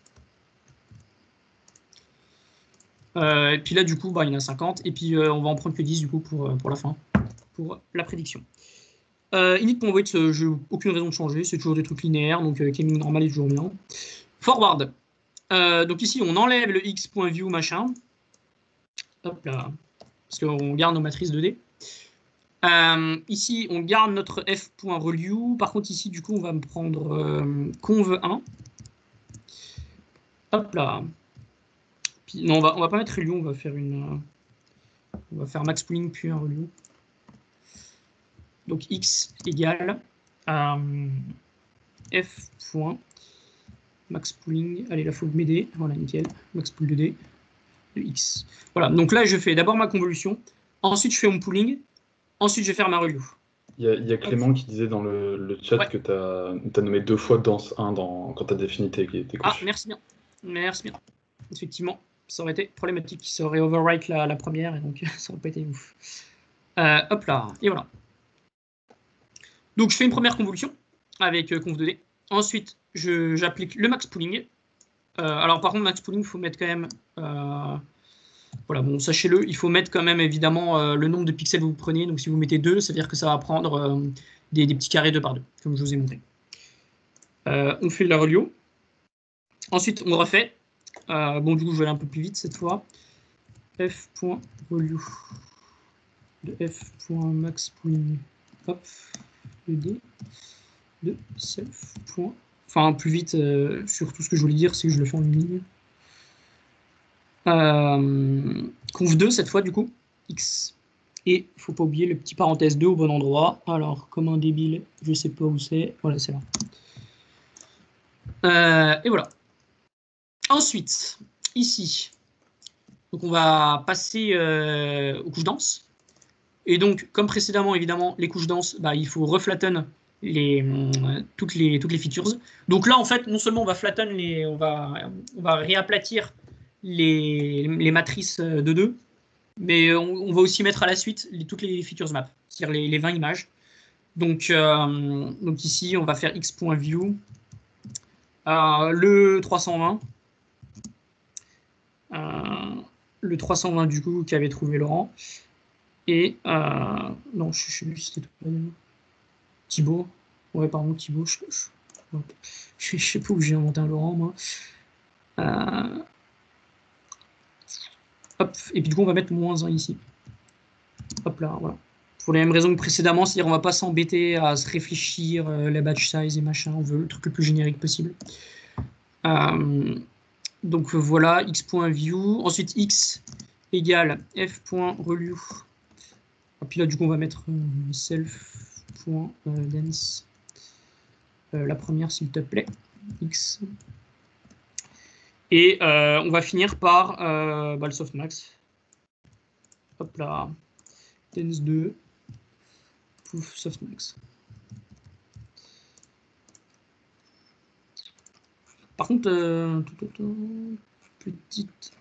Et puis là, du coup, bah, il y en a 50. Et puis, on va en prendre que 10, du coup, pour la fin. Pour la prédiction. Init.weight, j'ai aucune raison de changer. C'est toujours des trucs linéaires. Donc, gaming normal est toujours bien. Forward. Donc ici, on enlève le x.view machin. Hop là. Parce qu'on garde nos matrices 2D. Ici, on garde notre f.relu. Par contre, ici, du coup, on va me prendre conv1. Hop là. Puis, non, on va pas mettre relu, on va faire on va faire max pooling puis un relu. Donc x égale f. Max pooling. Allez, là, il faut m'aider. Voilà, nickel. Max pool 2D de x. Voilà, donc là, je fais d'abord ma convolution. Ensuite, je fais mon pooling. Ensuite, je vais faire ma relu. Il y a Clément qui disait dans le chat que tu as nommé 2 fois danse 1 quand tu as défini tes couches. Ah, merci bien. Merci bien. Effectivement, ça aurait été problématique. Ça aurait overwrite la première et donc ça aurait pas été ouf. Hop là, et voilà. Donc je fais une première convolution avec conv2d. Ensuite, j'applique le max pooling. Alors par contre, max pooling, il faut mettre quand même... voilà, bon, sachez-le, il faut mettre quand même évidemment le nombre de pixels que vous prenez. Donc si vous mettez 2, ça veut dire que ça va prendre des petits carrés 2 par 2, comme je vous ai montré. On fait la relio. Ensuite, on refait. Bon, du coup, je vais aller un peu plus vite cette fois. f.relu de f.maxpooling. Hop, le d de self. Enfin, plus vite, sur tout ce que je voulais dire, c'est que je le fais en une ligne. Conv2 cette fois, du coup, x. Et il ne faut pas oublier le petit parenthèse 2 au bon endroit. Alors, comme un débile, je ne sais pas où c'est. Voilà, c'est là. Et voilà. Ensuite, ici, donc on va passer aux couches denses. Et donc, comme précédemment, évidemment, les couches denses, bah, il faut reflatten toutes les features. Donc là, en fait, non seulement on va flatten on va réaplatir les matrices de 2, mais on va aussi mettre à la suite toutes les features map, c'est-à-dire les 20 images. Donc ici, on va faire x.view, le 320. Le 320 du coup qu'avait trouvé Laurent. Et non, je sais plus si c'était Thibaut. Ouais, pardon, Thibaut. Je sais pas où j'ai inventé un Laurent, moi. Hop, et puis du coup, on va mettre -1 ici. Hop là, voilà. Pour les mêmes raisons que précédemment, c'est-à-dire on va pas s'embêter à se réfléchir les batch size et machin, on veut le truc le plus générique possible. Donc voilà, x.view, ensuite x égale f.relu. Et puis là du coup on va mettre self.dense. La première s'il te plaît, x. Et on va finir par le softmax. Hop là, dense 2. Pouf, softmax. Par contre, petite.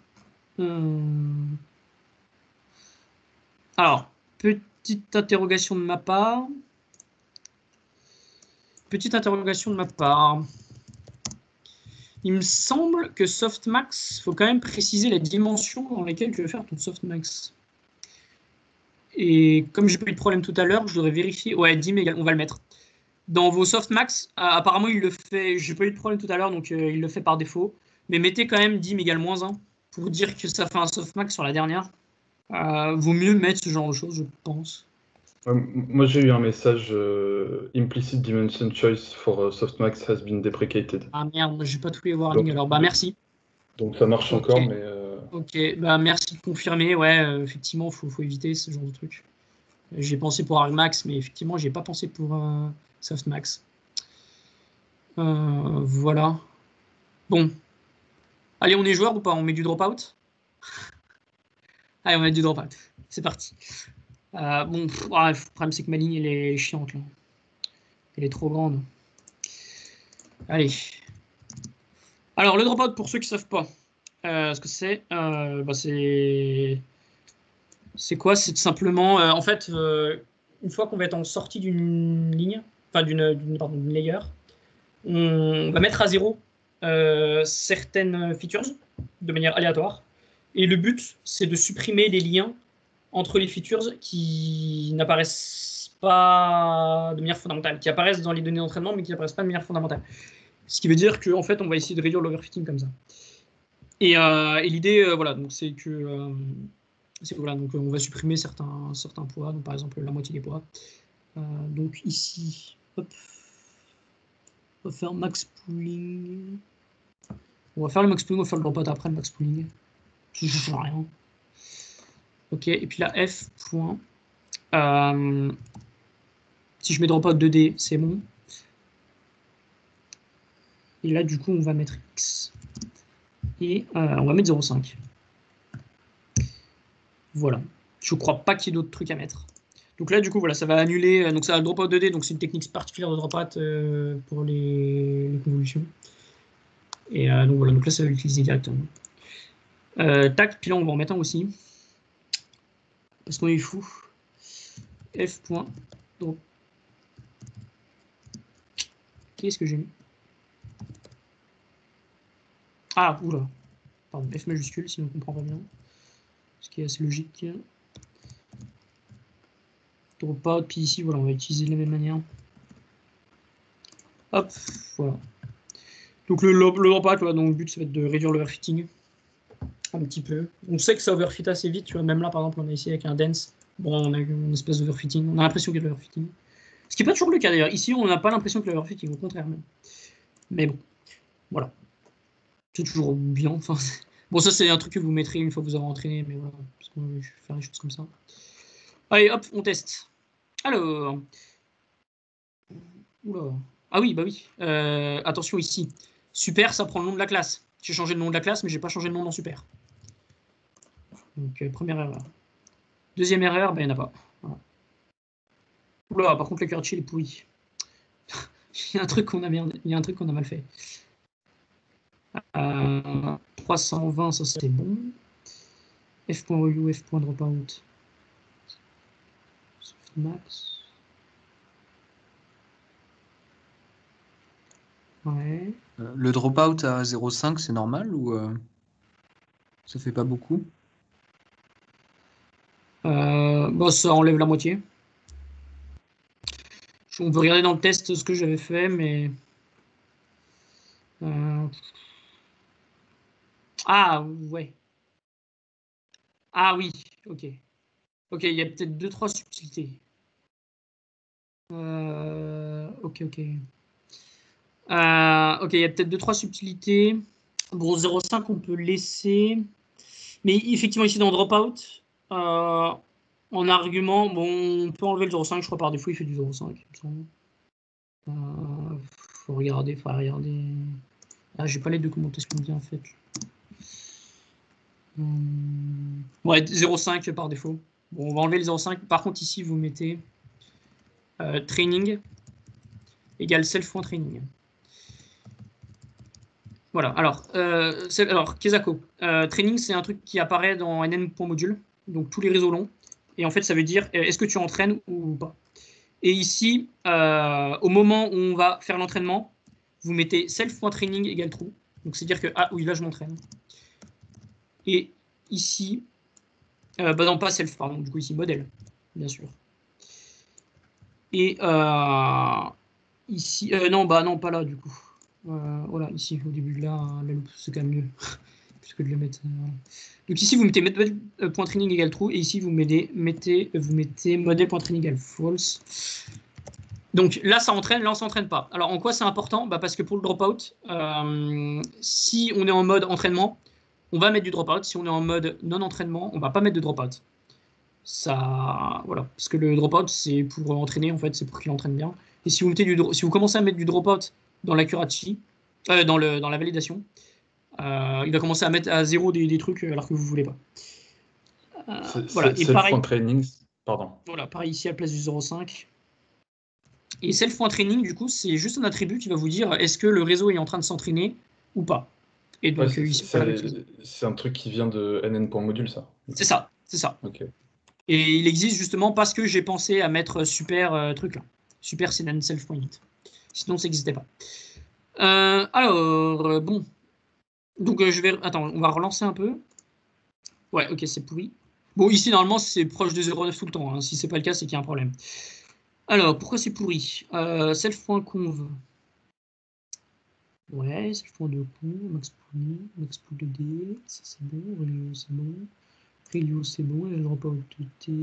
Alors, petite interrogation de ma part. Il me semble que softmax, il faut quand même préciser la dimension dans laquelle tu veux faire ton softmax. Et comme j'ai pas eu de problème tout à l'heure, je devrais vérifier. Ouais, 10 mégas, on va le mettre. Dans vos softmax, apparemment il le fait, j'ai pas eu de problème tout à l'heure, donc il le fait par défaut. Mais mettez quand même 10 égale moins 1 pour dire que ça fait un softmax sur la dernière. Vaut mieux mettre ce genre de choses, je pense. Moi j'ai eu un message implicit dimension choice for softmax has been deprecated. Ah merde, j'ai pas tous les warnings alors, bah merci. Donc ça marche Ok. encore, mais. Ok, bah merci de confirmer, ouais, effectivement, faut éviter ce genre de truc. J'ai pensé pour Argmax, mais effectivement, j'ai pas pensé pour Softmax. Voilà. Bon. Allez, on est joueur ou pas? On met du dropout? Allez, on met du dropout. C'est parti. Bon, le problème, c'est que ma ligne, elle est chiante, là. Elle est trop grande. Allez. Alors, le dropout, pour ceux qui ne savent pas, ce que c'est, c'est quoi? C'est tout simplement, en fait, une fois qu'on va être en sortie d'une ligne, enfin d'une layer, on va mettre à zéro certaines features de manière aléatoire. Et le but, c'est de supprimer les liens entre les features qui n'apparaissent pas de manière fondamentale, qui apparaissent dans les données d'entraînement, mais qui n'apparaissent pas de manière fondamentale. Ce qui veut dire qu'en fait, on va essayer de réduire l'overfitting comme ça. Et l'idée, voilà, donc c'est que voilà, donc on va supprimer certains poids, donc par exemple la moitié des poids. Donc ici, hop, on va faire max pooling. On va faire le max pooling, on va faire le dropout après le max pooling. Ça ne change rien. Ok, et puis là, F. Si je mets dropout 2D, c'est bon. Et là, du coup, on va mettre X. Et on va mettre 0,5. Voilà. Je ne crois pas qu'il y ait d'autres trucs à mettre. Donc là, du coup, voilà, ça va annuler. Donc ça va le dropout 2D, donc c'est une technique particulière de dropout pour les convolutions. Et donc voilà, donc là, ça va l'utiliser directement. Tac, puis là, on va en mettre un aussi. Parce qu'on est fou. F. Donc, qu'est-ce que j'ai mis? Ah, oula. Pardon, F majuscule, si on ne comprend pas bien. Ce qui est assez logique. Dropout, puis ici, voilà, on va utiliser de la même manière. Hop, voilà. Donc le dropout, voilà, donc le but, ça va être de réduire l'overfitting un petit peu. On sait que ça overfit assez vite, tu vois, même là, par exemple, on a ici avec un dense. Bon, on a une espèce d'overfitting. On a l'impression qu'il y a de l'overfitting. Ce qui n'est pas toujours le cas, d'ailleurs. Ici, on n'a pas l'impression qu'il y a de l'overfitting, au contraire même. Mais bon, voilà. C'est toujours bien. Enfin, bon, ça, c'est un truc que vous mettrez une fois que vous avez entraîné, mais voilà, parce qu'on va faire les choses comme ça. Allez, hop, on teste. Alors. Oula. Ah oui, bah oui. Attention ici. Super, ça prend le nom de la classe. J'ai changé le nom de la classe, mais j'ai pas changé le nom dans super. Donc, première erreur. Deuxième erreur, ben, il n'y en a pas. Voilà. Oula, par contre, le curl il est pourri. Il y a un truc qu'on a mal fait. 320, ça c'est bon. F.relu, F.dropout. Softmax. Ouais. Le dropout à 0,5, c'est normal ou ça fait pas beaucoup? Bah, ça enlève la moitié. On peut regarder dans le test ce que j'avais fait, mais... Ah, ouais. Ah oui, ok. Ok, il y a peut-être 2-3 subtilités. Ok. Ok, il y a peut-être 2-3 subtilités. Bon, 0,5, on peut laisser. Mais effectivement, ici, dans Dropout, en argument, bon, on peut enlever le 0,5. Je crois par défaut, il fait du 0,5. Faut regarder. Ah, j'ai pas les documentations bien en fait. Ouais, 0,5 par défaut. Bon, on va enlever le 0,5. Par contre, ici, vous mettez training égale self.training. Voilà. Alors, Kezako. Training, c'est un truc qui apparaît dans nn.module, donc tous les réseaux longs. Et en fait, ça veut dire est-ce que tu entraînes ou pas. Et ici, au moment où on va faire l'entraînement, vous mettez self.training égale true. Donc, c'est dire que, ah oui, là, je m'entraîne. Et ici, non, pas self, pardon, du coup, ici, modèle, bien sûr. Et ici, non, pas là, du coup. Voilà, ici, au début de là, la loupe, c'est quand même mieux. Plus que de le mettre. Voilà. Donc ici, vous mettez model.training égale true, et ici, vous mettez model.training égale false. Donc là, ça entraîne, là, on ne s'entraîne pas. Alors, en quoi c'est important? Parce que pour le dropout, si on est en mode entraînement, on va mettre du dropout. Si on est en mode non-entraînement, on ne va pas mettre de dropout. Ça, voilà. Parce que le dropout, c'est pour entraîner, en fait, c'est pour qu'il entraîne bien. Et si vous commencez à mettre du dropout dans l'accuracy, dans la validation, il va commencer à mettre à 0 des trucs alors que vous ne voulez pas. Voilà. Et pareil, training, pardon. Voilà, pareil ici à la place du 0,5. Et self.training, du coup, c'est juste un attribut qui va vous dire est-ce que le réseau est en train de s'entraîner ou pas. Et donc, c'est un truc qui vient de nn.module, ça. C'est ça, c'est ça. Okay. Et il existe justement parce que j'ai pensé à mettre super truc là. Super cnn self.init. Sinon, ça n'existait pas. Alors, bon. Donc, Attends, on va relancer un peu. Ouais, ok, c'est pourri. Bon, ici, normalement, c'est proche de 0,9 tout le temps. Hein. Si c'est pas le cas, c'est qu'il y a un problème. Alors, pourquoi c'est pourri? Self.conv. Ouais, self.conv, maxpool de D, ça c'est bon, relio c'est bon, relio c'est bon, et je dropout de T,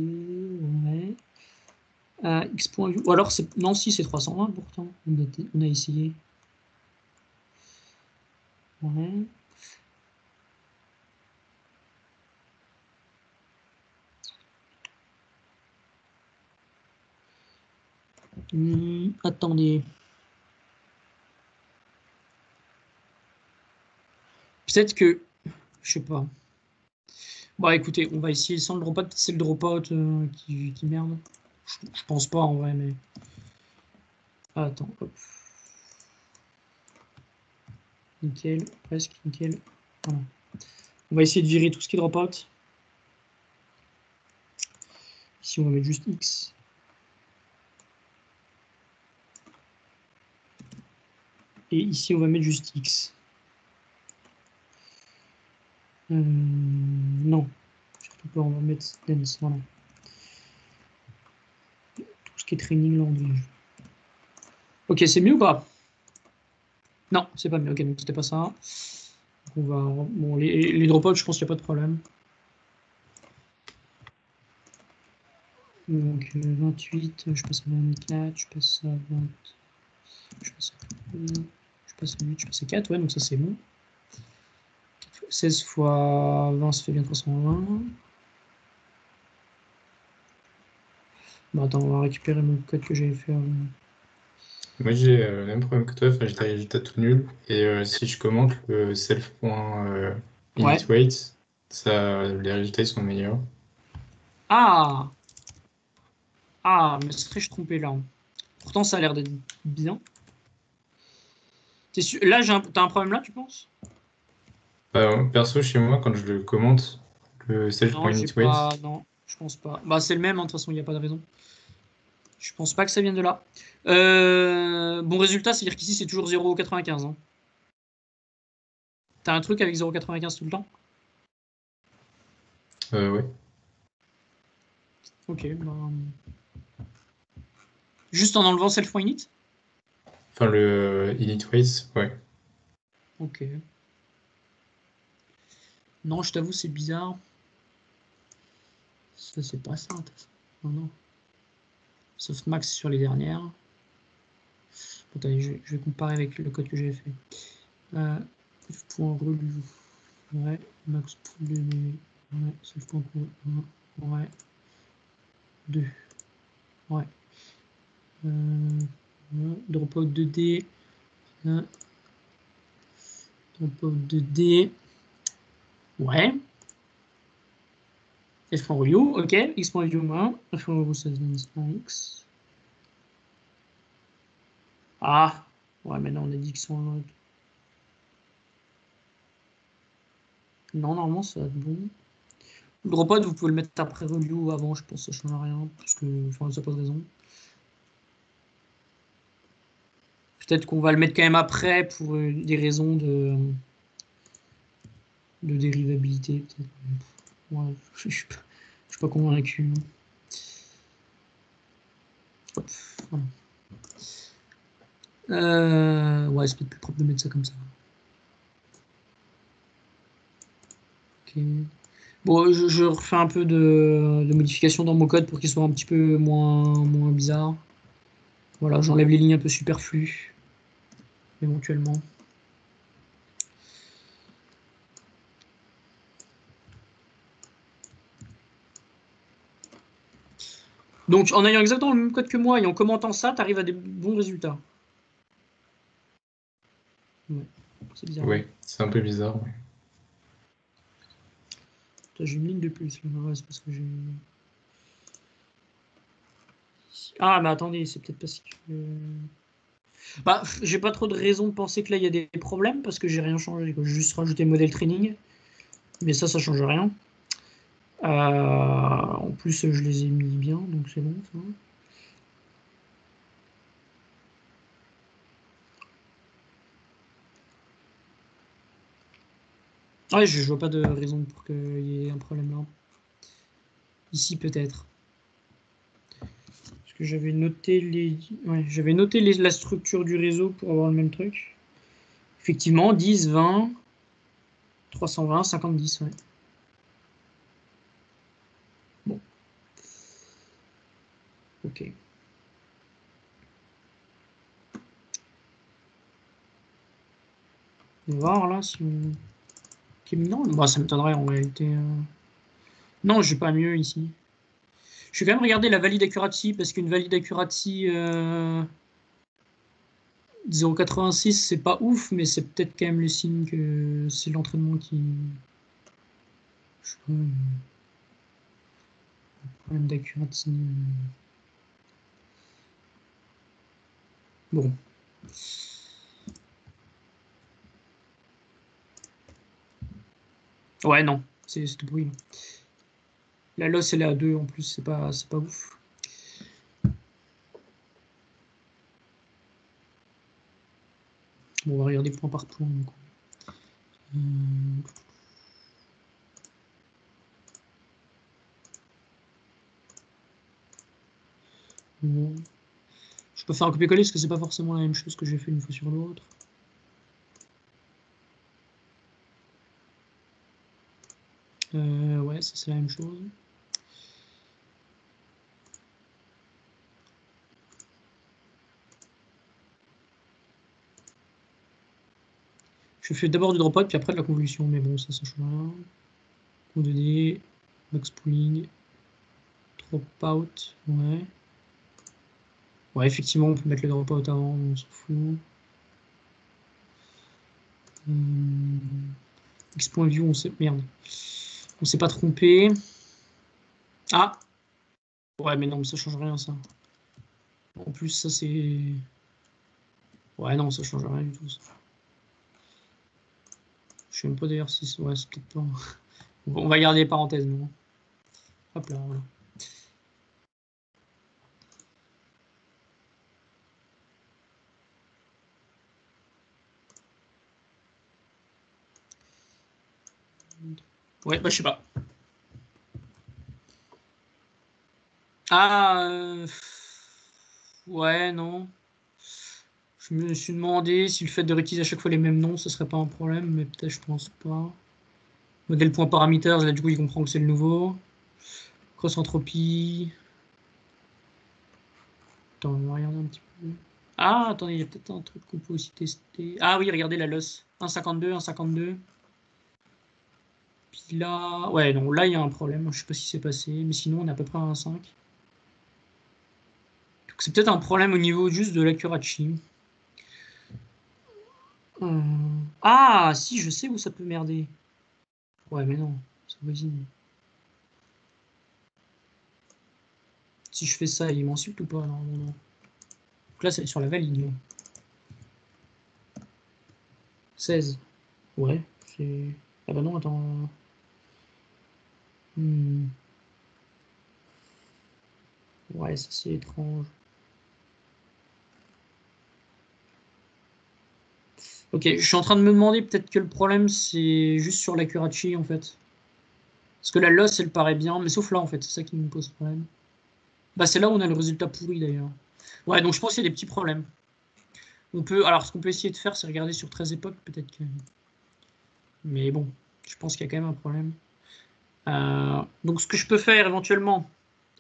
ouais. X.view, ou alors c'est. Non, si c'est 320 pourtant, on a essayé. Ouais. Attendez. Peut-être que. Je sais pas. Bah écoutez, on va essayer sans le dropout. C'est le dropout qui merde. Je pense pas en vrai, mais. Attends, hop. Nickel, presque, nickel. Voilà. On va essayer de virer tout ce qui est dropout. Ici, on va mettre juste X. Et ici, on va mettre juste X. Non. Surtout pas, on va mettre Dance. Voilà. Tout ce qui est training language. Ok, c'est mieux ou pas? Non, c'est pas mieux. Ok, donc c'était pas ça. On va... Bon, les dropouts, je pense qu'il n'y a pas de problème. Donc 28, je passe à 24, je passe à 20, je passe à 8, je passe à 4, ouais, donc ça c'est bon. 16 fois 20, ça fait bien 320. Bon, attends, on va récupérer mon code que j'avais fait avant. Moi j'ai le même problème que toi, j'ai des résultats tout nuls. Et si je commente le self.initWeight, les résultats ils sont meilleurs. Ah! Ah, me serais-je trompé là? Pourtant, ça a l'air d'être bien. Sûr là, t'as un problème là, tu penses? Perso, chez moi, quand je le commente, le self.initWeight. Non, je pense pas. Bah, c'est le même, hein, de toute façon, il n'y a pas de raison. Je pense pas que ça vienne de là. Bon résultat, c'est-à-dire qu'ici, c'est toujours 0,95. Hein. T'as un truc avec 0,95 tout le temps? Ouais. Ok, bah... Juste en enlevant self.init? Enfin, le initWeight, ouais. Ok. Non, je t'avoue, c'est bizarre. Ça, c'est pas ça. Non, non. Softmax sur les dernières. Attendez, je vais comparer avec le code que j'avais fait. F.relu. Ouais. Max pool. Ouais. Self.pool. Ouais. 2. Ouais. Dropout 2D. Dropout 2D. Ouais. F.relu. Ok. X.view moins. F.relu ça donne X. Ah. Ouais, mais non, on a dit qu'ils sont en. Non, normalement, ça va être bon. Le dropout, vous pouvez le mettre après review ou avant, je pense que ça change rien, parce que, enfin, ça n'a pas de raison. Peut-être qu'on va le mettre quand même après pour des raisons de dérivabilité, peut-être. Ouais, je suis pas convaincu. Hop, voilà. Ouais, c'est peut-être plus propre de mettre ça comme ça. Ok. Bon, je refais un peu de modification dans mon code pour qu'il soit un petit peu moins bizarre. Voilà, j'enlève les lignes un peu superflues, éventuellement. Donc, en ayant exactement le même code que moi et en commentant ça, tu arrives à des bons résultats. Ouais, c'est bizarre. Oui, c'est un peu bizarre. Ouais. J'ai une ligne de plus. Là. C'est parce que j'ai... Ah, mais attendez, c'est peut-être parce que... Bah, j'ai pas trop de raison de penser que là, il y a des problèmes parce que j'ai rien changé. J'ai juste rajouté le modèle training. Mais ça change rien. En plus, je les ai mis bien, donc c'est bon, ça. Ouais, je vois pas de raison pour qu'il y ait un problème là. Ici, peut-être. Parce que j'avais noté la structure du réseau pour avoir le même truc. Effectivement, 10, 20, 320, 50, 10, ouais. Bon. Ok. On va voir là si on... Non, bah, ça m'étonnerait en réalité. Non, j'ai pas mieux ici. Je vais quand même regarder la valide accuracy parce qu'une valide accuracy 0,86 c'est pas ouf, mais c'est peut-être quand même le signe que c'est l'entraînement qui. Je sais pas. Problème d'accuracy. Bon. Ouais, non, c'est tout bruit. La loss elle est à 2 en plus, c'est pas ouf. Bon, on va regarder point par point. Bon. Je peux faire un copier-coller parce que c'est pas forcément la même chose que j'ai fait une fois sur l'autre. Ouais, ça c'est la même chose. Je fais d'abord du dropout puis après de la convolution, mais bon, ça change rien. O2D, max pooling, dropout, ouais. Ouais, effectivement, on peut mettre le dropout avant, on s'en fout. X.view, on s'est... Merde. On s'est pas trompé. Ah! Ouais, mais non, mais ça change rien, ça. En plus, ça, c'est... Ouais, non, ça change rien du tout, ça. Je sais même pas d'ailleurs si... Ouais, c'est peut-être pas... On va garder les parenthèses, non. Hop là, voilà. Ouais, bah je sais pas. Ah, ouais, non. Je me suis demandé si le fait de réutiliser à chaque fois les mêmes noms, ce serait pas un problème, mais peut-être je pense pas. Modèle.parameters, là du coup il comprend que c'est le nouveau. Cross entropie. Attends, on va regarder un petit peu. Ah, attendez, il y a peut-être un truc qu'on peut aussi tester. Ah oui, regardez la loss. 1,52, 1,52. Puis là... Ouais, non, là, il y a un problème. Je sais pas si c'est passé, mais sinon, on est à peu près à 1,5. Donc c'est peut-être un problème au niveau juste de l'accuracy. Ah, si, je sais où ça peut merder. Ouais, mais non, c'est possible. Si je fais ça, il m'insulte ou pas? Non, non, non. Donc là, c'est sur la valide. 16. Ouais, c'est... Ah bah non, attends. Ouais, ça c'est étrange. Ok, je suis en train de me demander peut-être que le problème c'est juste sur l'accuracy en fait. Parce que la loss elle paraît bien, mais sauf là en fait, c'est ça qui me pose problème. Bah c'est là où on a le résultat pourri d'ailleurs. Ouais, donc je pense qu'il y a des petits problèmes. Alors ce qu'on peut essayer de faire c'est regarder sur 13 époques peut-être que... Mais bon, je pense qu'il y a quand même un problème. Donc ce que je peux faire éventuellement,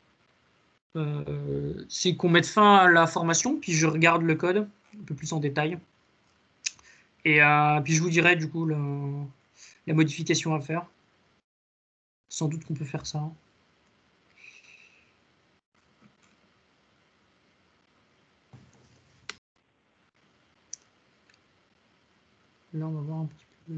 c'est qu'on mette fin à la formation, puis je regarde le code un peu plus en détail. Et puis je vous dirai du coup la modification à faire. Sans doute qu'on peut faire ça. Là, on va voir un petit peu.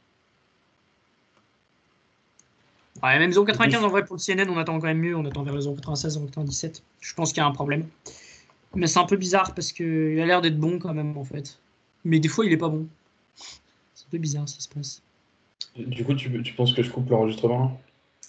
Ouais, même 0,95 en vrai pour le CNN, on attend quand même mieux. On attend vers les 0,96, 0,97. Je pense qu'il y a un problème. Mais c'est un peu bizarre parce qu'il a l'air d'être bon quand même en fait. Mais des fois, il est pas bon. C'est un peu bizarre ce qui se passe. Du coup, tu penses que je coupe l'enregistrement?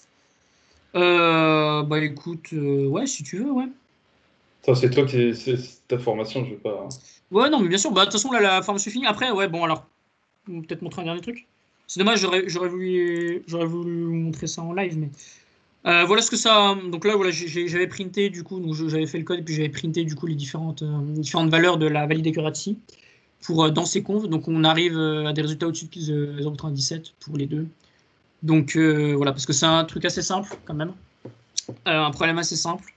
Bah écoute, ouais, si tu veux, ouais. Ça, c'est toi qui c'est ta formation, je veux pas. Ouais, non, mais bien sûr. Bah de toute façon, là, la formation est finie. Après, ouais, bon, alors, peut-être montrer un dernier truc. C'est dommage, j'aurais voulu vous montrer ça en live, mais voilà ce que ça. Donc là, voilà, j'avais printé du coup, donc j'avais fait le code et puis j'avais printé du coup les différentes valeurs de la valide accuracy pour dans ces conves. Donc on arrive à des résultats au-dessus de 0,97 pour les deux. Donc voilà, parce que c'est un truc assez simple quand même, un problème assez simple.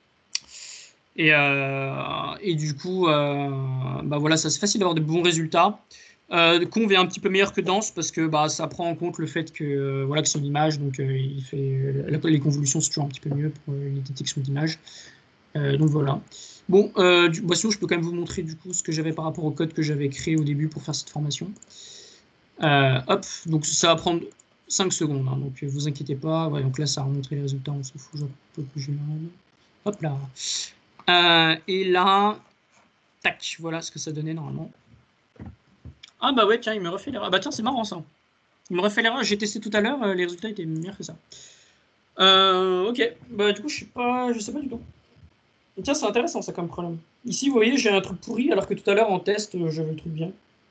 Et du coup, bah voilà, ça c'est facile d'avoir de bons résultats. Conv est un petit peu meilleur que dense parce que bah, ça prend en compte le fait que voilà que c'est une image, donc il fait les convolutions c'est toujours un petit peu mieux pour les détections d'images. Donc voilà. Bon, bah, sinon je peux quand même vous montrer du coup ce que j'avais par rapport au code que j'avais créé au début pour faire cette formation. Hop, donc ça va prendre 5 secondes, hein, donc vous inquiétez pas. Ouais, donc là ça a remonté les résultats, on s'en fout, hop là. Et là, tac, voilà ce que ça donnait normalement. Ah bah ouais, tiens, il me refait l'erreur. Ah bah tiens, c'est marrant ça. Il me refait l'erreur, j'ai testé tout à l'heure, les résultats étaient meilleurs que ça. Ok, bah du coup, je sais pas du tout. Tiens, c'est intéressant ça comme problème. Ici, vous voyez, j'ai un truc pourri, alors que tout à l'heure en test, j'avais le truc bien.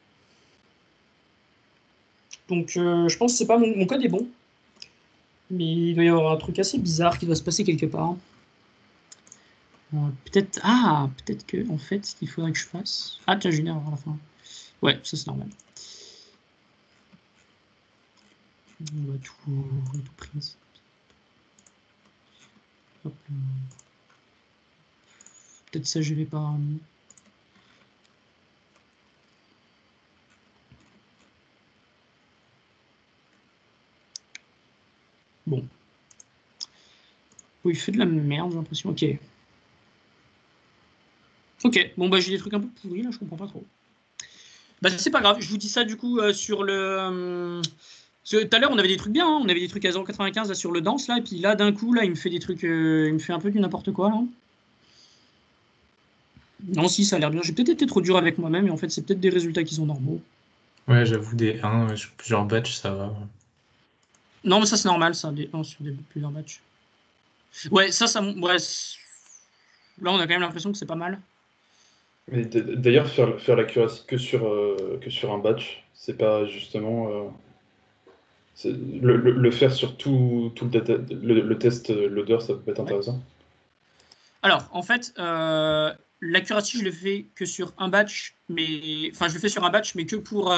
Donc je pense que c'est pas mon code est bon. Mais il doit y avoir un truc assez bizarre qui doit se passer quelque part. Peut-être. Ah, peut-être que en fait, ce qu'il faudrait que je fasse. Ah tiens, j'ai une erreur à la fin. Ouais, ça c'est normal. On va tout prise. Hop là. Peut-être ça, je l'ai pas remis. Bon. Oui, il fait de la merde, j'ai l'impression. Ok. Ok, bon bah j'ai des trucs un peu pourris là, je comprends pas trop. Bah c'est pas grave, je vous dis ça du coup sur le... Tout à l'heure on avait des trucs bien, hein, on avait des trucs à 0,95 sur le danse là, et puis là d'un coup là il me fait des trucs, il me fait un peu du n'importe quoi là. Non si ça a l'air bien, j'ai peut-être été trop dur avec moi-même et en fait c'est peut-être des résultats qui sont normaux. Ouais, j'avoue, des 1 sur plusieurs batchs, ça va. Non mais ça c'est normal ça, des 1 sur plusieurs matchs. Ouais ça ouais, là on a quand même l'impression que c'est pas mal. Mais d'ailleurs, faire l'accuracy que sur un batch, c'est pas justement. Le faire sur tout le test loader, ça peut être intéressant. Alors, en fait, l'accuracy, je le fais que sur un batch, mais enfin, je le fais sur un batch, mais que pour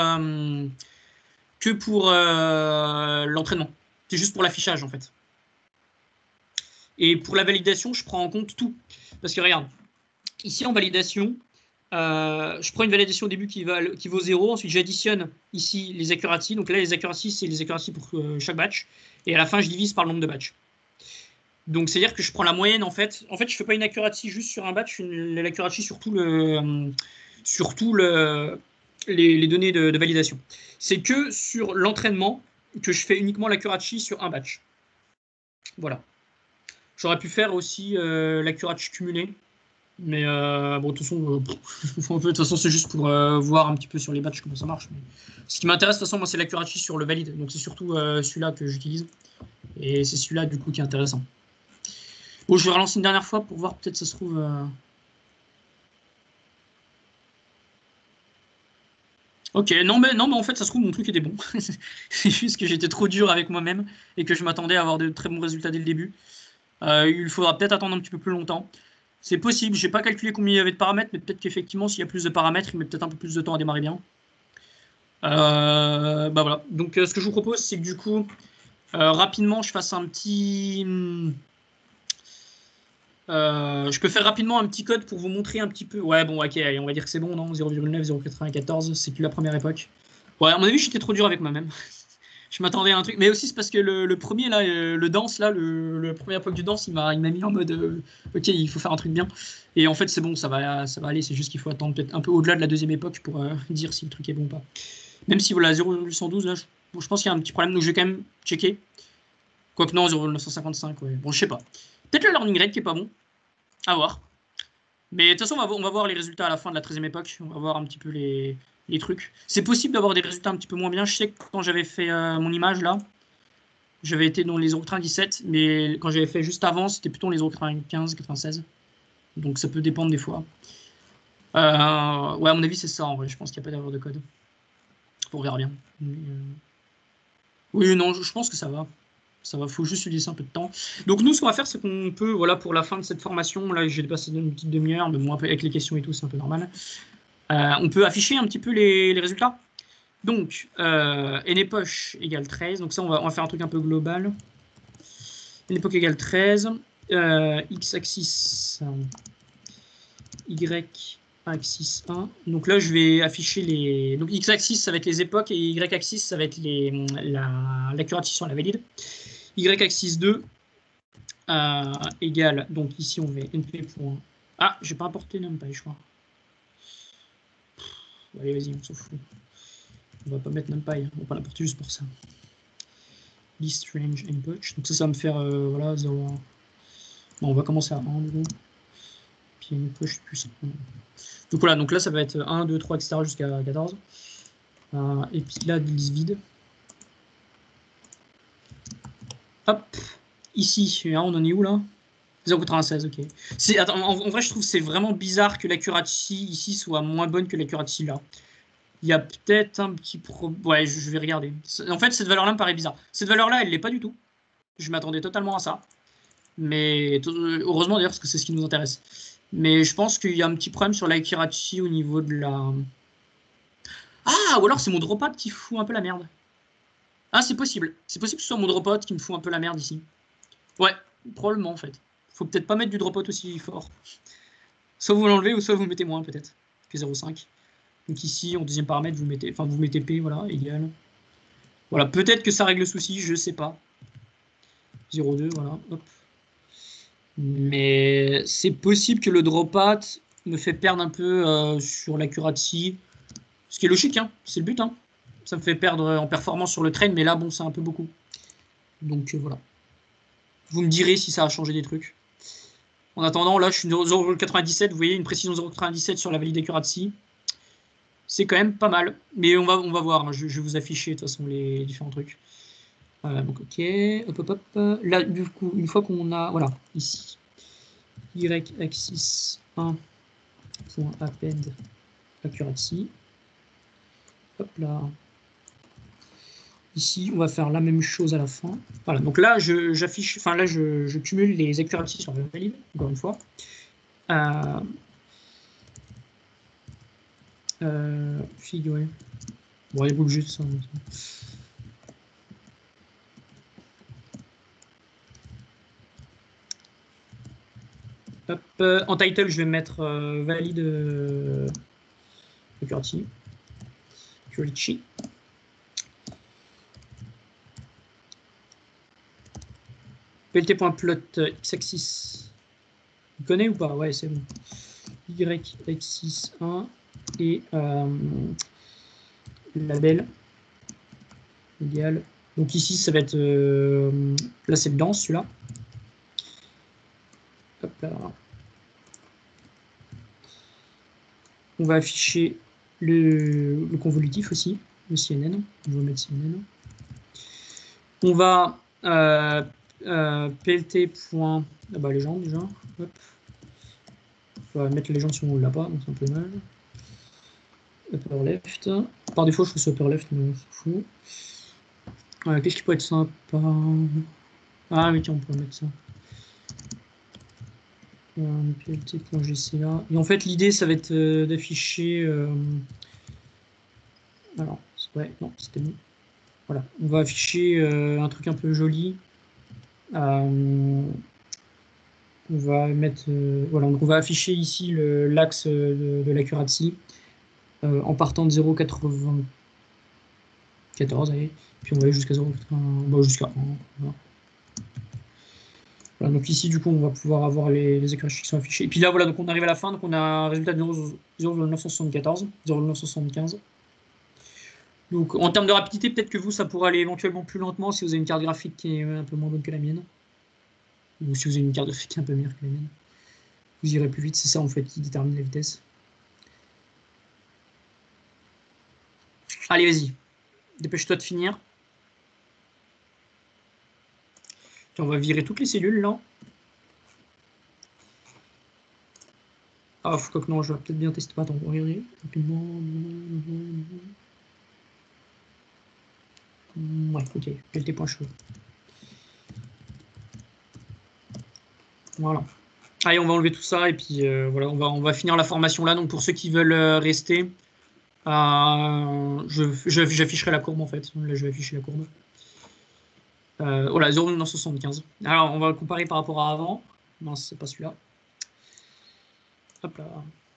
l'entraînement. C'est juste pour l'affichage, en fait. Et pour la validation, je prends en compte tout. Parce que regarde, ici en validation, je prends une validation au début qui vaut 0, ensuite j'additionne ici les accuracies. Donc là, les accuracies, c'est les accuracies pour chaque batch. Et à la fin, je divise par le nombre de batchs. Donc c'est-à-dire que je prends la moyenne en fait. En fait, je fais pas une accuracy juste sur un batch, l'accuracy sur tout les données de validation. C'est que sur l'entraînement que je fais uniquement l'accuracy sur un batch. Voilà. J'aurais pu faire aussi l'accuracy cumulée. Mais bon, de toute façon, c'est juste pour voir un petit peu sur les batchs comment ça marche. Mais ce qui m'intéresse, de toute façon, moi, c'est l'accuracy sur le valide. Donc c'est surtout celui-là que j'utilise. Et c'est celui-là, du coup, qui est intéressant. Bon, je vais relancer une dernière fois pour voir, peut-être ça se trouve... Ok, non mais en fait, ça se trouve, mon truc était bon. C'est juste que j'étais trop dur avec moi-même et que je m'attendais à avoir de très bons résultats dès le début. Il faudra peut-être attendre un petit peu plus longtemps. C'est possible, j'ai pas calculé combien il y avait de paramètres, mais peut-être qu'effectivement, s'il y a plus de paramètres, il met peut-être un peu plus de temps à démarrer bien. Bah voilà. Donc, ce que je vous propose, c'est que du coup, rapidement, je fasse un petit... je peux faire rapidement un petit code pour vous montrer un petit peu. Ouais, bon, ok, allez, on va dire que c'est bon, non 0,9, 0,94, c'est plus la première époque. Ouais, à mon avis, j'étais trop dur avec moi-même. Je m'attendais à un truc. Mais aussi, c'est parce que le premier, là, le danse, là, la première époque du danse, il m'a mis en mode ok, il faut faire un truc bien. Et en fait, c'est bon, ça va aller. C'est juste qu'il faut attendre peut-être un peu au-delà de la deuxième époque pour dire si le truc est bon ou pas. Même si, voilà, 0,112, là, je pense qu'il y a un petit problème, donc je vais quand même checker. Quoique non, 0,955, ouais. Bon, je sais pas. Peut-être le learning rate qui est pas bon. À voir. Mais de toute façon, on va voir les résultats à la fin de la 13e époque. On va voir un petit peu les trucs. C'est possible d'avoir des résultats un petit peu moins bien. Je sais que quand j'avais fait mon image, là, j'avais été dans les 0,97, mais quand j'avais fait juste avant, c'était plutôt les 0,95, 96. Donc ça peut dépendre des fois. Ouais, à mon avis, c'est ça, en vrai. Je pense qu'il n'y a pas d'erreur de code. On verra bien. Mais, oui, non, je pense que ça va. Ça va, faut juste lui laisser un peu de temps. Donc nous, ce qu'on va faire, c'est qu'on peut, voilà, pour la fin de cette formation, là, j'ai dépassé une petite demi-heure, mais bon, avec les questions et tout, c'est un peu normal. On peut afficher un petit peu les résultats. Donc, nepoch égale 13. Donc ça, on va faire un truc un peu global. Nepoch égale 13. X-axis, Y-axis 1. Donc là, je vais afficher les... Donc X-axis, ça va être les époques, et Y-axis, ça va être l'accuracy sur la valide. Y-axis 2 égale, donc ici, on met np. Ah, j'ai pas importé NumPy, je crois. Allez, vas-y, on s'en fout. On va pas mettre NumPy, on va pas l'apporter juste pour ça. List range input. Donc ça va me faire voilà 0. Bon, on va commencer à 1 du coup. Puis input plus 1. Donc voilà, donc là ça va être 1, 2, 3, etc. jusqu'à 14. Et puis là, liste vide. Hop. Ici, on en est où là 0,96, ok. Attends, en vrai, je trouve que c'est vraiment bizarre que l'accuracy ici soit moins bonne que l'accuracy là. Il y a peut-être un petit problème. Ouais, je vais regarder. En fait, cette valeur-là me paraît bizarre. Cette valeur-là, elle l'est pas du tout. Je m'attendais totalement à ça. Mais heureusement d'ailleurs, parce que c'est ce qui nous intéresse. Mais je pense qu'il y a un petit problème sur l'accuracy au niveau de la... Ah, ou alors c'est mon dropout qui fout un peu la merde. Ah, c'est possible. C'est possible que ce soit mon dropout qui me fout un peu la merde ici. Ouais, probablement en fait. Faut peut-être pas mettre du dropout aussi fort. Soit vous l'enlevez, ou soit vous mettez moins peut-être que 0,5. Donc ici, en deuxième paramètre, vous mettez P, voilà, égal. Voilà, peut-être que ça règle le souci, je sais pas. 0,2, voilà, hop. Mais c'est possible que le dropout me fait perdre un peu sur l'accuracy. Ce qui est logique, hein, c'est le but. Hein. Ça me fait perdre en performance sur le train, mais là, bon, c'est un peu beaucoup. Donc voilà. Vous me direz si ça a changé des trucs. En attendant, là, je suis 0,97. Vous voyez, une précision 0,97 sur la valide accuracy. C'est quand même pas mal. Mais on va voir. Hein. Je vais vous afficher de toute façon les différents trucs. Donc ok. Hop, hop, hop. Là, du coup, une fois qu'on a... Voilà, ici. Y-axis 1.append accuracy. Hop là. Ici, on va faire la même chose à la fin. Voilà, donc là, j'affiche... Enfin, là, je cumule les accuracies sur la valide, encore une fois. Figuré. Bon, il est pas obligé de ça. Hop. En title, je vais mettre valide Curti. Curici. PLT.plot x-axis. Vous connaissez ou pas? Ouais, c'est bon. Y-axis 1 et label égal. Donc ici, ça va être là, c'est le dense, celui-là. Hop là. On va afficher le convolutif aussi, le CNN. On va mettre CNN. On va plt. Légende déjà. Hop. On va mettre légende si on ne l'a pas, donc c'est un peu mal. Upper left. Par défaut, je fais ce upper left, mais on s'en fout. Qu'est-ce qui peut être sympa? Ah oui, tiens, on peut mettre ça. plt.gca. Et en fait, l'idée, ça va être d'afficher. Alors, ouais, non, c'était bon. Voilà, on va afficher un truc un peu joli. On va mettre. Voilà, donc on va afficher ici l'axe de l'accuracy en partant de 0,94, allez. Puis on va aller jusqu'à 0,80. Bon, jusqu'à 1. Voilà, donc ici, du coup, on va pouvoir avoir les accuracies qui sont affichées. Et puis là, voilà, donc on arrive à la fin, donc on a un résultat de 0,974, 0,975. Donc en termes de rapidité, peut-être que vous, ça pourrait aller éventuellement plus lentement si vous avez une carte graphique qui est un peu moins bonne que la mienne. Ou si vous avez une carte graphique qui est un peu meilleure que la mienne. Vous irez plus vite, c'est ça en fait qui détermine la vitesse. Allez, vas-y. Dépêche-toi de finir. On va virer toutes les cellules là. Ah, faut que non, je vais peut-être bien tester. Attends, regardez. Ouais, ok. PLT.show. Voilà. Allez, on va enlever tout ça et puis voilà, on va finir la formation là. Donc pour ceux qui veulent rester, j'afficherai la courbe en fait. Là, je vais afficher la courbe. Voilà, 0,975. Alors, on va le comparer par rapport à avant. Non, c'est pas celui-là. Hop là.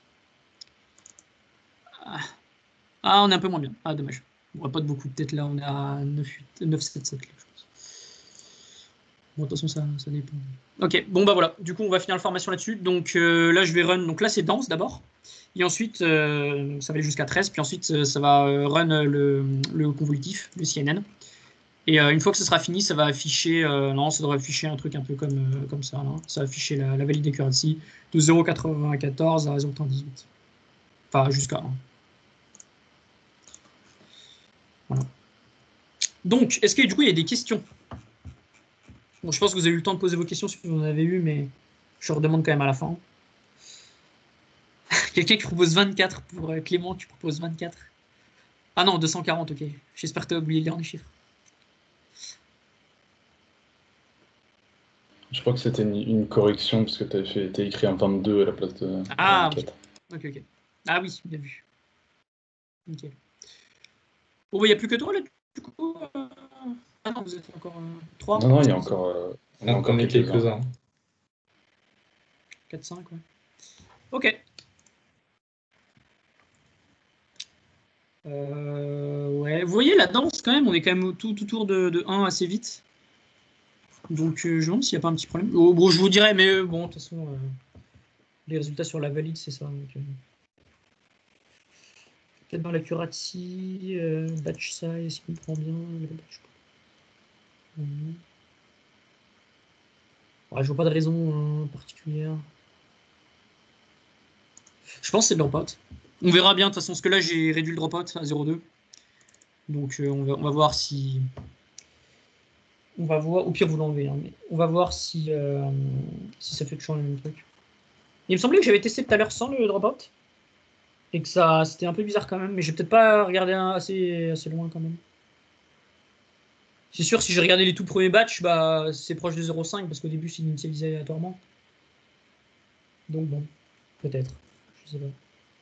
Ah, on est un peu moins bien. Ah, dommage. On n'a pas de beaucoup de têtes là. On est à 9,7,7 là, je pense. Bon, de toute façon, ça dépend. Ok, bon, bah voilà. Du coup, on va finir la formation là-dessus. Donc là, je vais run. Donc là, c'est dense d'abord. Et ensuite, ça va aller jusqu'à 13. Puis ensuite, ça va run le convolutif, le CNN. Et une fois que ce sera fini, ça va afficher, non, ça devrait afficher un truc un peu comme ça. Là. Ça va afficher la valide accuracy de 0,94 à 0,18. Enfin, jusqu'à 1. Voilà. Donc, est-ce que du coup, il y a des questions? Bon, je pense que vous avez eu le temps de poser vos questions si vous en avez eu, mais je redemande quand même à la fin. Quelqu'un qui propose 24 pour Clément, tu proposes 24. Ah non, 240, ok. J'espère que tu as oublié le dernier chiffre. Je crois que c'était une correction parce que t'as écrit un 22 à la place de 24. Ok. Ah oui, bien vu. Ok. Bon, il n'y a plus que toi là, du coup. Ah non, vous êtes encore 3. Non, il y a encore. On a encore quelques-uns. 4-5, ouais. Ok. Ouais, vous voyez la danse quand même, on est quand même tout autour de 1 assez vite. Donc je me demande s'il n'y a pas un petit problème. Oh, bon, je vous dirai, mais bon, de toute façon, les résultats sur la valide, c'est ça. Peut-être dans l'accuracy, batch size, si on comprend bien. Ouais, je vois pas de raison particulière. Je pense que c'est le dropout. On verra bien, de toute façon, parce que là, j'ai réduit le dropout à 0,2. Donc on va voir si... On va voir, au pire vous l'enlevez, hein, mais on va voir si ça fait toujours le même truc. Il me semblait que j'avais testé tout à l'heure sans le dropout et que ça c'était un peu bizarre quand même, mais j'ai peut-être pas regardé assez loin quand même. C'est sûr, si j'ai regardé les tout premiers batchs, bah c'est proche de 0,5 parce qu'au début c'est initialisé aléatoirement. Donc bon, peut-être, je sais pas.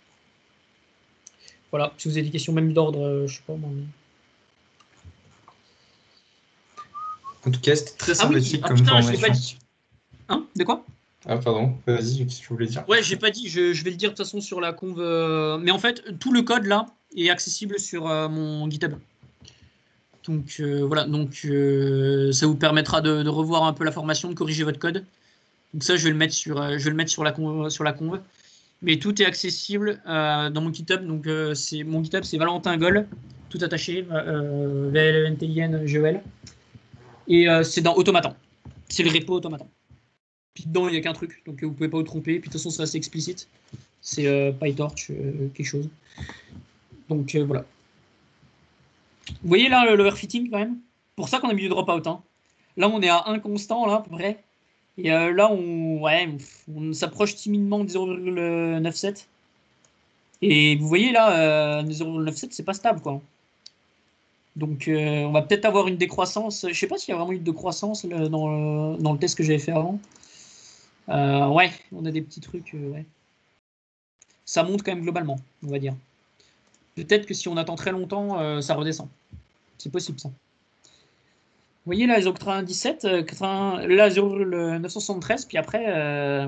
Voilà, si vous avez des questions même d'ordre, je sais pas moi. En tout cas, c'était très Ah oui, sympathique ah comme putain, je l'ai formation. pas dit. Hein? De quoi? Ah, pardon, vas-y, qu'est-ce que tu voulais dire? Ouais, j'ai pas dit, je vais le dire de toute façon sur la conv. Mais en fait, tout le code là est accessible sur mon GitHub. Donc voilà, donc ça vous permettra de revoir un peu la formation, de corriger votre code. Donc ça, je vais le mettre sur la conv. Mais tout est accessible dans mon GitHub. Donc mon GitHub, c'est Valentin Gol, tout attaché, VLNTIN GEL. Et c'est dans Automaton. C'est le repo Automaton. Puis dedans, il n'y a qu'un truc, donc vous pouvez pas vous tromper. Puis de toute façon, c'est assez explicite. C'est PyTorch, quelque chose. Donc voilà. Vous voyez là l'overfitting quand même? Pour ça qu'on a mis du dropout. Hein. Là, on est à 1 constant, là, à peu près. Et là, on s'approche timidement de 0,97. Et vous voyez là, 0,97, c'est pas stable, quoi. Donc, on va peut-être avoir une décroissance. Je sais pas s'il y a vraiment eu de décroissance dans le test que j'avais fait avant. Ouais, on a des petits trucs. Ouais. Ça monte quand même globalement, on va dire. Peut-être que si on attend très longtemps, ça redescend. C'est possible, ça. Vous voyez là, les octrins 17, là 0,973, puis après,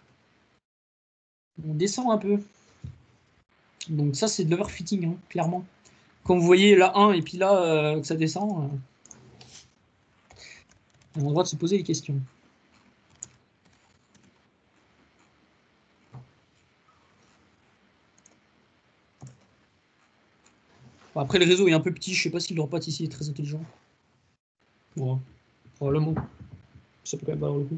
on descend un peu. Donc ça, c'est de l'overfitting, hein, clairement. Quand vous voyez là 1 et puis là que ça descend, on a le droit de se poser des questions. Bon, après, le réseau est un peu petit, je sais pas si le drop ici est très intelligent. Bon, probablement. Ça peut quand même valoir le coup.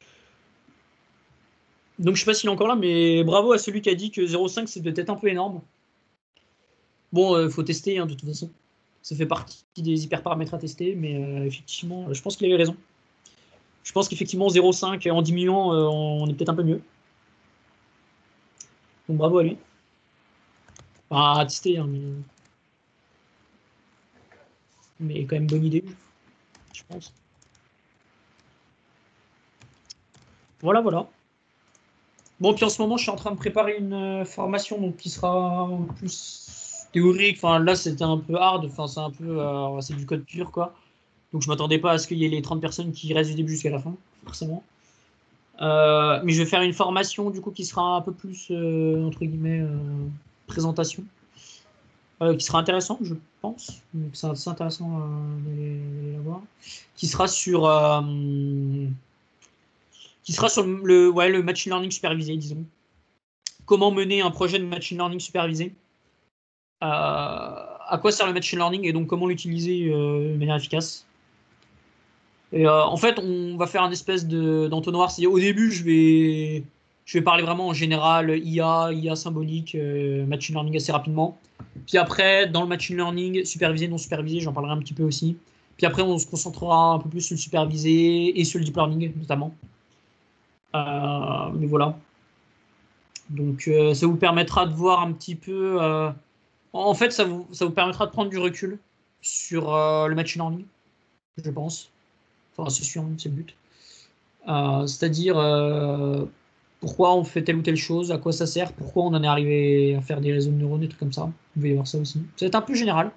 Donc je sais pas s'il est encore là, mais bravo à celui qui a dit que 0,5 c'est peut-être un peu énorme. Bon, faut tester hein, de toute façon. Ça fait partie des hyperparamètres à tester, mais effectivement, je pense qu'il avait raison. Je pense qu'effectivement 0,5 en diminuant, on est peut-être un peu mieux. Donc bravo à lui. Enfin, à tester, hein, mais quand même bonne idée, je pense. Voilà, voilà. Bon, puis en ce moment, je suis en train de préparer une formation donc, qui sera plus théorique. Enfin, là, c'était un peu hard. Enfin, c'est un peu, c'est du code pur, quoi. Donc, je m'attendais pas à ce qu'il y ait les 30 personnes qui restent du début jusqu'à la fin, forcément. Mais je vais faire une formation, du coup, qui sera un peu plus, entre guillemets, présentation. Qui sera intéressante, je pense. C'est assez intéressant d'aller la voir. Qui sera sur le machine learning supervisé, disons. Comment mener un projet de machine learning supervisé. À quoi sert le machine learning et donc comment l'utiliser de manière efficace. Et en fait, on va faire un espèce d'entonnoir. C'est-à-dire, au début, je vais parler vraiment en général IA symbolique, machine learning assez rapidement. Puis après, dans le machine learning, supervisé, non supervisé, j'en parlerai un petit peu aussi. Puis après, on se concentrera un peu plus sur le supervisé et sur le deep learning, notamment. Mais voilà. Donc, ça vous permettra de voir un petit peu... En fait, ça vous permettra de prendre du recul sur le machine learning, je pense. Enfin, c'est sûr, c'est le but. C'est-à-dire pourquoi on fait telle ou telle chose, à quoi ça sert, pourquoi on en est arrivé à faire des réseaux de neurones, des trucs comme ça. Vous pouvez voir ça aussi. Ça va être un peu général.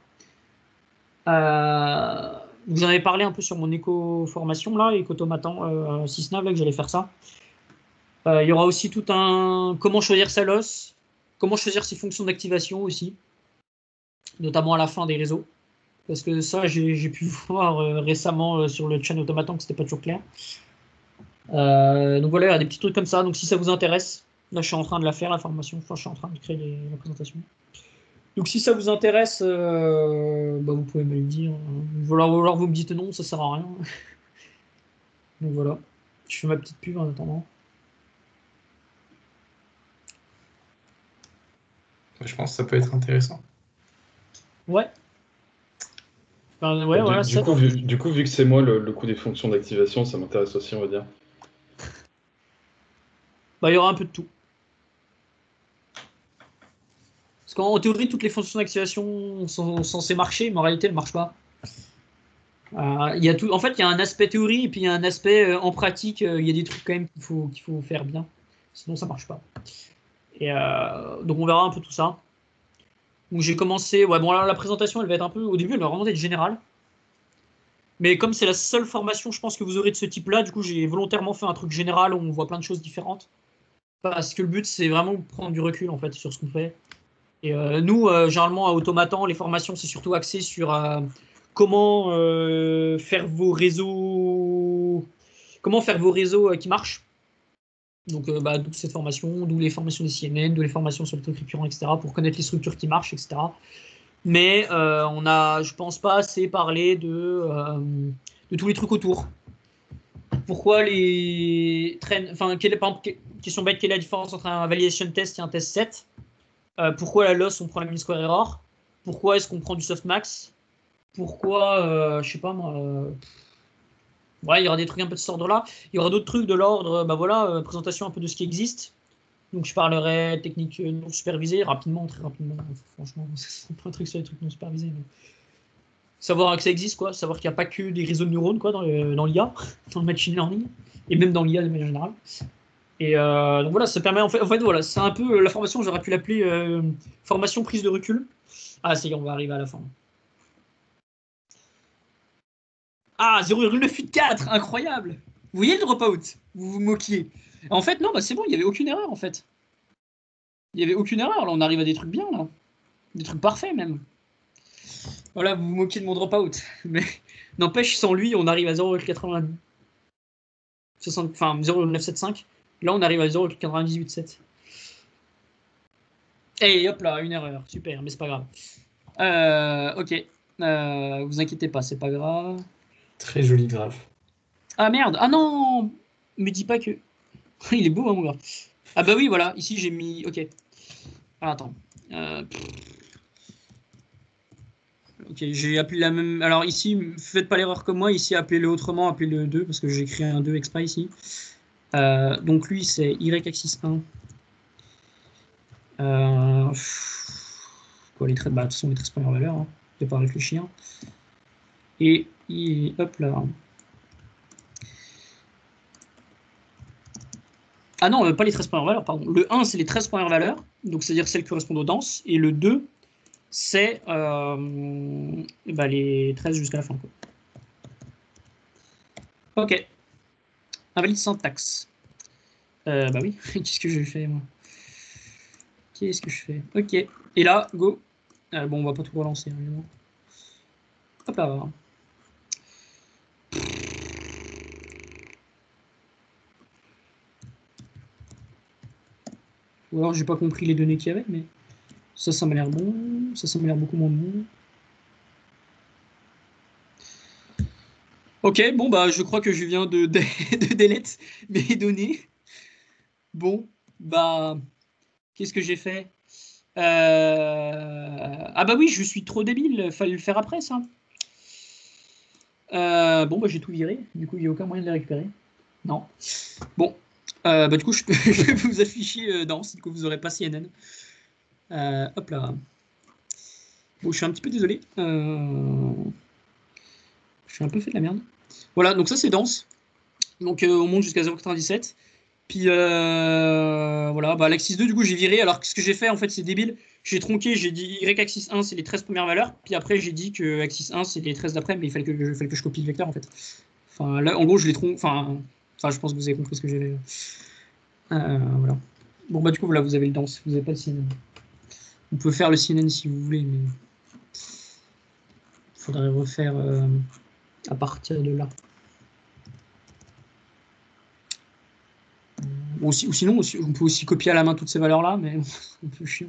Vous en avez parlé un peu sur mon éco-formation, là, éco-automaton, Sysnav, là, que j'allais faire ça. Il y aura aussi tout un... Comment choisir sa loss, comment choisir ses fonctions d'activation aussi, notamment à la fin des réseaux. Parce que ça, j'ai pu voir récemment sur le channel Automaton que c'était pas toujours clair. Donc voilà, il y a des petits trucs comme ça. Donc si ça vous intéresse, là je suis en train de la faire, la formation. Enfin, je suis en train de créer la présentation. Donc si ça vous intéresse, vous pouvez me le dire. Alors vous me dites non, ça sert à rien. Donc voilà, je fais ma petite pub en attendant. Je pense que ça peut être intéressant. Ouais. Enfin, ouais, voilà, du coup, vu que c'est moi le coup des fonctions d'activation, ça m'intéresse aussi, on va dire. Il y aura un peu de tout. Parce qu'en théorie, toutes les fonctions d'activation sont censées marcher, mais en réalité, elles ne marchent pas. En fait, il y a un aspect théorie et puis il y a un aspect en pratique. Il y a des trucs quand même qu'il faut faire bien. Sinon, ça ne marche pas. Et donc, on verra un peu tout ça. Donc, j'ai commencé. Ouais, bon, alors, la présentation, elle va être un peu. Au début, elle va vraiment être générale. Mais comme c'est la seule formation, je pense que vous aurez de ce type-là, du coup, j'ai volontairement fait un truc général où on voit plein de choses différentes. Parce que le but, c'est vraiment de prendre du recul, en fait, sur ce qu'on fait. Et nous, généralement, à Automatan, les formations, c'est surtout axé sur comment faire vos réseaux... Comment faire vos réseaux qui marchent. Donc, d'où cette formation, d'où les formations des CNN, d'où les formations sur le truc récurrent, etc., pour connaître les structures qui marchent, etc. Mais on a, je pense pas assez parlé de tous les trucs autour. Pourquoi les traînes, enfin, par exemple, question bête, quelle est la différence entre un validation test et un test set? Pourquoi la loss on prend la mean square error? Pourquoi est-ce qu'on prend du softmax? Pourquoi, je sais pas moi. Ouais, il y aura des trucs un peu de ce ordre-là. Il y aura d'autres trucs de l'ordre, présentation un peu de ce qui existe. Donc je parlerai technique non supervisée rapidement, très rapidement. Franchement, c'est pas un truc sur les trucs non supervisés. Mais... Savoir que ça existe, quoi. Savoir qu'il n'y a pas que des réseaux de neurones, quoi, dans l'IA, dans le machine learning, et même dans l'IA de manière générale. Et donc voilà, ça permet, en fait voilà, c'est un peu la formation, j'aurais pu l'appeler formation prise de recul. Ah, ça y est, on va arriver à la fin. Ah, 0,984, incroyable! Vous voyez le dropout? Vous vous moquiez. En fait, non, c'est bon, il n'y avait aucune erreur, en fait. Il n'y avait aucune erreur, là, on arrive à des trucs bien, là. Des trucs parfaits, même. Voilà, vous vous moquez de mon dropout. Mais n'empêche, sans lui, on arrive à 0,90. Enfin, 0,975. Là, on arrive à 0,987. Et hop là, une erreur. Super, mais c'est pas grave. Ok. Vous inquiétez pas, c'est pas grave. Très joli graphe. Ah merde, ah non! Me dis pas que. Il est beau, hein, mon gars. Ah bah oui, voilà, ici j'ai mis. Ok. Ah, attends. Ok, j'ai appelé la même. Alors ici, faites pas l'erreur comme moi, ici appelez-le autrement, appelez-le 2, parce que j'ai écrit un 2 exprès ici. Donc lui, c'est Y axis 1. Quoi, les traits, de toute façon, les traits première valeur, hein. Je vais pas réfléchir. Et hop là. Ah non, pas les 13 premières valeurs, pardon. Le 1, c'est les 13 premières valeurs, donc c'est-à-dire celles qui correspondent aux denses, et le 2, c'est les 13 jusqu'à la fin, quoi. Ok. Invalide syntaxe. Bah oui, qu'est-ce que je fais, moi? Qu'est-ce que je fais? Ok. Et là, go. Bon, on va pas tout relancer, évidemment. Hop là. Ou alors, j'ai pas compris les données qu'il y avait, mais ça m'a l'air bon. Ça m'a l'air beaucoup moins bon. Ok, bon, bah, je crois que je viens de delete mes données. Bon, bah, qu'est-ce que j'ai fait? Ah bah oui, je suis trop débile, fallait le faire après, ça. Bon, bah, j'ai tout viré, du coup, il n'y a aucun moyen de les récupérer. Non. Bon, du coup, je vais vous afficher dans, du coup, vous aurez pas CNN. Hop là. Bon, je suis un petit peu désolé. Je suis un peu fait de la merde. Voilà, donc ça, c'est dense. Donc, on monte jusqu'à 0,97. Puis voilà, l'axis 2, du coup, j'ai viré. Alors, ce que j'ai fait, en fait, c'est débile. J'ai tronqué, j'ai dit Y axis 1, c'est les 13 premières valeurs. Puis après, j'ai dit que axis 1, c'est les 13 d'après, mais il fallait que je copie le vecteur, en fait. Enfin, là, en gros, je les tronque. Enfin, je pense que vous avez compris ce que j'avais. Voilà. Bon, du coup, voilà, vous avez le dense. Vous n'avez pas le CNN. Vous pouvez faire le CNN si vous voulez, mais il faudrait refaire à partir de là. Ou sinon, on peut aussi copier à la main toutes ces valeurs-là, mais c'est un peu chiant.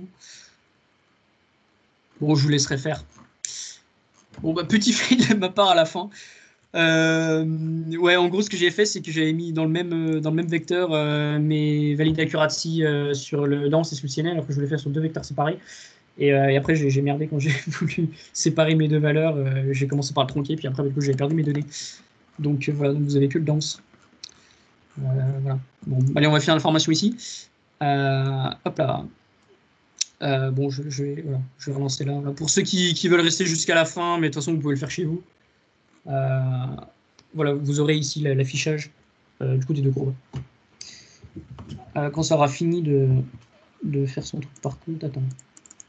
Bon, je vous laisserai faire. Bon, petit fail de ma part à la fin. Ouais, en gros, ce que j'ai fait, c'est que j'avais mis dans le même vecteur mes valid accuracy sur le dense et sur le CNN, alors que je voulais faire sur deux vecteurs séparés. Et après, j'ai merdé quand j'ai voulu séparer mes deux valeurs. J'ai commencé par le tronquer, puis après, du coup, j'ai perdu mes données. Donc voilà, donc vous avez que le dense. Voilà. Bon, allez, on va faire l'information ici. Hop là. Bon, je vais relancer là. Pour ceux qui veulent rester jusqu'à la fin, mais de toute façon, vous pouvez le faire chez vous. Voilà, vous aurez ici l'affichage du coup des deux courbes. Quand ça aura fini de faire son truc par contre, attends.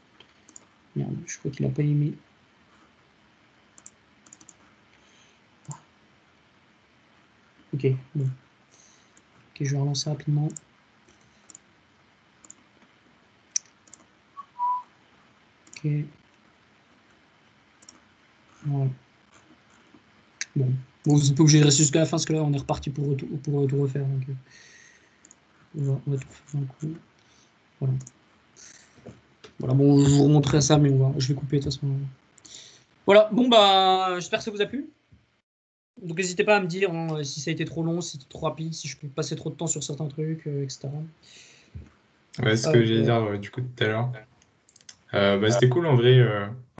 Merde, je crois qu'il n'a pas aimé. Ok, bon. Ok, je vais relancer rapidement. Ok. Voilà. Bon, vous n'êtes pas obligé de rester jusqu'à la fin, parce que là, on est reparti pour tout refaire. Donc, on va tout faire d'un coup. Voilà. Voilà, bon, je vous remontrerai ça, mais je vais couper de toute façon. Voilà, bon, bah, j'espère que ça vous a plu. Donc, n'hésitez pas à me dire si ça a été trop long, si c'était trop rapide, si je peux passer trop de temps sur certains trucs, etc. Ouais, ce que j'allais dire du coup tout à l'heure. C'était cool en vrai.